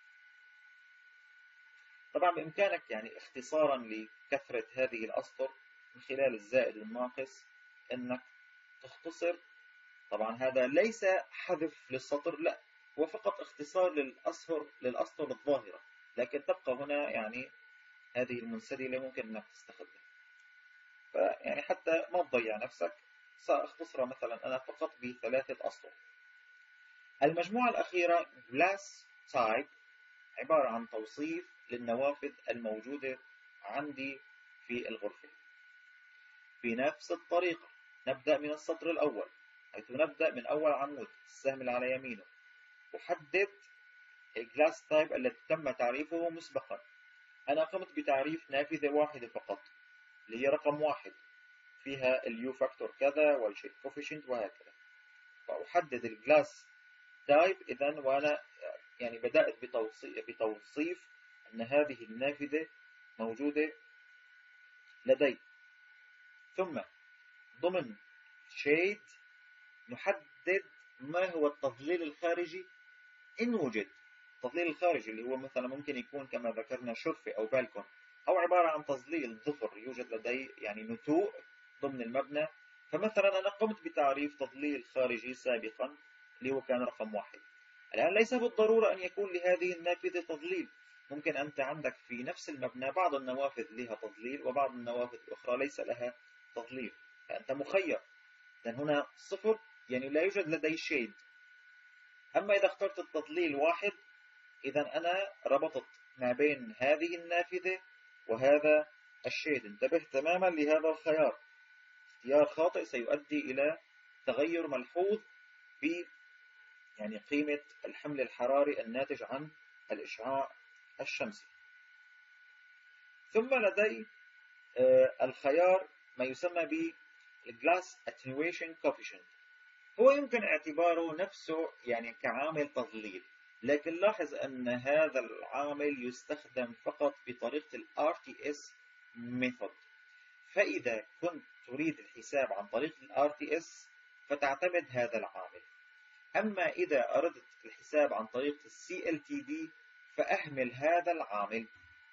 طبعا بإمكانك يعني اختصارا لكثرة هذه الأسطر من خلال الزائد والناقص أنك تختصر. طبعا هذا ليس حذف للسطر، لا، هو فقط اختصار للأسطر الظاهرة، لكن تبقى هنا يعني هذه المنسدلة ممكن أنك تستخدمها. فيعني حتى ما تضيع نفسك سأختصر مثلا أنا فقط ب3 أسطر. المجموعة الأخيرة glass type عبارة عن توصيف للنوافذ الموجودة عندي في الغرفة. بنفس الطريقة نبدأ من السطر الأول، حيث نبدأ من أول عمود السهم اللي على يمينه، أحدد الجلاس تايب التي تم تعريفه مسبقا. أنا قمت بتعريف نافذة واحدة فقط اللي هي رقم 1 فيها اليو فاكتور كذا والشيك كوفيشنت وهكذا، فأحدد الجلاس تايب. إذن وأنا يعني بدأت بتوصيف أن هذه النافذة موجودة لدي. ثم ضمن شيد نحدد ما هو التظليل الخارجي إن وجد. التظليل الخارجي اللي هو مثلا ممكن يكون كما ذكرنا شرفة أو بالكون، أو عبارة عن تظليل ظفر يوجد لدي يعني نتوء ضمن المبنى. فمثلا أنا قمت بتعريف تظليل خارجي سابقا اللي هو كان رقم 1. الآن ليس بالضرورة أن يكون لهذه النافذة تظليل، ممكن أنت عندك في نفس المبنى بعض النوافذ لها تظليل وبعض النوافذ الأخرى ليس لها تظليل، فأنت مخير. لأن هنا 0 يعني لا يوجد لدي شيد. أما إذا اخترت التظليل 1 إذا أنا ربطت ما بين هذه النافذة وهذا الشيد. انتبه تماما لهذا الخيار، اختيار خاطئ سيؤدي إلى تغير ملحوظ في يعني قيمة الحمل الحراري الناتج عن الإشعاع الشمسي. ثم لدي الخيار ما يسمى ب Glass Attenuation Coefficient. هو يمكن اعتباره نفسه يعني كعامل تظليل، لكن لاحظ أن هذا العامل يستخدم فقط بطريقة ال RTS Method. فإذا كنت تريد الحساب عن طريق ال RTS فتعتمد هذا العامل. أما إذا أردت الحساب عن طريق ال CLTD فأهمل هذا العامل.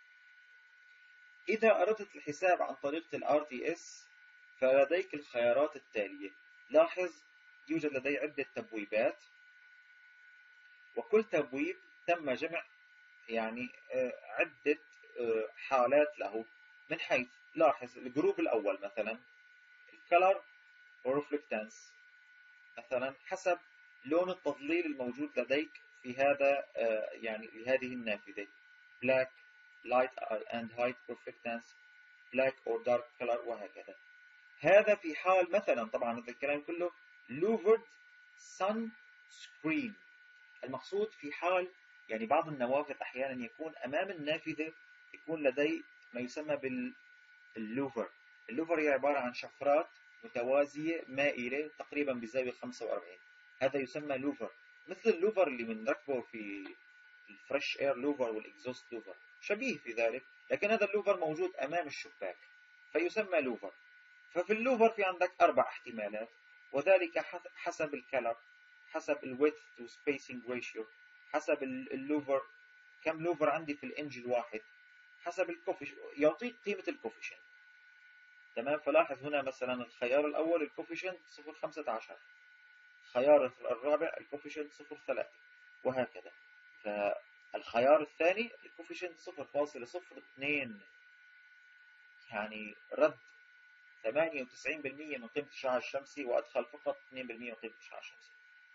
إذا أردت الحساب عن طريقة ال RTS فلديك الخيارات التالية. لاحظ يوجد لدي عدة تبويبات، وكل تبويب تم جمع يعني عدة حالات له، من حيث لاحظ الجروب الأول مثلا الكلر والرفلكتانس، مثلا حسب لون التظليل الموجود لديك في هذا يعني لهذه النافذة black light and height reflectance black or dark color وهكذا. هذا في حال مثلا طبعا هذا الكلام كله louvered sun screen. المقصود في حال يعني بعض النوافذ أحيانا يكون أمام النافذة يكون لدي ما يسمى باللوفر. اللوفر هي عبارة عن شفرات متوازية مائلة تقريبا بزاوية 45. هذا يسمى لوفر، مثل اللوفر اللي بنركبه في الفريش اير لوفر والاكزوست لوفر، شبيه في ذلك، لكن هذا اللوفر موجود أمام الشباك فيسمى لوفر. ففي اللوفر في عندك 4 احتمالات، وذلك حسب الكلر، حسب الويدث تو سبيسنج ريشيو، حسب اللوفر كم لوفر عندي في الانج الواحد، حسب الكوفيشنت يعطيك قيمة الكوفيشنت. تمام. فلاحظ هنا مثلا الخيار الأول الكوفيشنت 0.15، الخيار الرابع الكوفيشنت 0.3 وهكذا. فالخيار الثاني الكوفيشنت 0.02، يعني رد 98% من قيمة الإشعاع الشمسي وأدخل فقط 2% من قيمة الإشعاع الشمسي.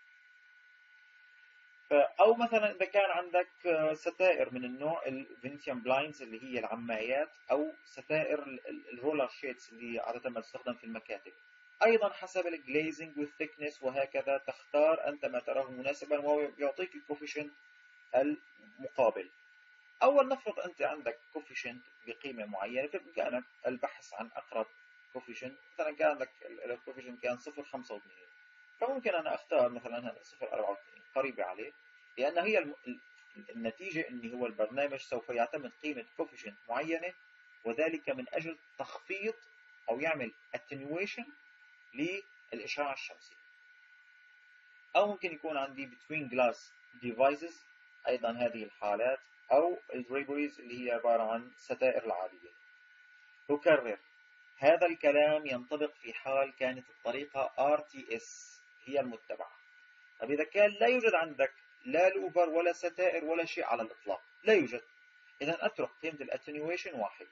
أو مثلا إذا كان عندك ستائر من النوع الفينيسيان بلايندز اللي هي العمايات، أو ستائر الرولر شيتس اللي عادة ما تستخدم في المكاتب، أيضا حسب الجليزنج والثيكنس وهكذا تختار أنت ما تراه مناسبا وهو يعطيك الكوفيشنت المقابل. أول نفرض أنت عندك كوفيشنت بقيمة معينة، فبإمكانك البحث عن أقرب كوفيشنت. مثلا كان عندك الكوفيشنت كان 0.85، فممكن أنا أختار مثلا 0.24 قريبة عليه، لأن هي النتيجة أن هو البرنامج سوف يعتمد قيمة كوفيشنت معينة، وذلك من أجل تخفيض أو يعمل attenuation للإشعاع الشمسي. أو ممكن يكون عندي between glass devices أيضا هذه الحالات، أو الدريبريز اللي هي عبارة عن ستائر العادية. أكرر هذا الكلام ينطبق في حال كانت الطريقة RTS هي المتبعة. طب إذا كان لا يوجد عندك لا لوفر ولا ستائر ولا شيء على الإطلاق، لا يوجد، إذا أترك قيمة الاتنيويشن 1،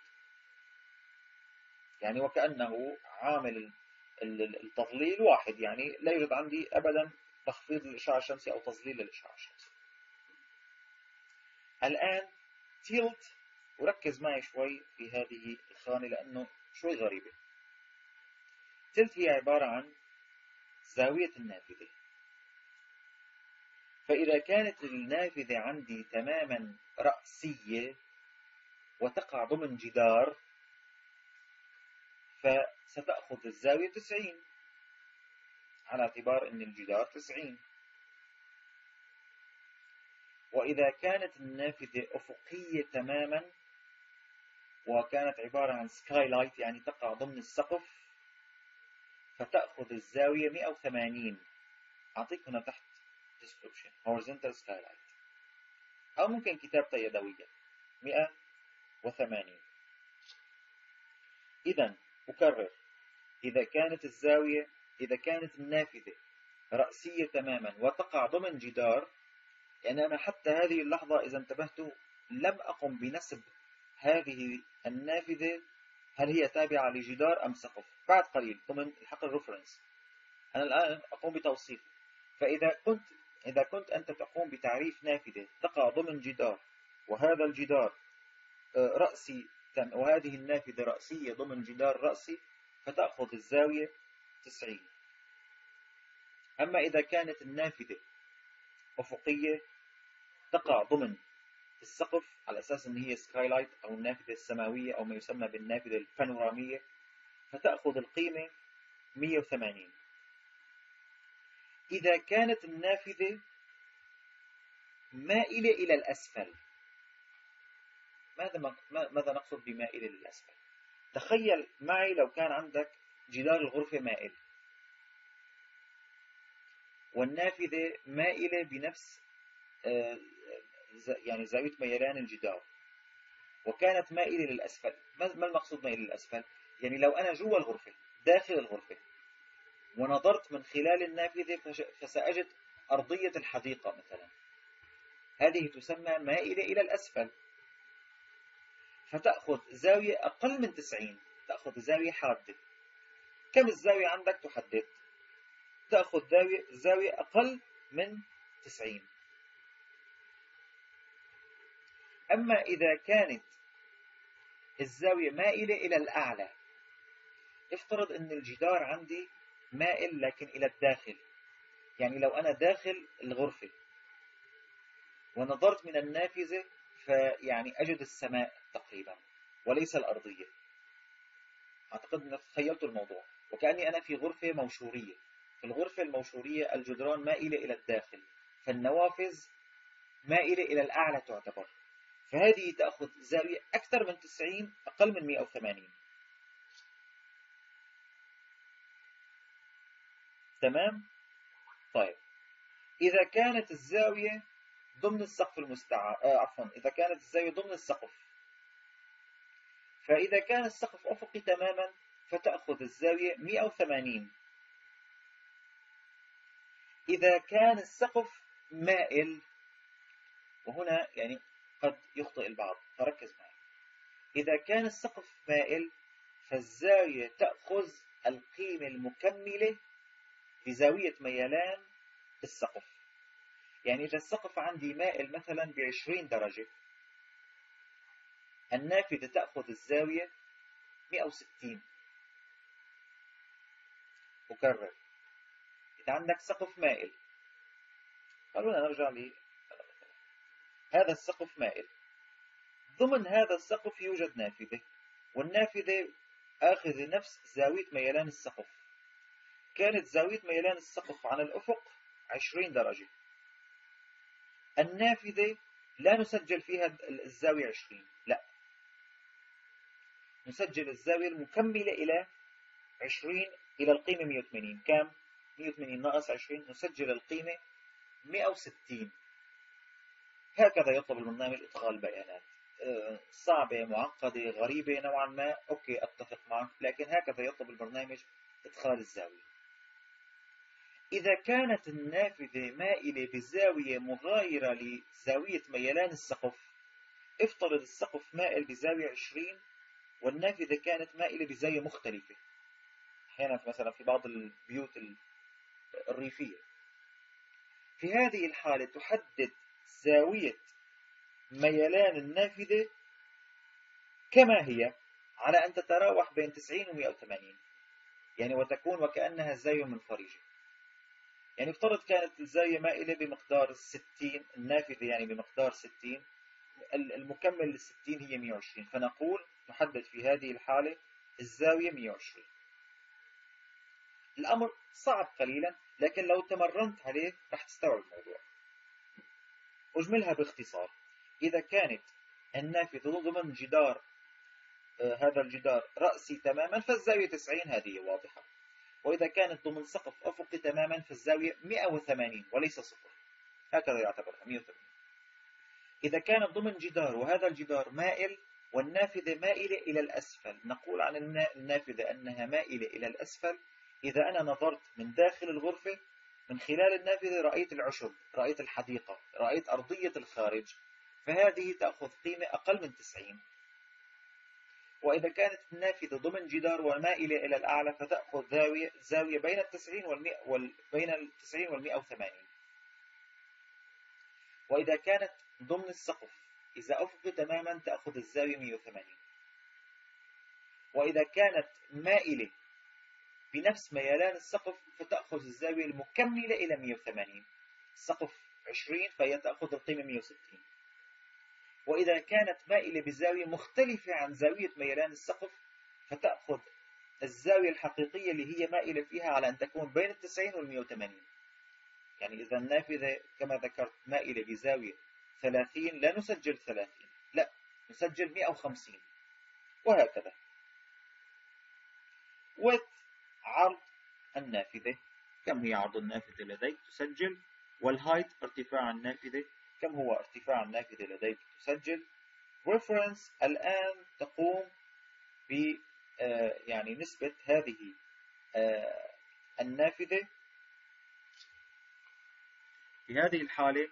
يعني وكأنه عامل التظليل 1، يعني لا يوجد عندي أبدا تخفيض للإشعاع الشمسي أو تظليل للإشعاع الشمسي. الآن تيلت، وركز معي شوي في هذه الخانة لأنه شوي غريبة. تيلت هي عبارة عن زاوية النافذة. فإذا كانت النافذة عندي تماما رأسية وتقع ضمن جدار فستأخذ الزاوية 90 على اعتبار أن الجدار 90. وإذا كانت النافذة أفقية تماما وكانت عبارة عن سكاي لايت يعني تقع ضمن السقف فتأخذ الزاوية 180. أعطيك هنا تحت description horizontal skylight، أو ممكن كتابة يدوية 180. إذا أكرر، إذا كانت النافذة رأسية تماما وتقع ضمن جدار، يعني أنا حتى هذه اللحظة إذا انتبهتوا لم أقم بنسب هذه النافذة هل هي تابعة لجدار أم سقف، بعد قليل ضمن الحقل الريفرنس أنا الآن أقوم بتوصيف. إذا كنت أنت تقوم بتعريف نافذة تقع ضمن جدار، وهذا الجدار رأسي وهذه النافذة رأسية ضمن جدار رأسي، فتأخذ الزاوية 90. أما إذا كانت النافذة أفقية تقع ضمن السقف على أساس أن هي سكايلايت أو النافذة السماوية أو ما يسمى بالنافذة البانورامية، فتأخذ القيمة 180. إذا كانت النافذة مائلة إلى الأسفل، ماذا نقصد بمائلة للأسفل؟ تخيل معي لو كان عندك جدار الغرفة مائل والنافذة مائلة بنفس يعني زاوية ميلان الجدار، وكانت مائلة للأسفل. ما المقصود مائلة للأسفل؟ يعني لو أنا جوا الغرفة داخل الغرفة ونظرت من خلال النافذة فسأجد أرضية الحديقة مثلا، هذه تسمى مائلة إلى الأسفل، فتأخذ زاوية أقل من 90، تأخذ زاوية حادة. كم الزاوية عندك تحدد؟ تأخذ زاوية أقل من 90. أما إذا كانت الزاوية مائلة إلى الأعلى، افترض أن الجدار عندي مائل لكن إلى الداخل، يعني لو أنا داخل الغرفة ونظرت من النافذة فيعني أجد السماء تقريبا وليس الأرضية. أعتقد أن تخيلت الموضوع، وكأني أنا في غرفة موشورية. في الغرفة الموشورية الجدران مائلة إلى الداخل، فالنوافذ مائلة إلى الأعلى تعتبر، فهذه تأخذ زاوية أكثر من 90 أقل من 180. تمام؟ طيب إذا كانت الزاوية ضمن السقف إذا كانت الزاوية ضمن السقف، فإذا كان السقف أفقي تماما فتأخذ الزاوية 180. إذا كان السقف مائل، وهنا يعني قد يخطئ البعض فركز معي، إذا كان السقف مائل فالزاوية تأخذ القيمة المكملة لزاوية ميلان السقف. يعني إذا السقف عندي مائل مثلا ب20 درجة، النافذة تأخذ الزاوية 160. أكرر، إذا عندك سقف مائل، خلونا نرجع هذا السقف مائل، ضمن هذا السقف يوجد نافذة، والنافذة آخذ نفس زاوية ميلان السقف. كانت زاوية ميلان السقف عن الأفق 20 درجة، النافذة لا نسجل فيها الزاوية 20، لا، نسجل الزاوية المكملة إلى 20 إلى القيمة 180. كم؟ 180 ناقص 20، نسجل القيمة 160. هكذا يطلب البرنامج إدخال بيانات. صعبة، معقدة، غريبة نوعا ما، أوكي أتفق معك، لكن هكذا يطلب البرنامج إدخال الزاوية. إذا كانت النافذة مائلة بزاوية مغايرة لزاوية ميلان السقف، افترض السقف مائل بزاوية 20 والنافذة كانت مائلة بزاوية مختلفة، أحيانا مثلا في بعض البيوت الريفية، في هذه الحالة تحدد زاوية ميلان النافذة كما هي على أن تتراوح بين 90 و 180، يعني وتكون وكأنها زاوية منفرجة. يعني افترض كانت الزاوية مائلة بمقدار 60، النافذة يعني بمقدار 60، المكمل لل60 هي 120، فنقول نحدد في هذه الحالة الزاوية 120. الأمر صعب قليلا، لكن لو تمرنت عليه راح تستوعب الموضوع. أجملها باختصار، إذا كانت النافذة ضمن جدار هذا الجدار رأسي تماما فالزاوية 90، هذه واضحة. وإذا كانت ضمن سقف أفقي تماما فالزاوية 180 وليس 0، هكذا يعتبرها 180. إذا كانت ضمن جدار وهذا الجدار مائل والنافذة مائلة إلى الأسفل، نقول عن النافذة أنها مائلة إلى الأسفل إذا أنا نظرت من داخل الغرفة من خلال النافذة رأيت العشب، رأيت الحديقة، رأيت أرضية الخارج، فهذه تأخذ قيمة أقل من 90. وإذا كانت النافذة ضمن جدار ومائلة إلى الأعلى فتأخذ زاوية بين التسعين وال180. وإذا كانت ضمن السقف إذا أفقي تماما تأخذ الزاوية 180. وإذا كانت مائلة بنفس ميلان السقف فتأخذ الزاوية المكملة إلى 180. السقف 20 فهي تأخذ القيمة 160. وإذا كانت مائلة بزاوية مختلفة عن زاوية ميلان السقف فتأخذ الزاوية الحقيقية اللي هي مائلة فيها على أن تكون بين 90 وال180. يعني إذا النافذة كما ذكرت مائلة بزاوية 30 لا نسجل 30، لا نسجل 150 وهكذا. عرض النافذة، كم هي عرض النافذة لديك تسجل، والهايت ارتفاع النافذة، كم هو ارتفاع النافذة لديك تسجل. reference الآن تقوم ب يعني نسبة هذه النافذة في هذه الحالة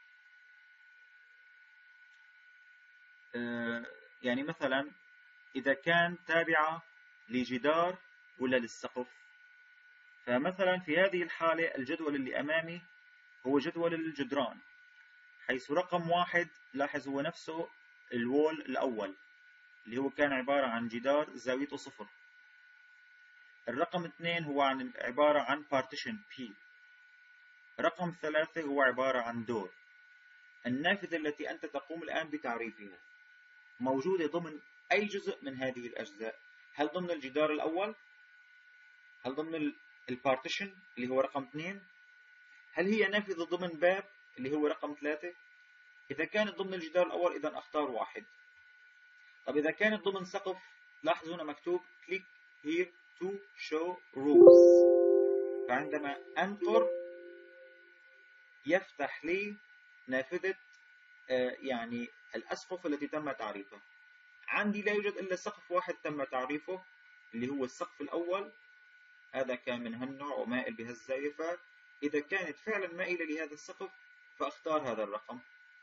يعني مثلا إذا كان تابعة لجدار ولا للسقف، فمثلا في هذه الحالة الجدول اللي أمامي هو جدول الجدران، حيث رقم 1 لاحظ هو نفسه الوول الأول اللي هو كان عبارة عن جدار زاويته 0. الرقم 2 هو عبارة عن partition P. رقم 3 هو عبارة عن دور. النافذة التي أنت تقوم الآن بتعريفها موجودة ضمن أي جزء من هذه الأجزاء؟ هل ضمن الجدار الأول؟ هل ضمن البارتيشن اللي هو رقم 2؟ هل هي نافذة ضمن باب اللي هو رقم 3؟ إذا كانت ضمن الجدار الأول إذا أختار 1. طب إذا كانت ضمن سقف، لاحظوا هنا مكتوب click here to show rules. فعندما أنقر يفتح لي نافذة يعني الأسقف التي تم تعريفها. عندي لا يوجد إلا سقف واحد تم تعريفه اللي هو السقف الأول، هذا كان من هالنوع ومائل بهالزاوية، فإذا كانت فعلا مائلة لهذا السقف فأختار هذا الرقم.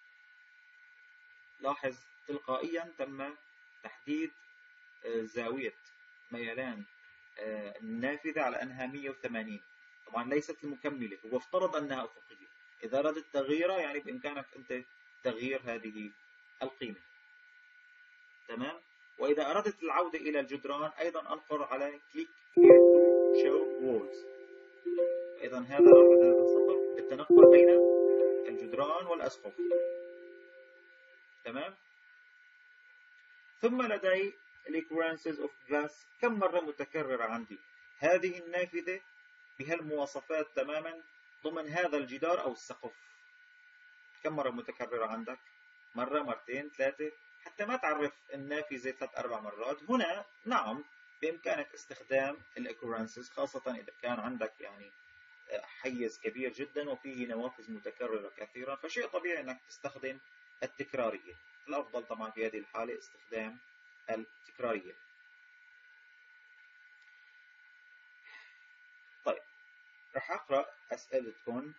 لاحظ تلقائيا تم تحديد زاوية ميلان النافذة على أنها 180. طبعا ليست المكملة، هو افترض أنها أفقية. إذا أردت تغييرها يعني بإمكانك أنت تغيير هذه القيمة. تمام. وإذا أردت العودة إلى الجدران أيضا أنقر على click here to show walls. أيضا هذا السطر التنقل بين الجدران والأسقف. تمام. ثم لدي occurrences of glass، كم مرة متكررة عندي هذه النافذة بهالمواصفات تماما ضمن هذا الجدار أو السقف؟ كم مرة متكررة عندك؟ مرة، مرتين، 3، حتى ما تعرف النافذة 3-4 مرات. هنا نعم بإمكانك استخدام occurrences، خاصة إذا كان عندك يعني حيز كبير جدا وفيه نوافذ متكررة كثيرا، فشيء طبيعي أنك تستخدم التكرارية. الأفضل طبعا في هذه الحالة استخدام التكرارية. طيب رح أقرأ أسئلتكم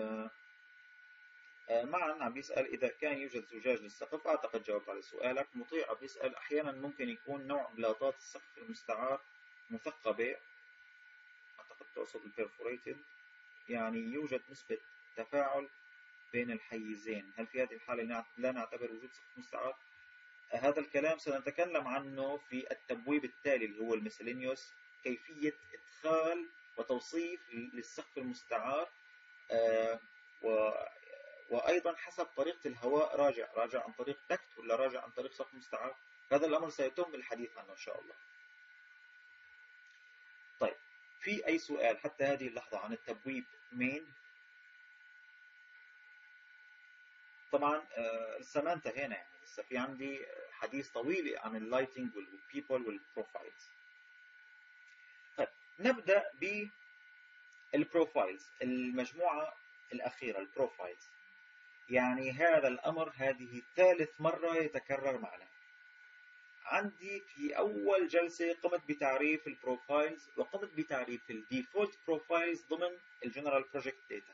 معا. عم بيسأل إذا كان يوجد زجاج للسقف، أعتقد جاوبت على سؤالك. مطيع بيسأل أحيانا ممكن يكون نوع بلاطات السقف المستعار مثقبة، أعتقد تقصد البرفوريتد، يعني يوجد نسبة تفاعل بين الحيزين، هل في هذه الحالة لا نعتبر وجود سقف مستعار؟ هذا الكلام سنتكلم عنه في التبويب التالي اللي هو الميسلينيوس، كيفية إدخال وتوصيف للسقف المستعار، وأيضا حسب طريقة الهواء، راجع عن طريق دكت ولا راجع عن طريق سقف مستعار. هذا الأمر سيتم الحديث عنه إن شاء الله. طيب في أي سؤال حتى هذه اللحظة عن التبويب مين؟ طبعا لسه ما انتهينا، يعني لسه في عندي حديث طويل عن اللايتنج والبيبل والبروفايلز. طيب نبدأ بالبروفايلز، المجموعة الأخيرة البروفايلز. يعني هذا الأمر هذه ثالث مرة يتكرر معنا. عندي في أول جلسة قمت بتعريف البروفايلز وقمت بتعريف الديفولت بروفايلز ضمن الجنرال بروجكت داتا،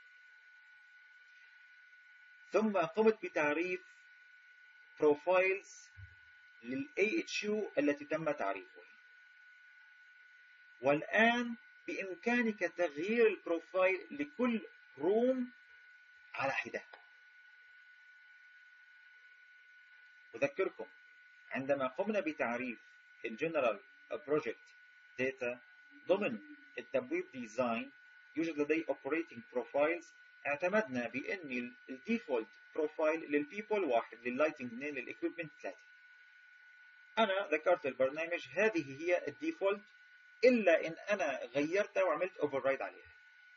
ثم قمت بتعريف بروفايلز لل AHU التي تم تعريفها. والآن بإمكانك تغيير البروفايل لكل روم على حدة. أذكركم عندما قمنا بتعريف الجنرال بروجكت داتا ضمن التبويب ديزاين يوجد لدي operating profiles. اعتمدنا بأن الديفولت بروفايل للبيبل 1، لللايتنج 2، للإكويبمنت 3. أنا ذكرت البرنامج هذه هي الديفولت إلا إن أنا غيرتها وعملت override عليها.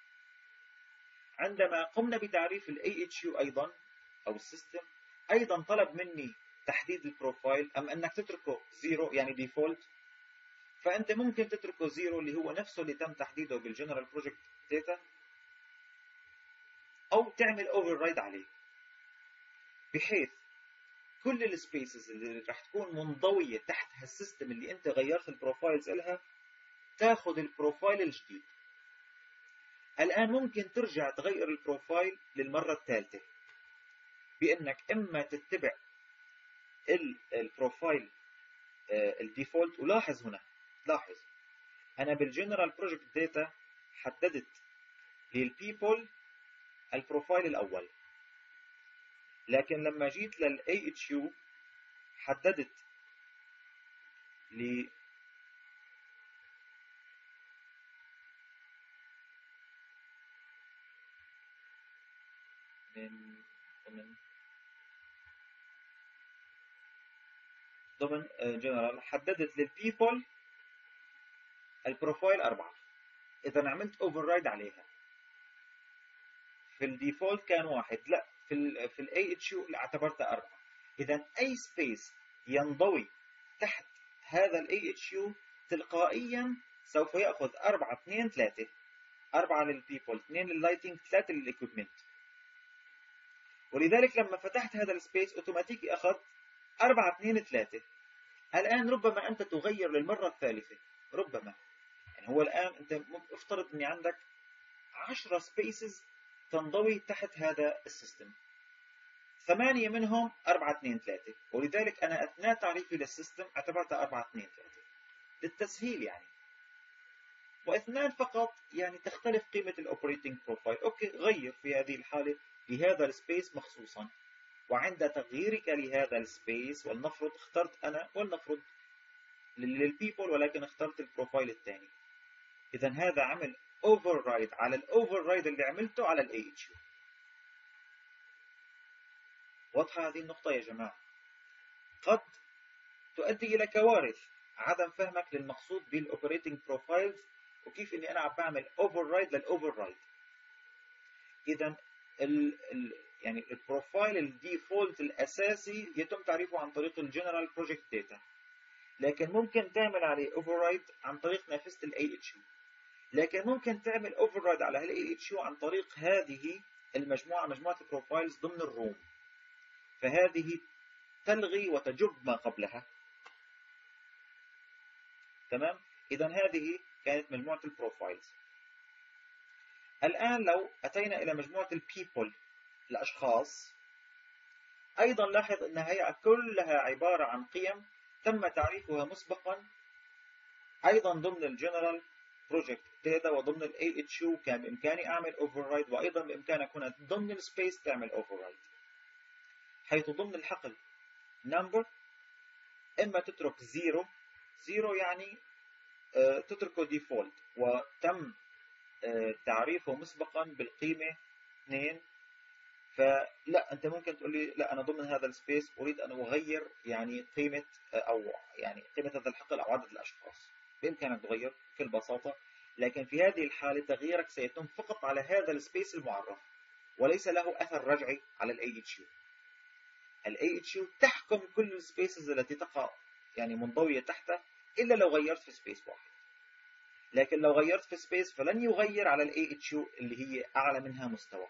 عندما قمنا بتعريف ال AHU أيضا أو السيستم أيضا طلب مني تحديد البروفايل، أم أنك تتركه 0 يعني ديفولت، فأنت ممكن تتركه 0 اللي هو نفسه اللي تم تحديده بالجنرال بروجكت داتا، أو تعمل override عليه بحيث كل السبيسز اللي راح تكون منضوية تحت هالسيستم اللي أنت غيرت البروفايلز إلها تاخذ البروفايل الجديد. الآن ممكن ترجع تغير البروفايل للمرة الثالثة بأنك إما تتبع البروفايل الديفولت. ولاحظ هنا، لاحظ أنا بالجنرال بروجكت داتا حددت للبيبل البروفايل الأول، لكن لما جيت لل AHU حددت ل ضمن جنرال حددت للبيبل البروفايل 4. إذا عملت override عليها. في الديفولت كان 1، لا في ال AHU اعتبرتها 4. إذا أي سبيس ينضوي تحت هذا ال AHU تلقائيا سوف يأخذ 4 2 3، 4 للبيبل، 2 لللايتنج، 3 للإكويبمنت. ولذلك لما فتحت هذا السبيس اوتوماتيكي أخذ 4 2 3. الآن ربما أنت تغير للمرة الثالثة، ربما يعني هو الآن أنت افترض أني عندك 10 سبيسز تنضوي تحت هذا السيستم، 8 منهم 4 2 3، ولذلك أنا أثناء تعريفي للسيستم اعتبرتها 4 2 3 للتسهيل يعني. واثنان فقط يعني تختلف قيمة الأوبريتنج بروفايل. أوكي، غير في هذه الحالة لهذا السبيس مخصوصا، وعند تغييرك لهذا السبيس ولنفرض اخترت أنا، ولنفرض للبيبل ولكن اخترت البروفايل الثاني، إذا هذا عمل override على الأوفررايد اللي عملته على ال AHU. واضحة هذه النقطة يا جماعة؟ قد تؤدي إلى كوارث عدم فهمك للمقصود بالأوبريتنج بروفايلز وكيف إني أنا عم بعمل override للأوفررايد. إذا يعني البروفايل الديفولت الأساسي يتم تعريفه عن طريق الجنرال بروجكت داتا، لكن ممكن تعمل عليه override عن طريق نافذة ال AHU، لكن ممكن تعمل override على ال AHU عن طريق هذه المجموعة، مجموعة البروفايلز ضمن الروم، فهذه تلغي وتجب ما قبلها. تمام؟ إذا هذه كانت مجموعة البروفايلز. الآن لو أتينا إلى مجموعة البيبل، الأشخاص، أيضا لاحظ أنها هي كلها عبارة عن قيم تم تعريفها مسبقا أيضا ضمن الجنرال بروجكت داتا وضمن ال AHU. كان بإمكاني أعمل override، وأيضا بإمكانك هنا ضمن السبيس تعمل override، حيث ضمن الحقل number إما تترك 0 يعني تتركه default وتم تعريفه مسبقا بالقيمة 2، فلا أنت ممكن تقول لي لا أنا ضمن هذا السبيس أريد أن أغير يعني قيمة أو يعني قيمة هذا الحقل أو عدد الأشخاص، بإمكانك تغير بكل بساطة. لكن في هذه الحالة تغييرك سيتم فقط على هذا السبيس المعرف وليس له أثر رجعي على ال AHU. ال AHU تحكم كل السبيسز التي تقع يعني منضوية تحته إلا لو غيرت في سبيس واحد. لكن لو غيرت في سبيس فلن يغير على ال AHU اللي هي أعلى منها مستوى.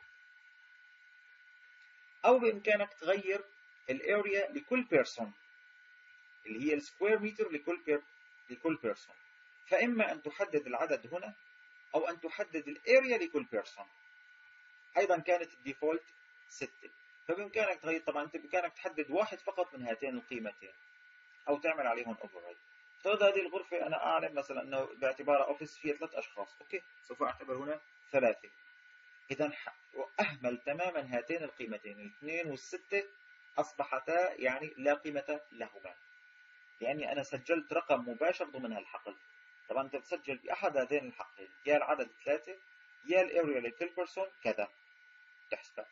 أو بإمكانك تغير الاريا لكل بيرسون اللي هي السكوير متر لكل بيرسون. فإما أن تحدد العدد هنا أو أن تحدد الاريا لكل بيرسون. أيضا كانت الديفولت 6، فبإمكانك تغير. طبعا أنت بإمكانك تحدد واحد فقط من هاتين القيمتين أو تعمل عليهم override. افترض هذه الغرفة أنا أعلم مثلا أنه باعتبارها أوفيس فيها 3 أشخاص، أوكي، سوف أعتبر هنا 3. إذا أهمل تماما هاتين القيمتين، 2 و6 أصبحتا يعني لا قيمة لهما، لأني أنا سجلت رقم مباشر ضمن هالحقل. طبعا أنت تسجل بأحد هذين الحقلين، يا العدد 3 يا الاريا لكل بيرسون كذا تحسبها.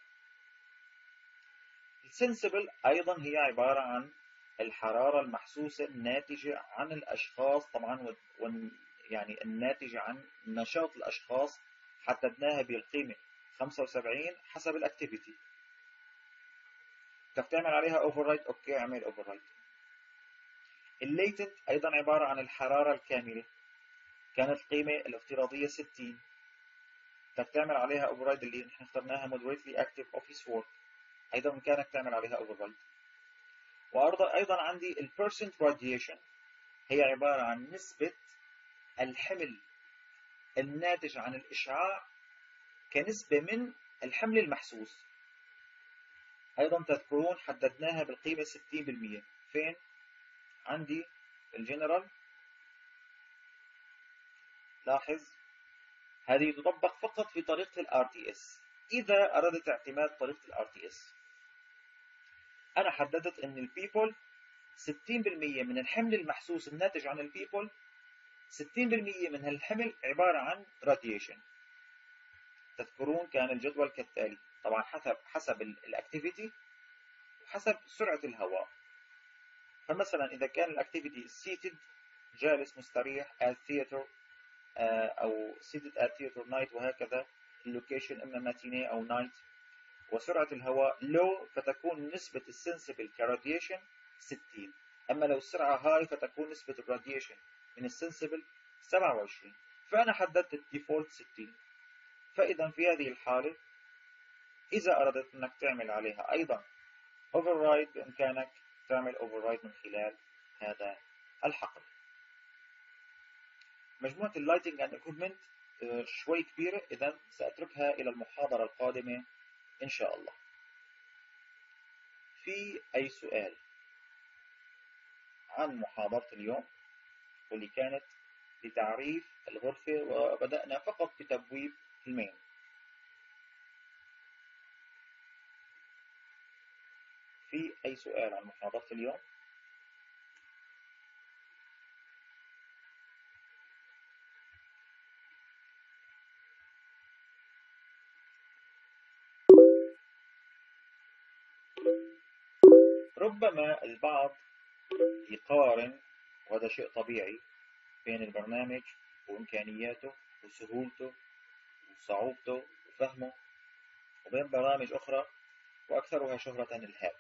السنسبل أيضا هي عبارة عن الحرارة المحسوسة الناتجة عن الأشخاص، طبعا يعني الناتجة عن نشاط الأشخاص، حددناها بالقيمة 75 حسب الأكتيفيتي. بدك تعمل عليها override، أوكي اعمل override. الليتنت أيضا عبارة عن الحرارة الكاملة، كانت القيمة الافتراضية 60، بدك تعمل عليها override اللي نحن اخترناها moderately active office work، أيضا بإمكانك تعمل عليها override. وأيضا عندي ال percent radiation، هي عبارة عن نسبة الحمل الناتج عن الإشعاع كنسبة من الحمل المحسوس. أيضا تذكرون حددناها بالقيمة 60%. فين؟ عندي الجنرال. لاحظ هذه تطبق فقط في طريقة ال RTS. إذا أردت اعتماد طريقة ال RTS، أنا حددت أن البيبل 60% من الحمل المحسوس الناتج عن البيبل، 60% من الحمل عبارة عن راديشن. تذكرون كان الجدول كالتالي، طبعا حسب الاكتيفيتي وحسب سرعة الهواء. فمثلا إذا كان الاكتيفيتي seated جالس مستريح at theater أو seated at theater night وهكذا، اللوكيشن إما ماتيني أو نايت، وسرعة الهواء low فتكون نسبة السنسبل كراديشن 60. أما لو السرعة هاي فتكون نسبة الراديشن من السنسبل 27. فأنا حددت الديفولت 60. فإذا في هذه الحالة إذا أردت أنك تعمل عليها أيضا override بإمكانك تعمل override من خلال هذا الحقل. مجموعة اللايتنج اند equipment شوي كبيرة، إذا سأتركها إلى المحاضرة القادمة إن شاء الله. في أي سؤال عن محاضرة اليوم واللي كانت لتعريف الغرفة، وبدأنا فقط بتبويب المين. في أي سؤال عن محاضرة اليوم؟ ربما البعض يقارن، وهذا شيء طبيعي، بين البرنامج وإمكانياته وسهولته وصعوبته وفهمه وبين برامج أخرى وأكثرها شهرة الهاب.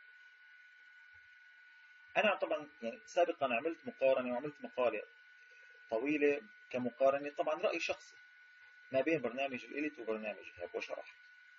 أنا طبعا يعني سابقا عملت مقارنة وعملت مقالة طويلة كمقارنة، طبعا رأي شخصي، ما بين برنامج الإليت وبرنامج هاب، وشرحت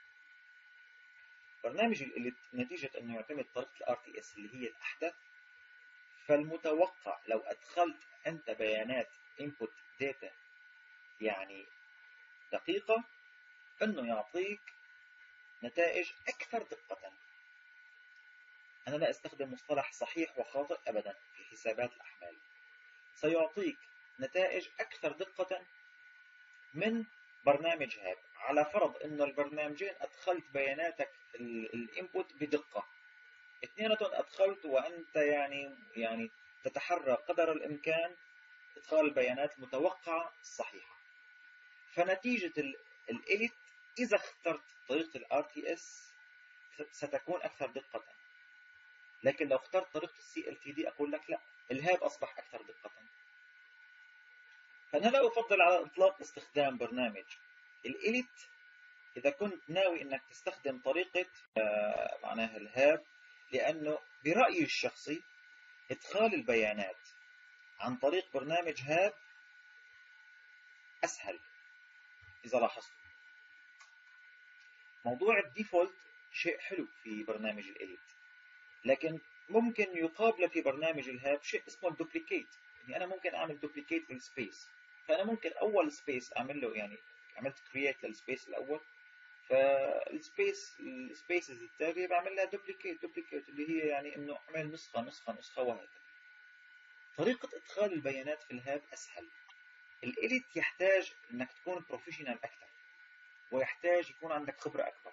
برنامج الإليت نتيجة أنه يعتمد طريقة RTS اللي هي الأحدث، فالمتوقع لو أدخلت أنت بيانات input data يعني دقيقة أنه يعطيك نتائج أكثر دقة. أنا لا أستخدم مصطلح صحيح وخاطئ أبدا في حسابات الأحمال. سيعطيك نتائج أكثر دقة من برنامج هاب، على فرض أن البرنامجين أدخلت بياناتك الانبوت بدقة، اثنيناتهم أدخلت وأنت يعني تتحرى قدر الإمكان إدخال البيانات المتوقعة الصحيحة. فنتيجة الإليت إذا اخترت طريقة ال RTS ستكون أكثر دقة، لكن لو اخترت طريقة CLTD أقول لك لا، الهاب أصبح أكثر دقة. فأنا لا أفضل على الإطلاق استخدام برنامج الإليت إذا كنت ناوي أنك تستخدم طريقة معناها الهاب، لأنه برأيي الشخصي إدخال البيانات عن طريق برنامج هاب أسهل. إذا لاحظتوا موضوع الديفولت شيء حلو في برنامج الإليت، لكن ممكن يقابله في برنامج الهاب شيء اسمه الدوبليكيت. يعني أنا ممكن أعمل دوبليكيت للسبيس، فأنا ممكن أول سبيس أعمل له، يعني عملت كرييت للسبيس الأول، السبيسز التالية بعمل لها دوبليكيت اللي هي يعني إنه أعمل نسخة وهكذا. طريقة إدخال البيانات في الهاب أسهل. الإليت يحتاج إنك تكون بروفيشنال أكثر، ويحتاج يكون عندك خبرة أكبر.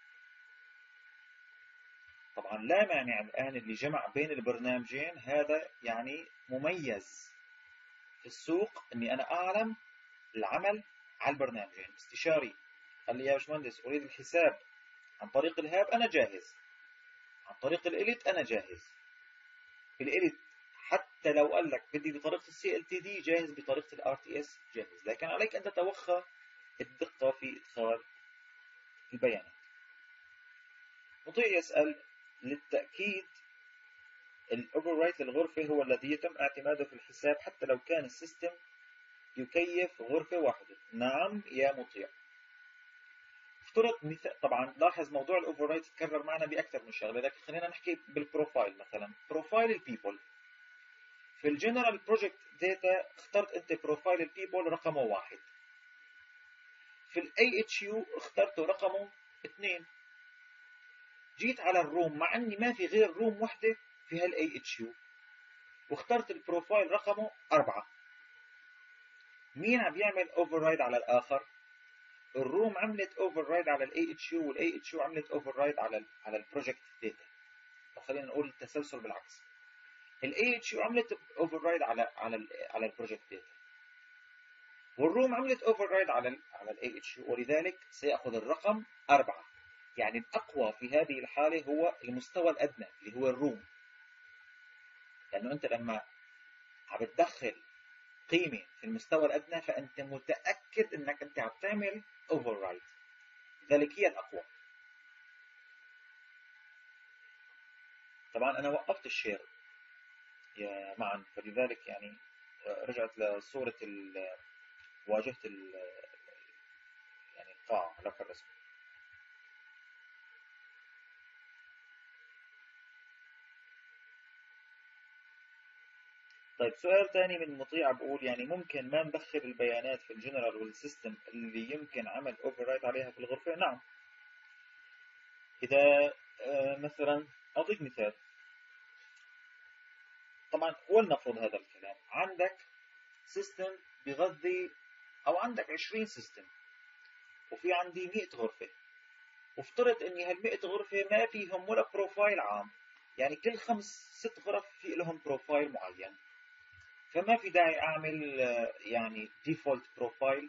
طبعا لا مانع الآن اللي جمع بين البرنامجين، هذا يعني مميز في السوق، إني أنا أعلم العمل على البرنامجين. استشاري قال لي يا باشمهندس أريد الحساب عن طريق الهاب، أنا جاهز. عن طريق الإليت أنا جاهز. الإليت حتى لو قال لك بدي بطريقة CLTD جاهز، بطريقة RTS جاهز، لكن عليك أن تتوخى الدقة في إدخال البيانات. مطيع يسأل للتأكيد الأوفررايت للغرفة هو الذي يتم اعتماده في الحساب حتى لو كان السيستم يكيف غرفة واحدة. نعم يا مطيع. افترض مثال، طبعا لاحظ موضوع الأوفررايت تكرر معنا بأكثر من شغلة، لكن خلينا نحكي بالبروفايل. مثلا بروفايل البيبل في الجنرال بروجكت داتا، اخترت انت بروفايل البيبل رقمه 1. في الاي اتش يو اخترته رقمه 2. جيت على الروم مع اني ما في غير روم وحده في هالاي اتش يو، واخترت البروفايل رقمه 4. مين عم يعمل اوفر على الاخر؟ الروم عملت اوفر على الاي اتش يو، والاي اتش يو عملت اوفر على البروجكت داتا. او خلينا نقول التسلسل بالعكس. الاي اتش يو عملت اوفر على البروجكت داتا، والروم عملت اوفر على الاي اتش يو، ولذلك سيأخذ الرقم 4. يعني الأقوى في هذه الحالة هو المستوى الأدنى اللي هو الروم، لأنه أنت لما عم بتدخل قيمة في المستوى الأدنى فأنت متأكد أنك أنت عم تعمل override، لذلك هي الأقوى. طبعا أنا وقفت الشير يا معا، فلذلك يعني رجعت لصورة واجهة يعني القاعة لوح الرسم. طيب سؤال ثاني من مطيع بقول يعني ممكن ما ندخل البيانات في الجنرال والسيستم اللي يمكن عمل اوفر عليها في الغرفة؟ نعم. إذا مثلا أعطيك مثال، طبعا ولنفرض هذا الكلام، عندك سيستم بغذي، أو عندك 20 سيستم وفي عندي 100 غرفة، وافترض إني هال100 غرفة ما فيهم ولا بروفايل عام، يعني كل 5-6 غرف في لهم بروفايل معين، فما في داعي أعمل يعني ديفولت بروفايل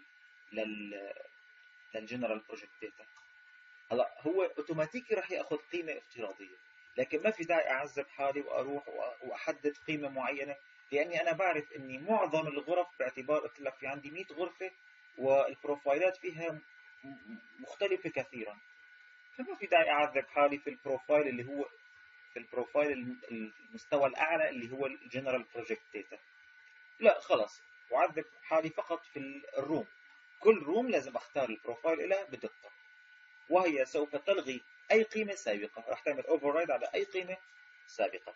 للجنرال بروجكت داتا. هلا هو اوتوماتيكي راح ياخذ قيمه افتراضيه، لكن ما في داعي اعذب حالي واروح واحدد قيمه معينه، لاني انا بعرف اني معظم الغرف، باعتبار قلت لك في عندي 100 غرفه والبروفايلات فيها مختلفه كثيرا، فما في داعي اعذب حالي في البروفايل اللي هو في البروفايل المستوى الاعلى اللي هو الجنرال بروجكت داتا. لا خلاص، اعذب حالي فقط في الروم. كل روم لازم اختار البروفايل لها بدقه، وهي سوف تلغي أي قيمة سابقة، راح تعمل override على أي قيمة سابقة.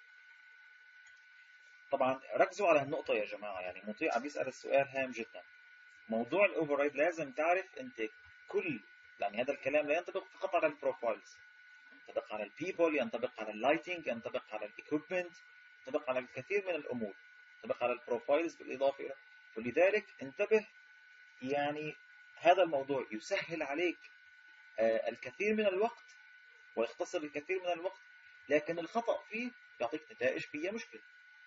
طبعا ركزوا على هالنقطة يا جماعة، يعني مطيع عم يسأل السؤال هام جدا. موضوع الأوفررايد لازم تعرف أنت كل، يعني هذا الكلام لا ينطبق فقط على البروفايلز، ينطبق على البيبل، ينطبق على اللايتنج، ينطبق على الايكويبمنت، ينطبق على الكثير من الأمور، ينطبق على البروفايلز بالإضافة إلى، ولذلك انتبه. يعني هذا الموضوع يسهل عليك الكثير من الوقت ويختصر الكثير من الوقت، لكن الخطأ فيه يعطيك نتائج فيها مشكلة.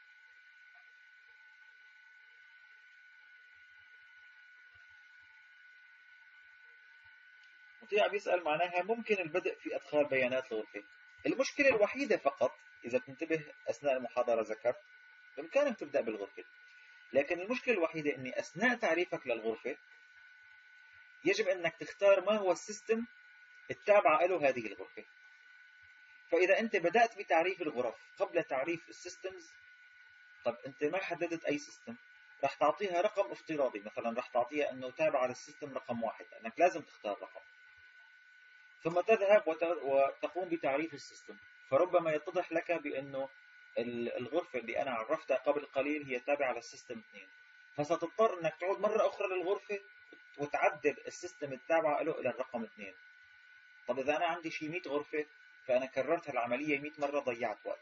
مطيع بيسأل معناها ممكن البدء في أدخال بيانات الغرفة. المشكلة الوحيدة فقط إذا تنتبه أثناء المحاضرة ذكرت بإمكانك تبدأ بالغرفة، لكن المشكلة الوحيدة أني أثناء تعريفك للغرفة يجب أنك تختار ما هو السيستم التابع له هذه الغرفة. فإذا أنت بدأت بتعريف الغرف قبل تعريف السيستمز، طب أنت ما حددت أي سيستم، راح تعطيها رقم افتراضي، مثلا راح تعطيها انه تابع على السيستم رقم 1، لانك لازم تختار رقم، ثم تذهب وتقوم بتعريف السيستم. فربما يتضح لك بانه الغرفة اللي انا عرفتها قبل قليل هي تابعة للسيستم 2، فستضطر انك تعود مرة اخرى للغرفة وتعدل السيستم التابعة له الى الرقم 2. طب اذا انا عندي شي 100 غرفة، فانا كررت العملية 100 مرة، ضيعت وقت.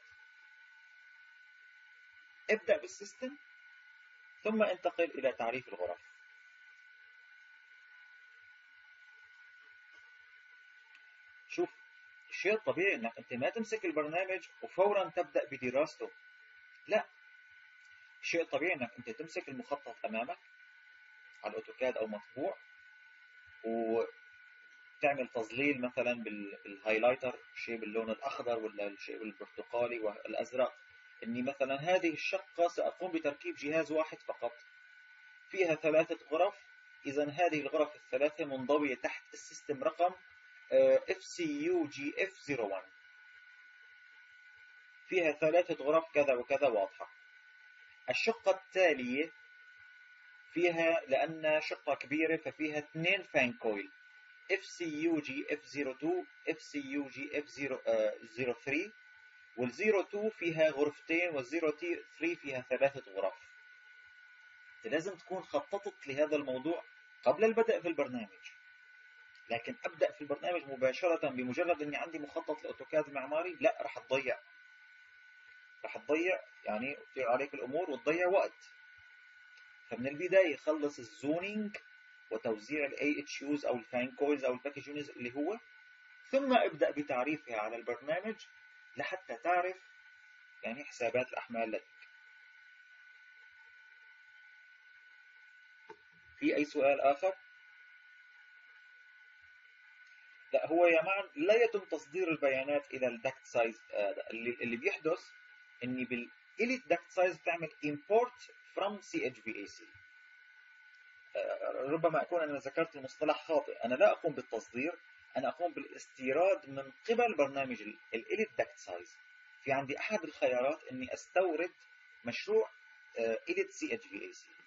ابدأ بالسيستم ثم انتقل الى تعريف الغرف. شوف، الشيء الطبيعي انك انت ما تمسك البرنامج وفورا تبدأ بدراسته، لا، الشيء الطبيعي انك انت تمسك المخطط امامك على الاوتوكاد او مطبوع، وتعمل تظليل مثلا بالهايلايتر، شيء باللون الاخضر ولا الشيء بالبرتقالي والازرق، اني مثلا هذه الشقة ساقوم بتركيب جهاز واحد فقط فيها 3 غرف، اذا هذه الغرف الثلاثة منضوية تحت السيستم رقم FCUGF01، فيها 3 غرف كذا وكذا واضحة. الشقة التالية فيها، لأن شقة كبيرة، ففيها 2 فان كويل FCUGF02 FCUGF03، وال02 فيها غرفتين، وال03 فيها 3 غرف. لازم تكون خططت لهذا الموضوع قبل البدء في البرنامج، لكن أبدأ في البرنامج مباشرة بمجرد أني عندي مخطط الأوتوكاد المعماري، لا، رح تضيع يعني تضيع عليك الأمور وتضيع وقت. فمن البداية خلص الزونينج وتوزيع ال AHUs أو الفان كويلز أو الباكج يونز اللي هو، ثم ابدأ بتعريفها على البرنامج لحتى تعرف يعني حسابات الأحمال لديك. في أي سؤال آخر؟ لا، هو يا معن لا يتم تصدير البيانات إلى الدكت سايز. اللي بيحدث إني بالإليت دكت سايز بتعمل import from CHVAC. ربما أكون أنا ذكرت المصطلح خاطئ، أنا لا أقوم بالتصدير، أنا أقوم بالاستيراد من قبل برنامج الإليت دكت سايز. في عندي أحد الخيارات إني أستورد مشروع إليت CHVAC،